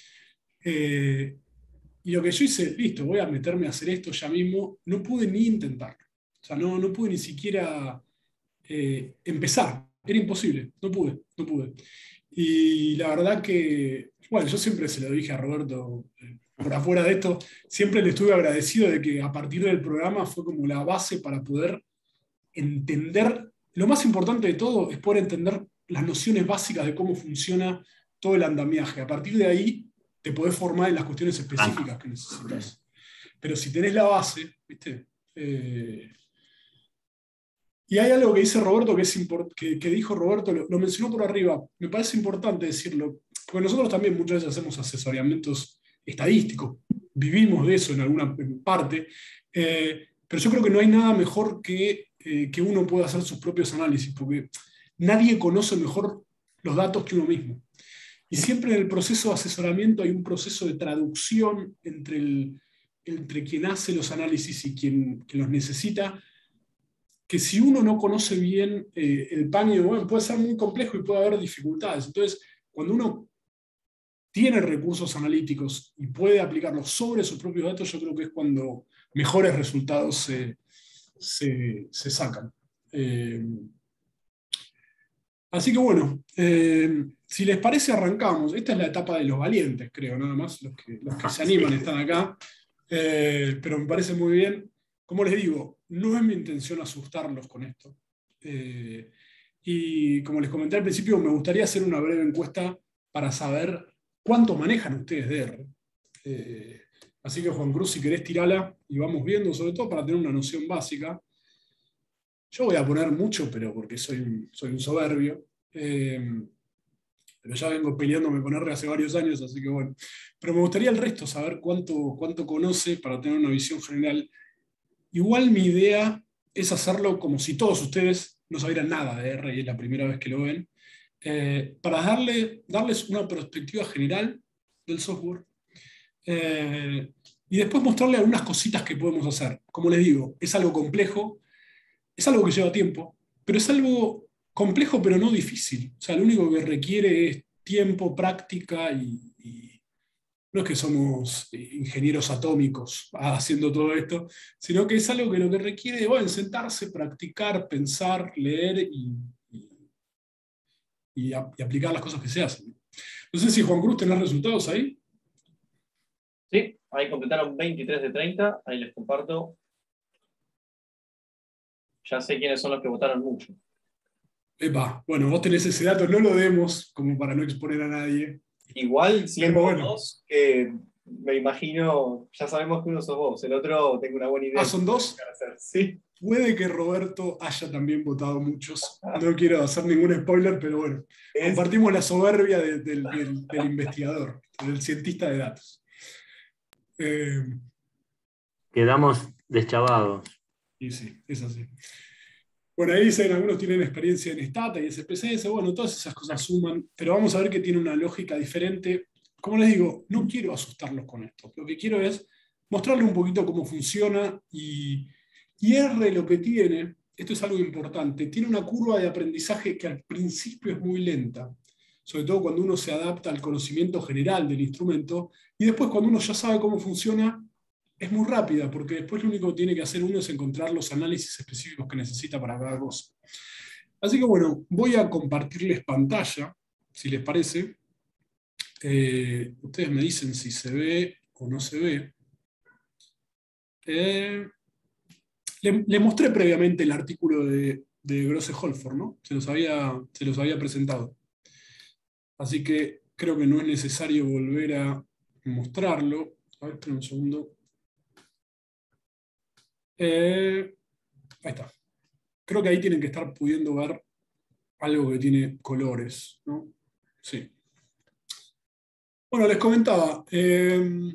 eh, y lo que yo hice, listo, voy a meterme a hacer esto ya mismo, no pude ni intentarlo. O sea, no, no pude ni siquiera eh, empezar. Era imposible, no pude, no pude. Y la verdad que, bueno, yo siempre se lo dije a Roberto, eh, por afuera de esto, siempre le estuve agradecido de que a partir del programa fue como la base para poder entender, lo más importante de todo es poder entender las nociones básicas de cómo funciona todo el andamiaje. A partir de ahí te podés formar en las cuestiones específicas que necesitas. Pero si tenés la base, ¿viste? Eh, y hay algo que dice Roberto, que, es que, que dijo Roberto, lo, lo mencionó por arriba, me parece importante decirlo, porque nosotros también muchas veces hacemos asesoramientos estadísticos, vivimos de eso en alguna parte, eh, pero yo creo que no hay nada mejor que eh, que uno pueda hacer sus propios análisis, porque nadie conoce mejor los datos que uno mismo. Y siempre en el proceso de asesoramiento hay un proceso de traducción entre, el, entre quien hace los análisis y quien, quien los necesita, que si uno no conoce bien eh, el paño, bueno, puede ser muy complejo y puede haber dificultades. Entonces, cuando uno tiene recursos analíticos y puede aplicarlos sobre sus propios datos, yo creo que es cuando mejores resultados se, se, se sacan. Eh, así que bueno, eh, si les parece arrancamos. Esta es la etapa de los valientes, creo, nada más. Los que, los que se animan están acá. Eh, pero me parece muy bien. Como les digo, no es mi intención asustarlos con esto. Eh, Y como les comenté al principio, me gustaría hacer una breve encuesta para saber cuánto manejan ustedes de R. Eh, así que Juan Cruz, si querés tirala y vamos viendo, sobre todo para tener una noción básica. Yo voy a poner mucho, pero porque soy un, soy un soberbio. Eh, pero ya vengo peleándome con R hace varios años, así que bueno. Pero me gustaría el resto, saber cuánto, cuánto conoce para tener una visión general. Igual mi idea es hacerlo como si todos ustedes no sabieran nada de R y es la primera vez que lo ven, eh, para darle, darles una perspectiva general del software eh, y después mostrarle algunas cositas que podemos hacer. Como les digo, es algo complejo, es algo que lleva tiempo, pero es algo complejo pero no difícil. O sea, lo único que requiere es tiempo, práctica y, y no es que somos ingenieros atómicos haciendo todo esto, sino que es algo que lo que requiere, bueno, sentarse, practicar, pensar, leer y, y, y, a, y aplicar las cosas que se hacen. No sé si Juan Cruz tenés resultados ahí. Sí, ahí completaron veintitrés de treinta, ahí les comparto. Ya sé quiénes son los que votaron mucho. Epa, bueno, vos tenés ese dato, no lo demos como para no exponer a nadie. Igual siendo bueno. dos, que me imagino, ya sabemos que uno sos vos, el otro tengo una buena idea. Ah, ¿son dos? Sí. Puede que Roberto haya también votado muchos. No quiero hacer ningún spoiler, pero bueno, es... compartimos la soberbia de, de, de, del, del investigador, del cientista de datos. Eh, Quedamos deschavados. Y sí, es así. Bueno, ahí dicen, algunos tienen experiencia en Stata y S P C S, bueno, todas esas cosas suman, pero vamos a ver que tiene una lógica diferente. Como les digo, no quiero asustarlos con esto, lo que quiero es mostrarles un poquito cómo funciona y, y R lo que tiene, esto es algo importante, tiene una curva de aprendizaje que al principio es muy lenta, sobre todo cuando uno se adapta al conocimiento general del instrumento, y después cuando uno ya sabe cómo funciona, es muy rápida, porque después lo único que tiene que hacer uno es encontrar los análisis específicos que necesita para cada cosa. Así que bueno, voy a compartirles pantalla, si les parece. Eh, ustedes me dicen si se ve o no se ve. Eh, le, le mostré previamente el artículo de, de Grosse-Holford, ¿no? Se los, había, se los había presentado. Así que creo que no es necesario volver a mostrarlo. A ver, espera un segundo. Eh, ahí está. Creo que ahí tienen que estar pudiendo ver algo que tiene colores, ¿no? Sí. Bueno, les comentaba. Eh,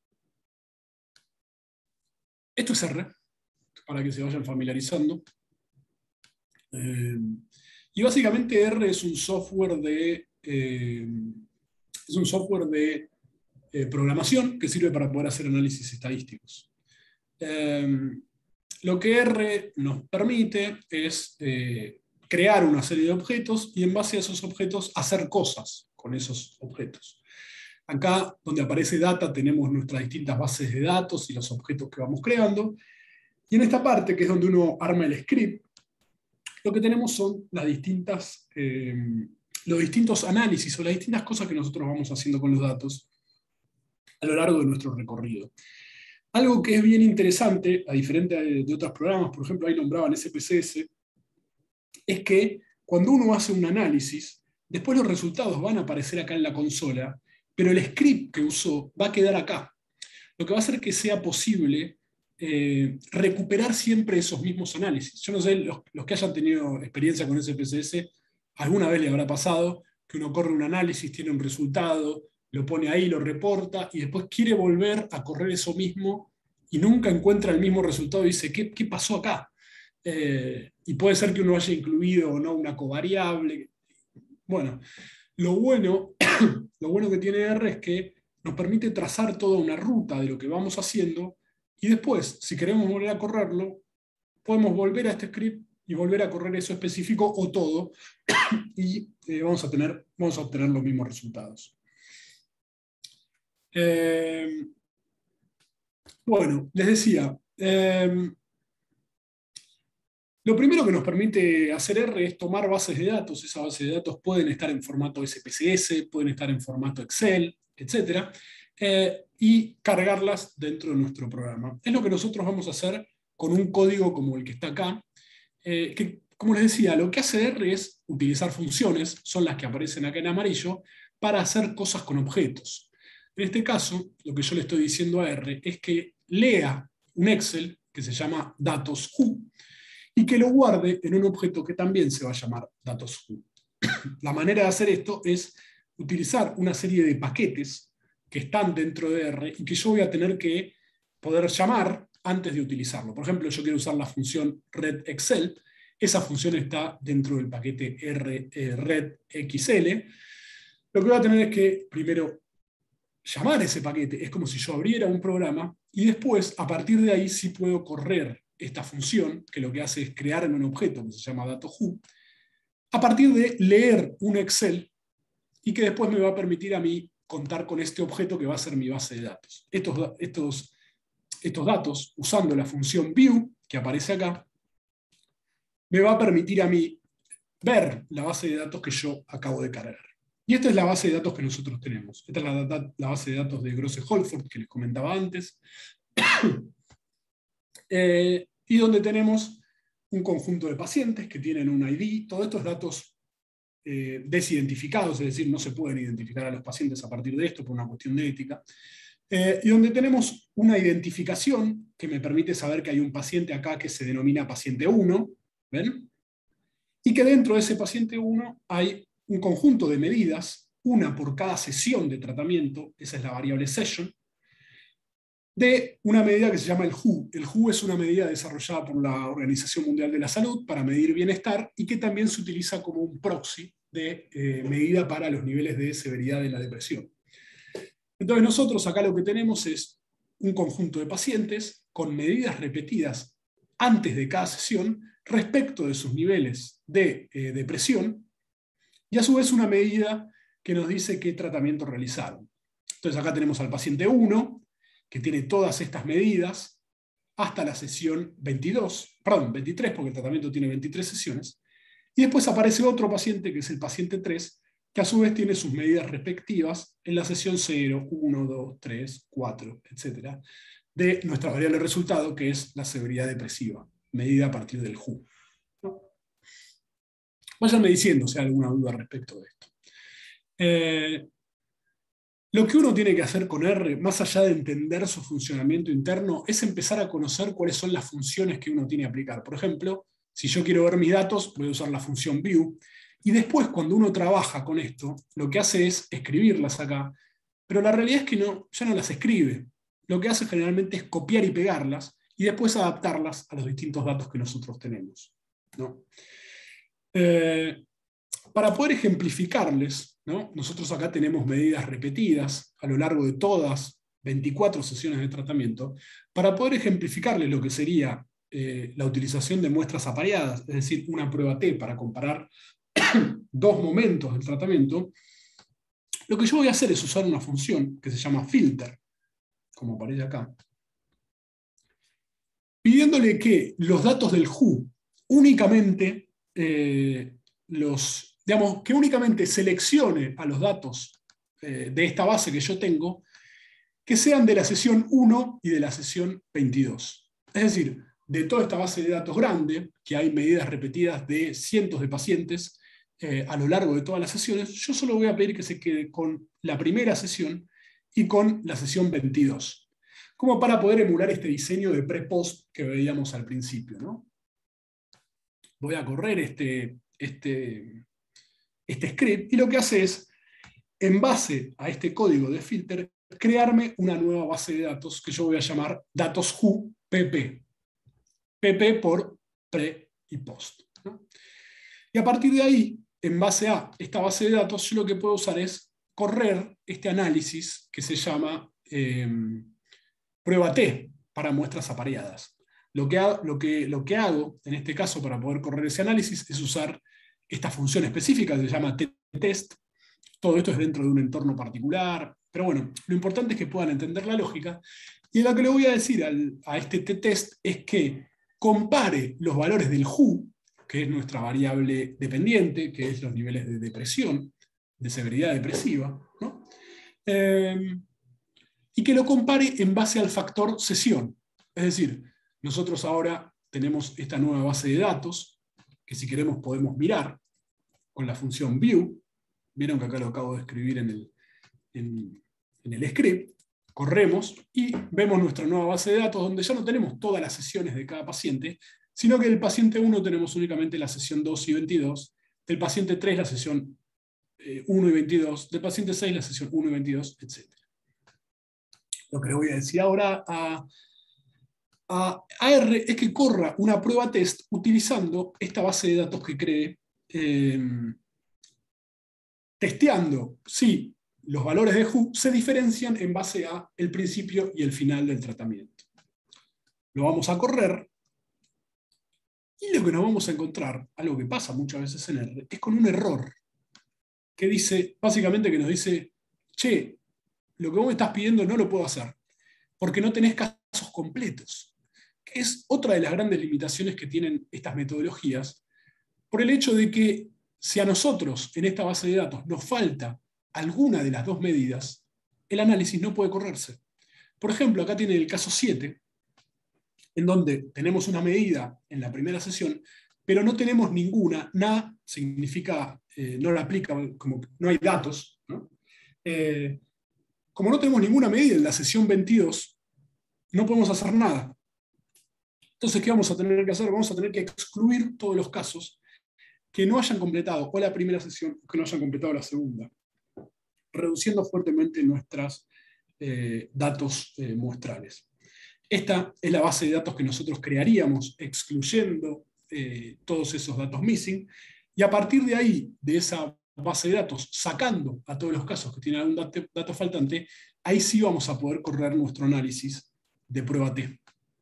esto es R, para que se vayan familiarizando. Eh, y básicamente R es un software de, eh, es un software de eh, programación que sirve para poder hacer análisis estadísticos. Eh, Lo que R nos permite es eh, crear una serie de objetos y en base a esos objetos hacer cosas con esos objetos. Acá donde aparece data tenemos nuestras distintas bases de datos y los objetos que vamos creando. Y en esta parte, que es donde uno arma el script, lo que tenemos son las distintas, eh, los distintos análisis o las distintas cosas que nosotros vamos haciendo con los datos a lo largo de nuestro recorrido. Algo que es bien interesante, a diferencia de, de otros programas, por ejemplo, ahí nombraban S P C S, es que cuando uno hace un análisis, después los resultados van a aparecer acá en la consola, pero el script que usó va a quedar acá. Lo que va a hacer que sea posible eh, recuperar siempre esos mismos análisis. Yo no sé, los, los que hayan tenido experiencia con S P C S, alguna vez le habrá pasado que uno corre un análisis, tiene un resultado, lo pone ahí, lo reporta, y después quiere volver a correr eso mismo y nunca encuentra el mismo resultado y dice, ¿qué, qué pasó acá? Eh, y puede ser que uno haya incluido o no una covariable. Bueno, lo bueno, lo bueno que tiene R es que nos permite trazar toda una ruta de lo que vamos haciendo y después, si queremos volver a correrlo, podemos volver a este script y volver a correr eso específico o todo y eh, vamos, a tener, vamos a obtener los mismos resultados. Eh, bueno, les decía, eh, lo primero que nos permite hacer R es tomar bases de datos. Esas bases de datos pueden estar en formato S P C S, pueden estar en formato Excel, etcétera, eh, y cargarlas dentro de nuestro programa. Es lo que nosotros vamos a hacer con un código como el que está acá, eh, que como les decía, lo que hace R es utilizar funciones, son las que aparecen acá en amarillo, para hacer cosas con objetos. En este caso, lo que yo le estoy diciendo a R es que lea un Excel que se llama datos who y que lo guarde en un objeto que también se va a llamar datos who. La manera de hacer esto es utilizar una serie de paquetes que están dentro de R y que yo voy a tener que poder llamar antes de utilizarlo. Por ejemplo, yo quiero usar la función redExcel. Esa función está dentro del paquete R, eh, redXL. Lo que voy a tener es que primero llamar ese paquete. Es como si yo abriera un programa y después, a partir de ahí, sí puedo correr esta función, que lo que hace es crear en un objeto que se llama DatoWho, a partir de leer un Excel y que después me va a permitir a mí contar con este objeto que va a ser mi base de datos. Estos, estos, estos datos, usando la función view, que aparece acá, me va a permitir a mí ver la base de datos que yo acabo de cargar. Y esta es la base de datos que nosotros tenemos. Esta es la, la base de datos de Grosse-Holford que les comentaba antes. eh, y donde tenemos un conjunto de pacientes que tienen un I D. Todos estos datos eh, desidentificados, es decir, no se pueden identificar a los pacientes a partir de esto por una cuestión de ética. Eh, y donde tenemos una identificación que me permite saber que hay un paciente acá que se denomina paciente uno, ¿ven? Y que dentro de ese paciente uno hay un conjunto de medidas, una por cada sesión de tratamiento, esa es la variable session, de una medida que se llama el who. El who es una medida desarrollada por la Organización Mundial de la Salud para medir bienestar y que también se utiliza como un proxy de eh, medida para los niveles de severidad de la depresión. Entonces nosotros acá lo que tenemos es un conjunto de pacientes con medidas repetidas antes de cada sesión respecto de sus niveles de eh, depresión, y a su vez una medida que nos dice qué tratamiento realizaron. Entonces acá tenemos al paciente uno, que tiene todas estas medidas, hasta la sesión veintidós, perdón, veintitrés, porque el tratamiento tiene veintitrés sesiones, y después aparece otro paciente, que es el paciente tres, que a su vez tiene sus medidas respectivas en la sesión cero, uno, dos, tres, cuatro, etcétera, de nuestra variable resultado, que es la severidad depresiva, medida a partir del who. Váyanme diciendo si hay alguna duda respecto de esto. Eh, lo que uno tiene que hacer con R, más allá de entender su funcionamiento interno, es empezar a conocer cuáles son las funciones que uno tiene que aplicar. Por ejemplo, si yo quiero ver mis datos, voy a usar la función view, y después cuando uno trabaja con esto, lo que hace es escribirlas acá, pero la realidad es que no, ya no las escribe. Lo que hace generalmente es copiar y pegarlas, y después adaptarlas a los distintos datos que nosotros tenemos, ¿no? Eh, para poder ejemplificarles, ¿no? Nosotros acá tenemos medidas repetidas a lo largo de todas veinticuatro sesiones de tratamiento. Para poder ejemplificarles lo que sería eh, la utilización de muestras apareadas, es decir, una prueba T para comparar dos momentos del tratamiento, lo que yo voy a hacer es usar una función que se llama filter, como aparece acá, pidiéndole que los datos del who únicamente Eh, los, digamos, que únicamente seleccione a los datos eh, de esta base que yo tengo, que sean de la sesión uno y de la sesión veintidós. Es decir, de toda esta base de datos grande, que hay medidas repetidas de cientos de pacientes eh, a lo largo de todas las sesiones, yo solo voy a pedir que se quede con la primera sesión y con la sesión veintidós, como para poder emular este diseño de pre-post que veíamos al principio, ¿no? Voy a correr este, este, este script, y lo que hace es, en base a este código de filter, crearme una nueva base de datos que yo voy a llamar DatosWho P P. P P por pre y post, ¿no? Y a partir de ahí, en base a esta base de datos, yo lo que puedo usar es correr este análisis que se llama eh, prueba T para muestras apareadas. Lo que, ha, lo, que, lo que hago, en este caso, para poder correr ese análisis, es usar esta función específica que se llama T-test. Todo esto es dentro de un entorno particular, pero bueno, lo importante es que puedan entender la lógica. Y lo que le voy a decir al, a este T-test es que compare los valores del who, que es nuestra variable dependiente, que es los niveles de depresión, de severidad depresiva, ¿no? Eh, y que lo compare en base al factor sesión. Es decir, nosotros ahora tenemos esta nueva base de datos, que si queremos podemos mirar con la función view. Vieron que acá lo acabo de escribir en el, en, en el script. Corremos y vemos nuestra nueva base de datos, donde ya no tenemos todas las sesiones de cada paciente, sino que del paciente uno tenemos únicamente la sesión dos y veintidós, del paciente tres la sesión eh, uno y veintidós, del paciente seis la sesión uno y veintidós, etcétera. Lo que le voy a decir ahora a, a, a R es que corra una prueba test utilizando esta base de datos que cree, eh, testeando si los valores de W H O se diferencian en base a el principio y el final del tratamiento. Lo vamos a correr, y lo que nos vamos a encontrar, algo que pasa muchas veces en R, es con un error, que dice, básicamente que nos dice, che, lo que vos me estás pidiendo no lo puedo hacer, porque no tenés casos completos, que es otra de las grandes limitaciones que tienen estas metodologías, por el hecho de que si a nosotros en esta base de datos nos falta alguna de las dos medidas, el análisis no puede correrse. Por ejemplo, acá tiene el caso siete, en donde tenemos una medida en la primera sesión, pero no tenemos ninguna, nada significa, eh, no la aplica, como no hay datos, ¿no? Eh, como no tenemos ninguna medida en la sesión veintidós, no podemos hacer nada. Entonces, ¿qué vamos a tener que hacer? Vamos a tener que excluir todos los casos que no hayan completado o la primera sesión o que no hayan completado la segunda, reduciendo fuertemente nuestros eh, datos eh, muestrales. Esta es la base de datos que nosotros crearíamos excluyendo eh, todos esos datos missing, y a partir de ahí, de esa base de datos, sacando a todos los casos que tienen algún dato, dato faltante, ahí sí vamos a poder correr nuestro análisis de prueba T.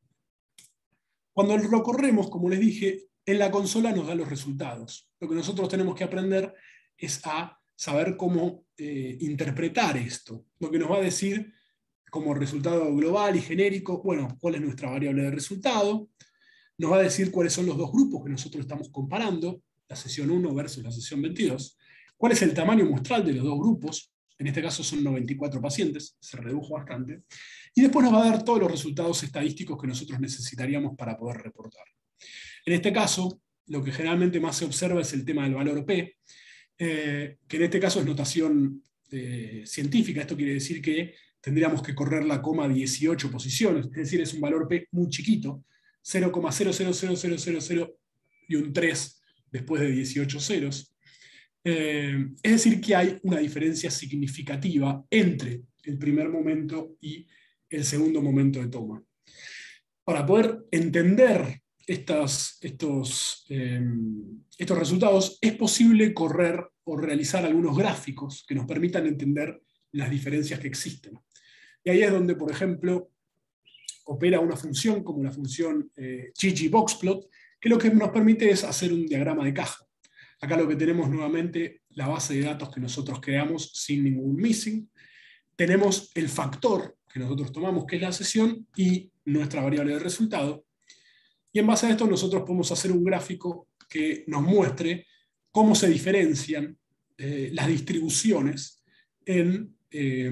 Cuando lo corremos, como les dije, en la consola nos da los resultados. Lo que nosotros tenemos que aprender es a saber cómo eh, interpretar esto, lo que nos va a decir como resultado global y genérico, bueno, cuál es nuestra variable de resultado, nos va a decir cuáles son los dos grupos que nosotros estamos comparando, la sesión uno versus la sesión veintidós, cuál es el tamaño muestral de los dos grupos, en este caso son noventa y cuatro pacientes, se redujo bastante, y después nos va a dar todos los resultados estadísticos que nosotros necesitaríamos para poder reportar. En este caso, lo que generalmente más se observa es el tema del valor P, eh, que en este caso es notación eh, científica. Esto quiere decir que tendríamos que correr la coma dieciocho posiciones, es decir, es un valor P muy chiquito, cero coma cero cero cero cero cero cero y un tres después de dieciocho ceros. Eh, es decir, que hay una diferencia significativa entre el primer momento y el segundo momento de toma. Para poder entender estas, estos, eh, estos resultados, es posible correr o realizar algunos gráficos que nos permitan entender las diferencias que existen. Y ahí es donde, por ejemplo, opera una función como la función eh, ggboxplot, que lo que nos permite es hacer un diagrama de caja. Acá lo que tenemos nuevamente, la base de datos que nosotros creamos sin ningún missing. Tenemos el factor que nosotros tomamos, que es la sesión, y nuestra variable de resultado. Y en base a esto nosotros podemos hacer un gráfico que nos muestre cómo se diferencian eh, las distribuciones en eh,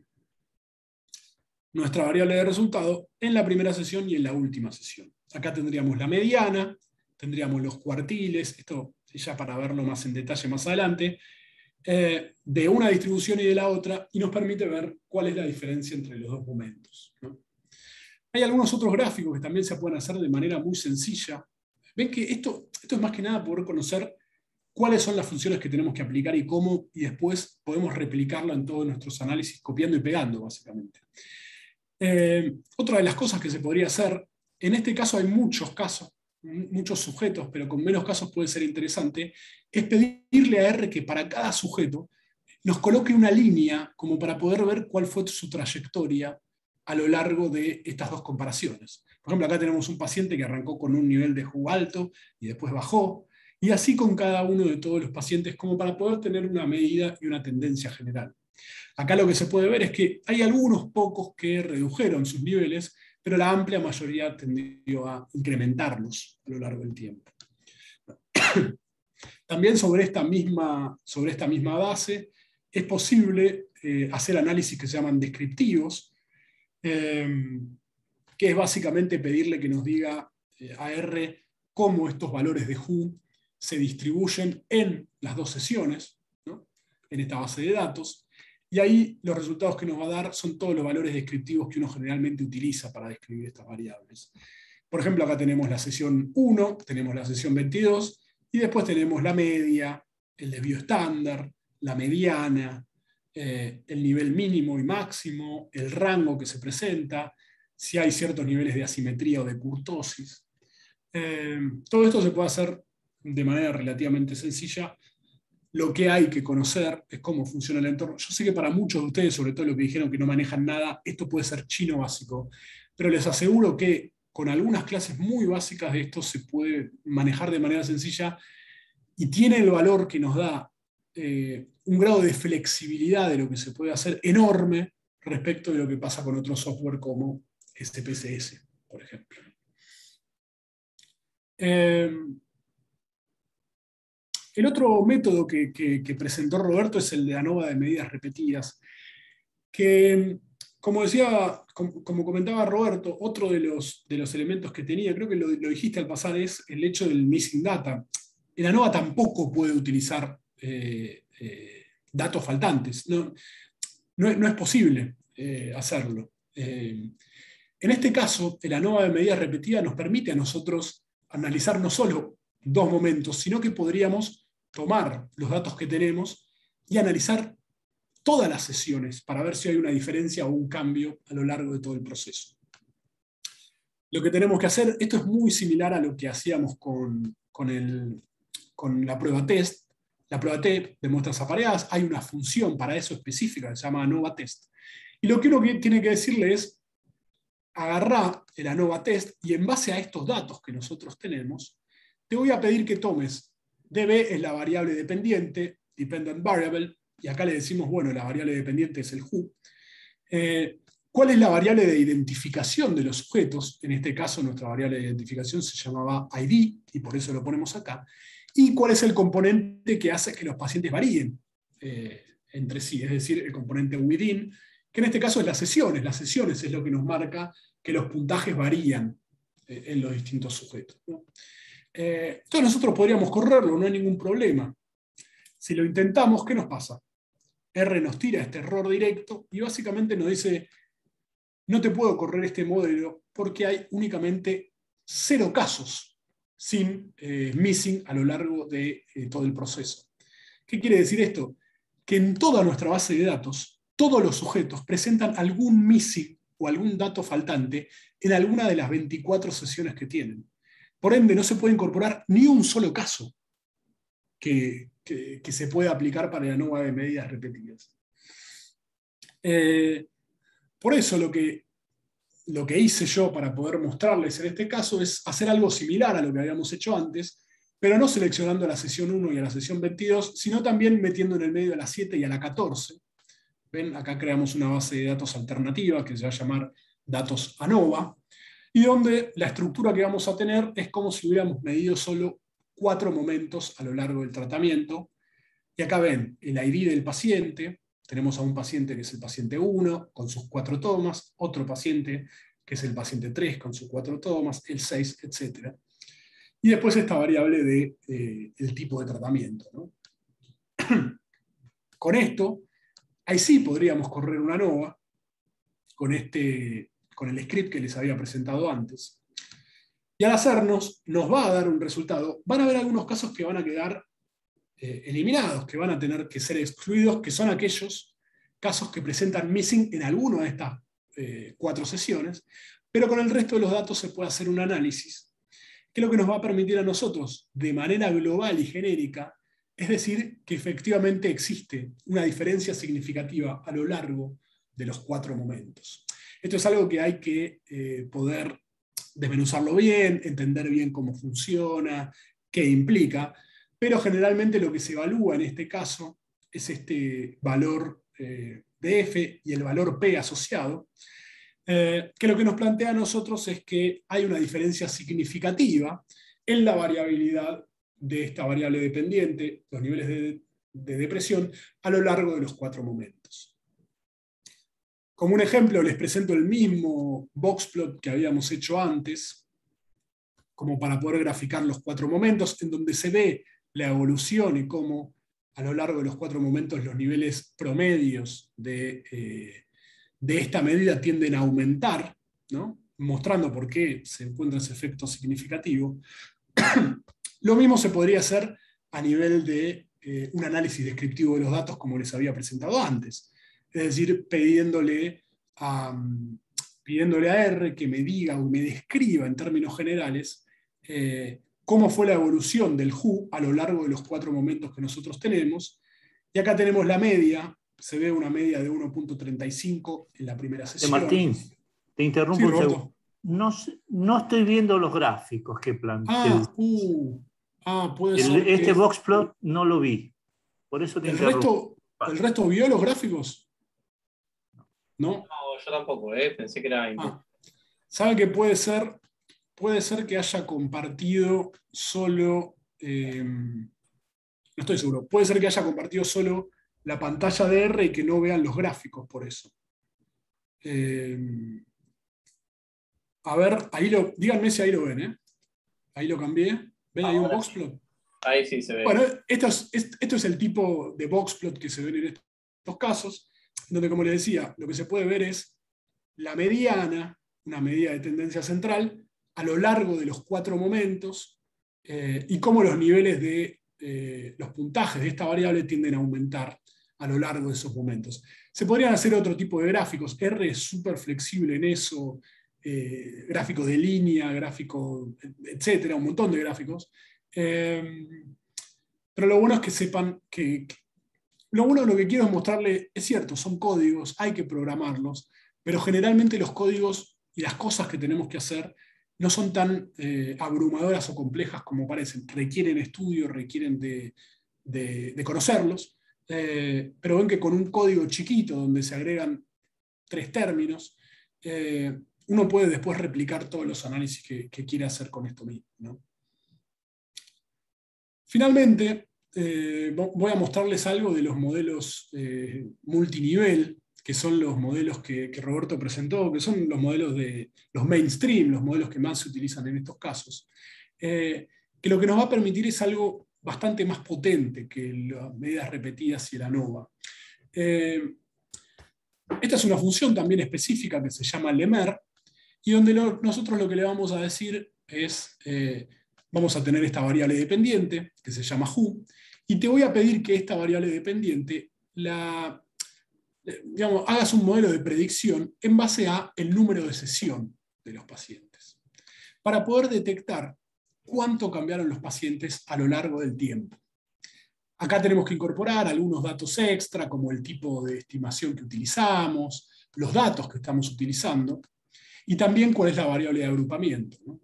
nuestra variable de resultado en la primera sesión y en la última sesión. Acá tendríamos la mediana, tendríamos los cuartiles, esto ya para verlo más en detalle más adelante, eh, de una distribución y de la otra, y nos permite ver cuál es la diferencia entre los dos momentos, ¿no? Hay algunos otros gráficos que también se pueden hacer de manera muy sencilla. Ven que esto, esto es más que nada poder conocer cuáles son las funciones que tenemos que aplicar y cómo, y después podemos replicarlo en todos nuestros análisis, copiando y pegando, básicamente. Eh, otra de las cosas que se podría hacer, en este caso hay muchos casos, muchos sujetos, pero con menos casos puede ser interesante, es pedirle a R que para cada sujeto nos coloque una línea como para poder ver cuál fue su trayectoria a lo largo de estas dos comparaciones. Por ejemplo, acá tenemos un paciente que arrancó con un nivel de W H O alto y después bajó, y así con cada uno de todos los pacientes, como para poder tener una medida y una tendencia general. Acá lo que se puede ver es que hay algunos pocos que redujeron sus niveles, pero la amplia mayoría tendió a incrementarlos a lo largo del tiempo. También sobre esta misma, sobre esta misma base es posible eh, hacer análisis que se llaman descriptivos, eh, que es básicamente pedirle que nos diga eh, a R cómo estos valores de W H O se distribuyen en las dos sesiones, ¿no? En esta base de datos, y ahí los resultados que nos va a dar son todos los valores descriptivos que uno generalmente utiliza para describir estas variables. Por ejemplo, acá tenemos la sesión uno, tenemos la sesión veintidós, y después tenemos la media, el desvío estándar, la mediana, eh, el nivel mínimo y máximo, el rango que se presenta, si hay ciertos niveles de asimetría o de kurtosis. Eh, todo esto se puede hacer de manera relativamente sencilla. Lo que hay que conocer es cómo funciona el entorno. Yo sé que para muchos de ustedes, sobre todo los que dijeron que no manejan nada, esto puede ser chino básico, pero les aseguro que con algunas clases muy básicas de esto se puede manejar de manera sencilla y tiene el valor que nos da eh, un grado de flexibilidad de lo que se puede hacer enorme respecto de lo que pasa con otro software como S P S S, por ejemplo. Eh, el otro método que, que, que presentó Roberto es el de ANOVA de medidas repetidas, que, como decía, como, como comentaba Roberto, otro de los, de los elementos que tenía, creo que lo, lo dijiste al pasar, es el hecho del missing data. El ANOVA tampoco puede utilizar eh, eh, datos faltantes, no, no, no es posible eh, hacerlo. Eh, en este caso, el ANOVA de medidas repetidas nos permite a nosotros analizar no solo dos momentos, sino que podríamos tomar los datos que tenemos y analizar todas las sesiones para ver si hay una diferencia o un cambio a lo largo de todo el proceso. Lo que tenemos que hacer, esto es muy similar a lo que hacíamos con, con, el, con la prueba test. La prueba test de muestras apareadas, hay una función para eso específica que se llama ANOVA test. Y lo que uno tiene que decirle es, agarrá el ANOVA test y en base a estos datos que nosotros tenemos, te voy a pedir que tomes D B es la variable dependiente, dependent variable, y acá le decimos, bueno, la variable dependiente es el who. Eh, ¿Cuál es la variable de identificación de los sujetos? En este caso, nuestra variable de identificación se llamaba I D, y por eso lo ponemos acá. ¿Y cuál es el componente que hace que los pacientes varíen eh, entre sí? Es decir, el componente within, que en este caso es las sesiones. Las sesiones es lo que nos marca que los puntajes varían eh, en los distintos sujetos, ¿no? Eh, entonces nosotros podríamos correrlo, no hay ningún problema. Si lo intentamos, ¿qué nos pasa? R nos tira este error directo y básicamente nos dice, no te puedo correr este modelo porque hay únicamente cero casos sin eh, missing a lo largo de eh, todo el proceso. ¿Qué quiere decir esto? Que en toda nuestra base de datos, todos los sujetos presentan algún missing o algún dato faltante en alguna de las veinticuatro sesiones que tienen. Por ende, no se puede incorporar ni un solo caso que, que, que se pueda aplicar para la ANOVA de medidas repetidas. Eh, por eso lo que, lo que hice yo para poder mostrarles en este caso es hacer algo similar a lo que habíamos hecho antes, pero no seleccionando a la sesión uno y a la sesión veintidós, sino también metiendo en el medio a la siete y a la catorce. ¿Ven? Acá creamos una base de datos alternativa que se va a llamar datos ANOVA, y donde la estructura que vamos a tener es como si hubiéramos medido solo cuatro momentos a lo largo del tratamiento. Y acá ven el I D del paciente, tenemos a un paciente que es el paciente uno con sus cuatro tomas, otro paciente que es el paciente tres con sus cuatro tomas, el seis, etcétera. Y después esta variable de eh, el tipo de tratamiento, ¿no? Con esto, ahí sí podríamos correr una ANOVA con este... con el script que les había presentado antes. Y al hacernos, nos va a dar un resultado. Van a haber algunos casos que van a quedar eh, eliminados, que van a tener que ser excluidos, que son aquellos casos que presentan missing en alguna de estas eh, cuatro sesiones, pero con el resto de los datos se puede hacer un análisis, que es lo que nos va a permitir a nosotros, de manera global y genérica, es decir, que efectivamente existe una diferencia significativa a lo largo de los cuatro momentos. Esto es algo que hay que eh, poder desmenuzarlo bien, entender bien cómo funciona, qué implica, pero generalmente lo que se evalúa en este caso es este valor eh, de F y el valor P asociado, eh, que lo que nos plantea a nosotros es que hay una diferencia significativa en la variabilidad de esta variable dependiente, los niveles de, de depresión, a lo largo de los cuatro momentos. Como un ejemplo, les presento el mismo boxplot que habíamos hecho antes. como para poder graficar los cuatro momentos, en donde se ve la evolución y cómo a lo largo de los cuatro momentos los niveles promedios de, eh, de esta medida tienden a aumentar, ¿no? Mostrando por qué se encuentra ese efecto significativo. Lo mismo se podría hacer a nivel de eh, un análisis descriptivo de los datos, como les había presentado antes. Es decir, pidiéndole a, pidiéndole a R que me diga o me describa en términos generales eh, cómo fue la evolución del W H O a lo largo de los cuatro momentos que nosotros tenemos. Y acá tenemos la media, se ve una media de uno punto treinta y cinco en la primera sesión. Martín, te interrumpo sí, un segundo. No, no estoy viendo los gráficos que planteé. Ah, uh, ah, puede El, ser este que... boxplot no lo vi. Por eso te ¿El interrumpo. resto, ¿El resto vio los gráficos? ¿No? No, yo tampoco, ¿eh? Pensé que era... Ah, ¿sabe que puede ser? Puede ser que haya compartido solo... Eh, no estoy seguro. Puede ser que haya compartido solo la pantalla de R y que no vean los gráficos por eso. Eh, a ver, ahí lo, díganme si ahí lo ven, ¿eh? Ahí lo cambié. ¿Ven ahí un boxplot? Ahí sí se ve. Bueno, esto es, esto es el tipo de boxplot que se ven en estos casos, donde, como les decía, lo que se puede ver es la mediana, una medida de tendencia central, a lo largo de los cuatro momentos, eh, y cómo los niveles de eh, los puntajes de esta variable tienden a aumentar a lo largo de esos momentos. Se podrían hacer otro tipo de gráficos. R es súper flexible en eso, eh, gráficos de línea, gráficos, etcétera, un montón de gráficos. Eh, pero lo bueno es que sepan que, que lo bueno de lo que quiero es mostrarle, es cierto, son códigos, hay que programarlos, pero generalmente los códigos y las cosas que tenemos que hacer no son tan eh, abrumadoras o complejas como parecen. Requieren estudio, requieren de, de, de conocerlos, eh, pero ven que con un código chiquito donde se agregan tres términos, eh, uno puede después replicar todos los análisis que, que quiere hacer con esto mismo, ¿no? Finalmente, eh, voy a mostrarles algo de los modelos eh, multinivel, que son los modelos que, que Roberto presentó, que son los modelos de los mainstream, los modelos que más se utilizan en estos casos, eh, que lo que nos va a permitir es algo bastante más potente que las medidas repetidas y el ANOVA. Eh, esta es una función también específica que se llama Lemer, y donde lo, nosotros lo que le vamos a decir es, eh, vamos a tener esta variable dependiente, que se llama W H O, y te voy a pedir que esta variable dependiente la, digamos, hagas un modelo de predicción en base a el número de sesión de los pacientes, para poder detectar cuánto cambiaron los pacientes a lo largo del tiempo. Acá tenemos que incorporar algunos datos extra, como el tipo de estimación que utilizamos, los datos que estamos utilizando, y también cuál es la variable de agrupamiento, ¿no?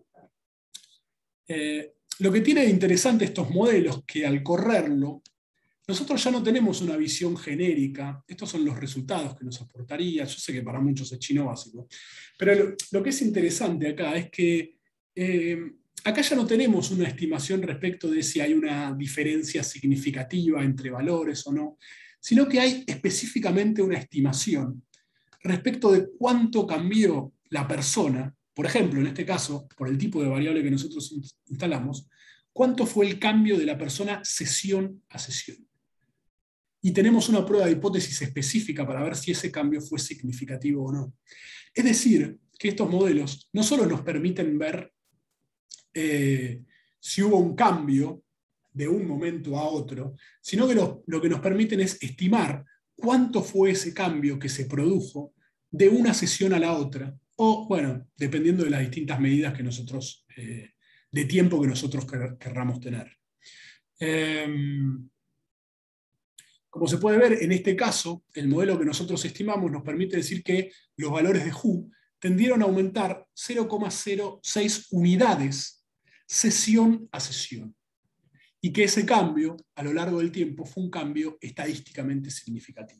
Eh, lo que tiene de interesante estos modelos, que al correrlo, nosotros ya no tenemos una visión genérica. Estos son los resultados que nos aportaría. Yo sé que para muchos es chino básico, pero lo, lo que es interesante acá es que eh, acá ya no tenemos una estimación respecto de si hay una diferencia significativa entre valores o no, sino que hay específicamente una estimación respecto de cuánto cambió la persona. Por ejemplo, en este caso, por el tipo de variable que nosotros instalamos, cuánto fue el cambio de la persona sesión a sesión. Y tenemos una prueba de hipótesis específica para ver si ese cambio fue significativo o no. Es decir, que estos modelos no solo nos permiten ver eh, si hubo un cambio de un momento a otro, sino que lo, lo que nos permiten es estimar cuánto fue ese cambio que se produjo de una sesión a la otra, o, bueno, dependiendo de las distintas medidas que nosotros, eh, de tiempo que nosotros quer, querramos tener. Eh, como se puede ver, en este caso, el modelo que nosotros estimamos nos permite decir que los valores de W H O tendieron a aumentar cero coma cero seis unidades sesión a sesión, y que ese cambio, a lo largo del tiempo, fue un cambio estadísticamente significativo.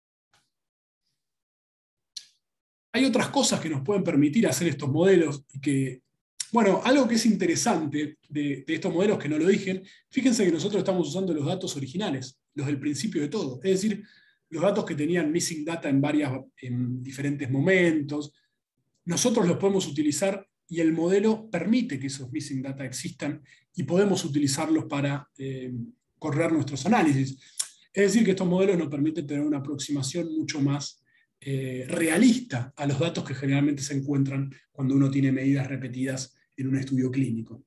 Hay otras cosas que nos pueden permitir hacer estos modelos y que, bueno, algo que es interesante de, de estos modelos que no lo dije, fíjense que nosotros estamos usando los datos originales, los del principio de todo, es decir, los datos que tenían missing data en, varias, en diferentes momentos. Nosotros los podemos utilizar y el modelo permite que esos missing data existan y podemos utilizarlos para eh, correr nuestros análisis. Es decir, que estos modelos nos permiten tener una aproximación mucho más eh, realista a los datos que generalmente se encuentran cuando uno tiene medidas repetidas en un estudio clínico.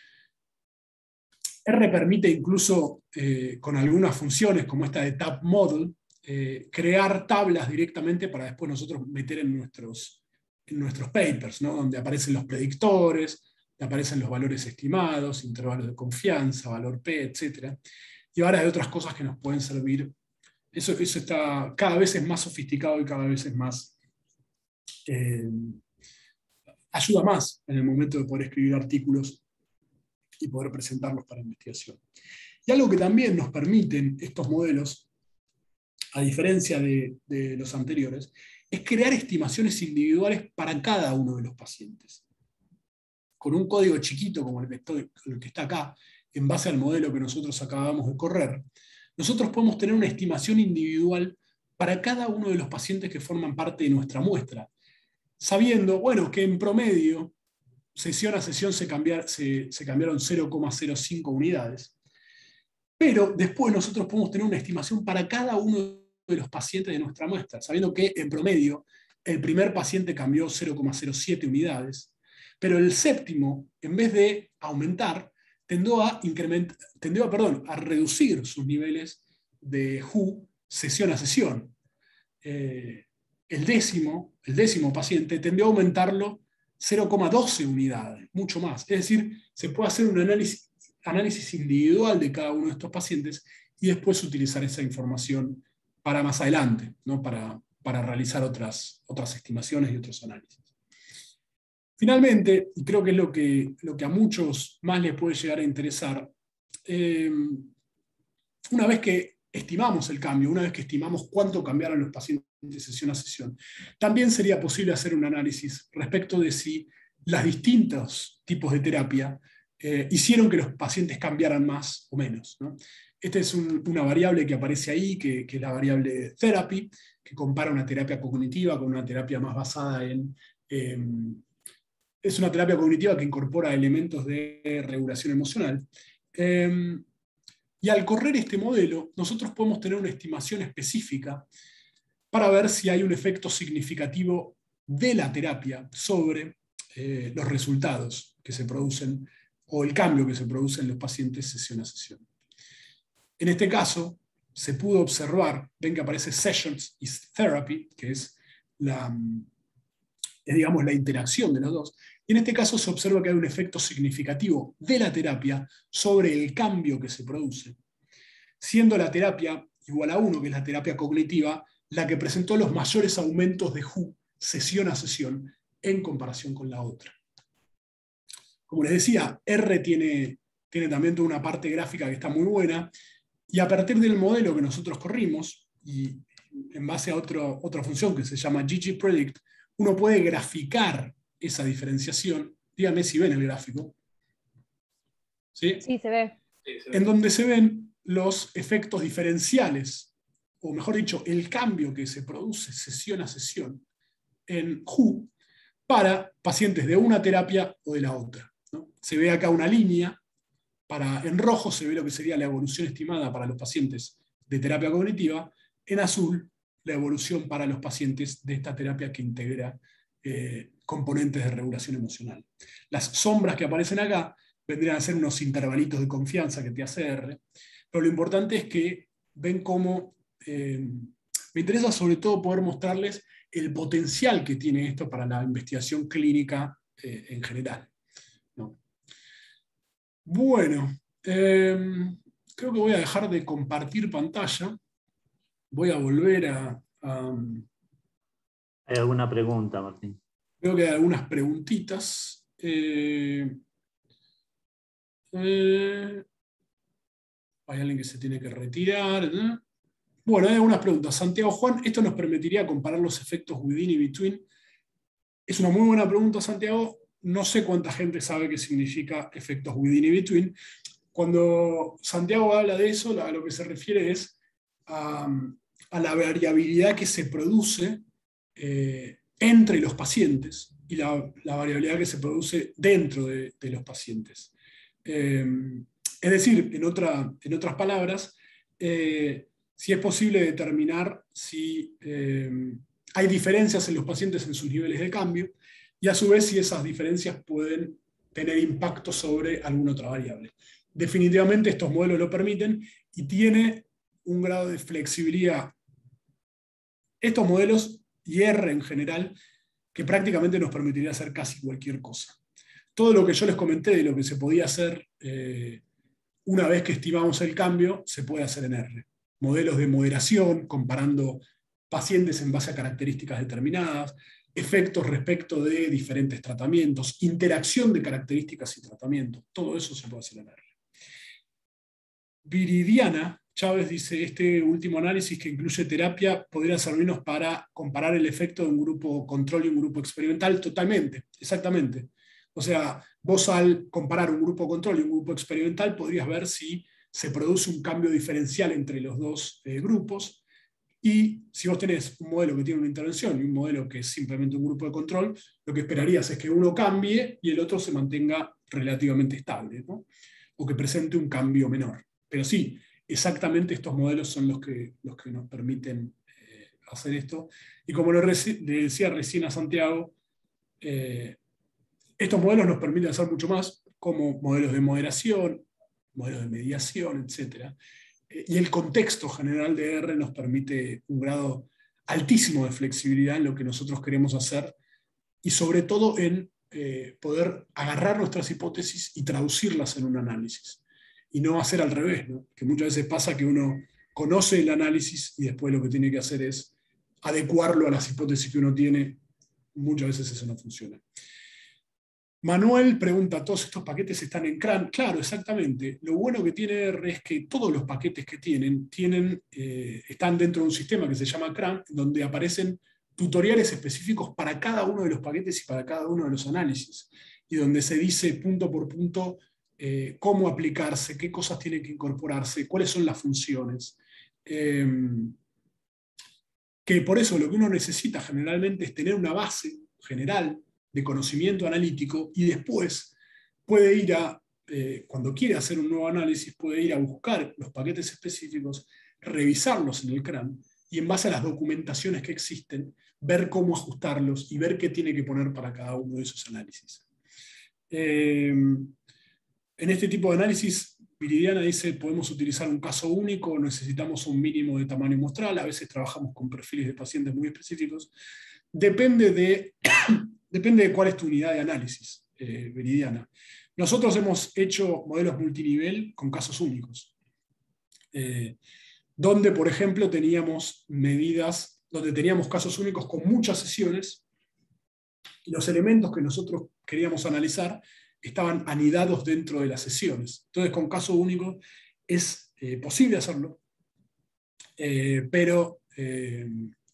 R permite incluso, eh, con algunas funciones como esta de Tab Model, eh, crear tablas directamente para después nosotros meter en nuestros, en nuestros papers, ¿no? Donde aparecen los predictores, aparecen los valores estimados, intervalos de confianza, valor P, etcétera. Y ahora hay otras cosas que nos pueden servir. Eso, eso está, cada vez es más sofisticado y cada vez es más... Eh, ayuda más en el momento de poder escribir artículos y poder presentarlos para investigación. Y algo que también nos permiten estos modelos, a diferencia de, de los anteriores, es crear estimaciones individuales para cada uno de los pacientes. Con un código chiquito como el que, estoy, el que está acá, en base al modelo que nosotros acabamos de correr, nosotros podemos tener una estimación individual para cada uno de los pacientes que forman parte de nuestra muestra, sabiendo, bueno, que en promedio, sesión a sesión se, cambiar, se, se cambiaron cero coma cero cinco unidades, pero después nosotros podemos tener una estimación para cada uno de los pacientes de nuestra muestra, sabiendo que en promedio el primer paciente cambió cero coma cero siete unidades, pero el séptimo, en vez de aumentar, tendió a, incrementar, tendió a, perdón, a reducir sus niveles de W H O sesión a sesión. Eh, el, décimo, el décimo paciente tendió a aumentarlo cero coma doce unidades, mucho más. Es decir, se puede hacer un análisis, análisis individual de cada uno de estos pacientes y después utilizar esa información para más adelante, ¿no? para, para realizar otras, otras estimaciones y otros análisis. Finalmente, y creo que es lo que, lo que a muchos más les puede llegar a interesar, eh, una vez que estimamos el cambio, una vez que estimamos cuánto cambiaron los pacientes de sesión a sesión, también sería posible hacer un análisis respecto de si los distintos tipos de terapia eh, hicieron que los pacientes cambiaran más o menos, ¿no? Esta es un, una variable que aparece ahí, que, que es la variable therapy, que compara una terapia cognitiva con una terapia más basada en... Eh, es una terapia cognitiva que incorpora elementos de regulación emocional. Eh, y al correr este modelo, nosotros podemos tener una estimación específica para ver si hay un efecto significativo de la terapia sobre eh, los resultados que se producen o el cambio que se produce en los pacientes sesión a sesión. En este caso, se pudo observar, ven que aparece Sessions is Therapy, que es la, es, digamos, la interacción de los dos, y en este caso se observa que hay un efecto significativo de la terapia sobre el cambio que se produce, siendo la terapia igual a uno, que es la terapia cognitiva, la que presentó los mayores aumentos de W H O sesión a sesión en comparación con la otra. Como les decía, R tiene, tiene también toda una parte gráfica que está muy buena, y a partir del modelo que nosotros corrimos, y en base a otro, otra función que se llama ggpredict, uno puede graficar esa diferenciación. Díganme si ven el gráfico. ¿Sí? Sí, se ve. En donde se ven los efectos diferenciales, o mejor dicho, el cambio que se produce sesión a sesión en W H O para pacientes de una terapia o de la otra, ¿no? Se ve acá una línea, para, en rojo se ve lo que sería la evolución estimada para los pacientes de terapia cognitiva, en azul la evolución para los pacientes de esta terapia que integra eh, componentes de regulación emocional. Las sombras que aparecen acá vendrían a ser unos intervalitos de confianza que te hace R, pero lo importante es que ven cómo, eh, me interesa sobre todo poder mostrarles el potencial que tiene esto para la investigación clínica eh, en general, ¿no? Bueno, eh, creo que voy a dejar de compartir pantalla, voy a volver a... a ¿Hay alguna pregunta, Martín? Creo que hay algunas preguntitas. Eh, eh, hay alguien que se tiene que retirar, ¿no? Bueno, hay algunas preguntas. Santiago Juan, ¿esto nos permitiría comparar los efectos within y between? Es una muy buena pregunta, Santiago. No sé cuánta gente sabe qué significa efectos within y between. Cuando Santiago habla de eso, a lo que se refiere es a, a la variabilidad que se produce eh, entre los pacientes y la, la variabilidad que se produce dentro de, de los pacientes. Eh, es decir, en, otra, en otras palabras, eh, si es posible determinar si eh, hay diferencias en los pacientes en sus niveles de cambio, y a su vez si esas diferencias pueden tener impacto sobre alguna otra variable. Definitivamente estos modelos lo permiten y tiene un grado de flexibilidad. Estos modelos y R en general, que prácticamente nos permitiría hacer casi cualquier cosa. Todo lo que yo les comenté de lo que se podía hacer eh, una vez que estimamos el cambio, se puede hacer en R. Modelos de moderación, comparando pacientes en base a características determinadas, efectos respecto de diferentes tratamientos, interacción de características y tratamientos, todo eso se puede hacer en R. Viridiana Chávez dice, este último análisis que incluye terapia podría servirnos para comparar el efecto de un grupo control y un grupo experimental. Totalmente, exactamente. O sea, vos al comparar un grupo control y un grupo experimental podrías ver si se produce un cambio diferencial entre los dos eh, grupos. Y si vos tenés un modelo que tiene una intervención y un modelo que es simplemente un grupo de control, lo que esperarías es que uno cambie y el otro se mantenga relativamente estable, ¿no? O que presente un cambio menor. Pero sí, exactamente estos modelos son los que, los que nos permiten eh, hacer esto. Y como le, le decía recién a Santiago, eh, estos modelos nos permiten hacer mucho más, como modelos de moderación, modelos de mediación, etcétera. Y el contexto general de R nos permite un grado altísimo de flexibilidad en lo que nosotros queremos hacer y sobre todo en eh, poder agarrar nuestras hipótesis y traducirlas en un análisis. Y no hacer al revés, ¿no? Que muchas veces pasa que uno conoce el análisis y después lo que tiene que hacer es adecuarlo a las hipótesis que uno tiene. Muchas veces eso no funciona. Manuel pregunta, ¿todos estos paquetes están en C R A N? Claro, exactamente. Lo bueno que tiene R es que todos los paquetes que tienen, tienen eh, están dentro de un sistema que se llama C R A N, donde aparecen tutoriales específicos para cada uno de los paquetes y para cada uno de los análisis, y donde se dice punto por punto eh, cómo aplicarse, qué cosas tienen que incorporarse, cuáles son las funciones. Eh, que por eso lo que uno necesita generalmente es tener una base general de conocimiento analítico y después puede ir a, eh, cuando quiere hacer un nuevo análisis, puede ir a buscar los paquetes específicos, revisarlos en el C R A N y en base a las documentaciones que existen, ver cómo ajustarlos y ver qué tiene que poner para cada uno de esos análisis. Eh, en este tipo de análisis, Viridiana dice, podemos utilizar un caso único, necesitamos un mínimo de tamaño muestral, a veces trabajamos con perfiles de pacientes muy específicos. Depende de... Depende de cuál es tu unidad de análisis, eh, Viridiana. Nosotros hemos hecho modelos multinivel con casos únicos, eh, donde, por ejemplo, teníamos medidas, donde teníamos casos únicos con muchas sesiones, y los elementos que nosotros queríamos analizar estaban anidados dentro de las sesiones. Entonces, con caso único es eh, posible hacerlo, eh, pero eh,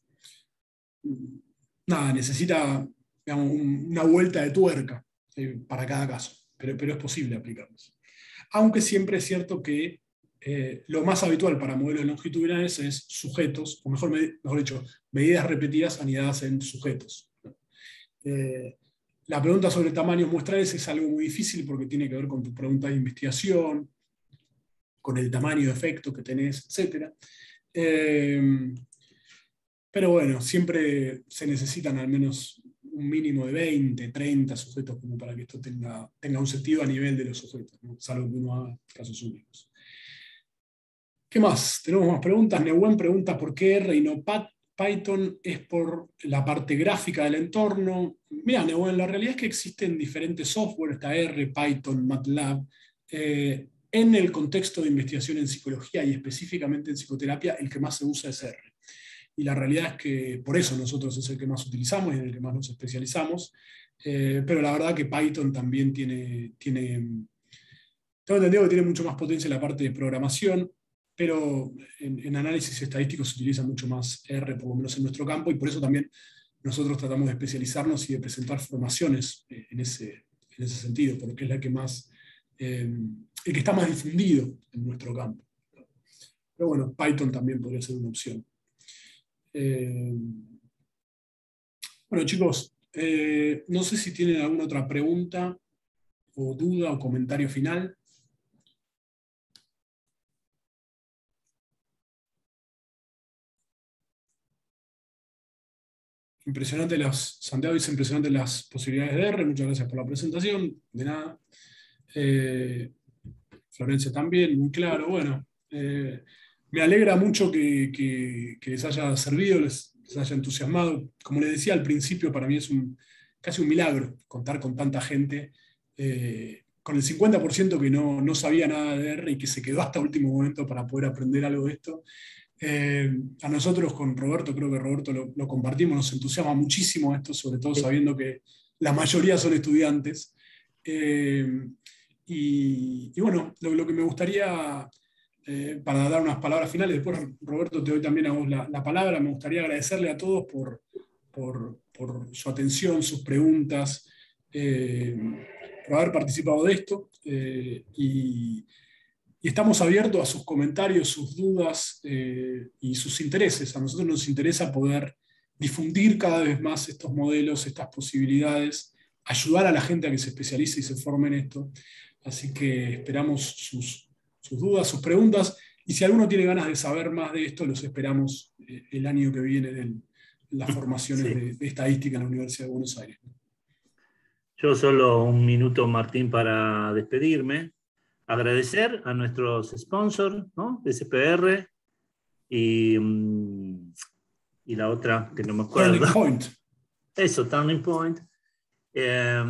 nada, necesita... digamos, una vuelta de tuerca eh, para cada caso, pero, pero es posible aplicarlos. Aunque siempre es cierto que eh, lo más habitual para modelos longitudinales es sujetos, o mejor, mejor dicho, medidas repetidas anidadas en sujetos. Eh, la pregunta sobre tamaños muestrales es algo muy difícil porque tiene que ver con tu pregunta de investigación, con el tamaño de efecto que tenés, etcétera. Eh, pero bueno, siempre se necesitan al menos un mínimo de veinte, treinta sujetos como para que esto tenga, tenga un sentido a nivel de los sujetos, ¿no? Salvo que uno haga casos únicos. ¿Qué más? Tenemos más preguntas. Neuwen pregunta por qué R y no Python. ¿Es por la parte gráfica del entorno? Mira, Neuwen, la realidad es que existen diferentes software, está R, Python, MATLAB. Eh, en el contexto de investigación en psicología y específicamente en psicoterapia, el que más se usa es R. Y la realidad es que por eso nosotros es el que más utilizamos y en el que más nos especializamos. Eh, pero la verdad que Python también tiene, tiene, tengo entendido que tiene mucho más potencia en la parte de programación, pero en, en análisis estadístico se utiliza mucho más R, por lo menos en nuestro campo, y por eso también nosotros tratamos de especializarnos y de presentar formaciones en ese, en ese sentido, porque es la que más, eh, el que está más difundido en nuestro campo. Pero bueno, Python también podría ser una opción. Eh, Bueno, chicos, eh, no sé si tienen alguna otra pregunta o duda o comentario final. Impresionante las, Santiago dice impresionante las posibilidades de R, muchas gracias por la presentación, de nada. Eh, Florencia también, muy claro. Bueno, eh, me alegra mucho que, que- que les haya servido, les, les haya entusiasmado. Como les decía al principio, para mí es un, casi un milagro contar con tanta gente, eh, con el cincuenta por ciento que no, no sabía nada de R y que se quedó hasta último momento para poder aprender algo de esto. Eh, a nosotros con Roberto, creo que Roberto lo, lo compartimos, nos entusiasma muchísimo esto, sobre todo sabiendo que la mayoría son estudiantes. Eh, y, y bueno, lo, lo que me gustaría, eh, para dar unas palabras finales, después Roberto te doy también a vos la, la palabra, me gustaría agradecerle a todos por, por, por su atención, sus preguntas, eh, por haber participado de esto. Eh, y, y estamos abiertos a sus comentarios, sus dudas eh, y sus intereses. A nosotros nos interesa poder difundir cada vez más estos modelos, estas posibilidades, ayudar a la gente a que se especialice y se forme en esto. Así que esperamos sus, sus dudas, sus preguntas. Y si alguno tiene ganas de saber más de esto, los esperamos eh, el año que viene en las formaciones Sí. de, de estadística en la Universidad de Buenos Aires. Yo solo un minuto, Martín, para despedirme. Agradecer a nuestros sponsors, ¿no? S P R y, mm, y la otra que no me acuerdo. Turning Point. Eso, Turning Point. Eh,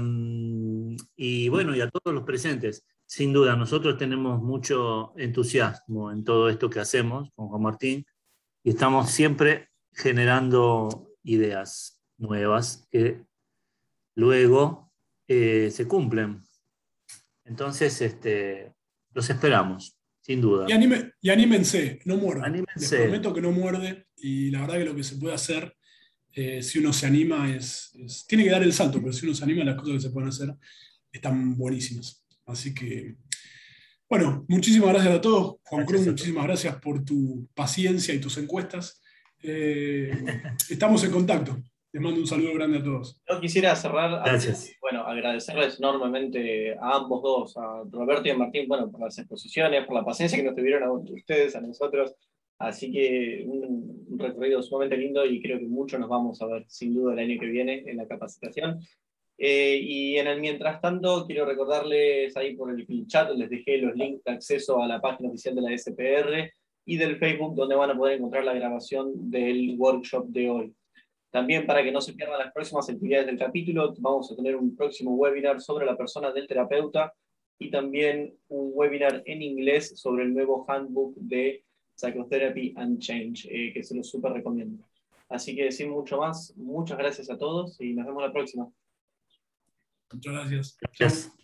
y bueno, y a todos los presentes. Sin duda, nosotros tenemos mucho entusiasmo en todo esto que hacemos con Juan Martín y estamos siempre generando ideas nuevas que luego eh, se cumplen. Entonces, este, los esperamos, sin duda. Y, anime, y anímense, no muerdan. Anímense. Les prometo que no muerde y la verdad que lo que se puede hacer, eh, si uno se anima, es, es... Tiene que dar el salto, pero si uno se anima, las cosas que se pueden hacer están buenísimas. Así que, bueno, muchísimas gracias a todos. Juan Cruz, muchísimas gracias por tu paciencia y tus encuestas. Eh, estamos en contacto. Les mando un saludo grande a todos. Yo quisiera cerrar, Gracias. antes, bueno, agradecerles enormemente a ambos dos, a Roberto y a Martín, bueno, por las exposiciones, por la paciencia que nos tuvieron a ustedes, a nosotros. Así que un, un recorrido sumamente lindo y creo que mucho nos vamos a ver, sin duda, el año que viene en la capacitación. Eh, y en el mientras tanto, quiero recordarles ahí por el chat, les dejé los links de acceso a la página oficial de la S P R y del Facebook, donde van a poder encontrar la grabación del workshop de hoy. También, para que no se pierdan las próximas actividades del capítulo, vamos a tener un próximo webinar sobre la persona del terapeuta y también un webinar en inglés sobre el nuevo handbook de Psychotherapy and Change, eh, que se los súper recomiendo. Así que sin mucho más, muchas gracias a todos y nos vemos la próxima. Muchas gracias. Gracias.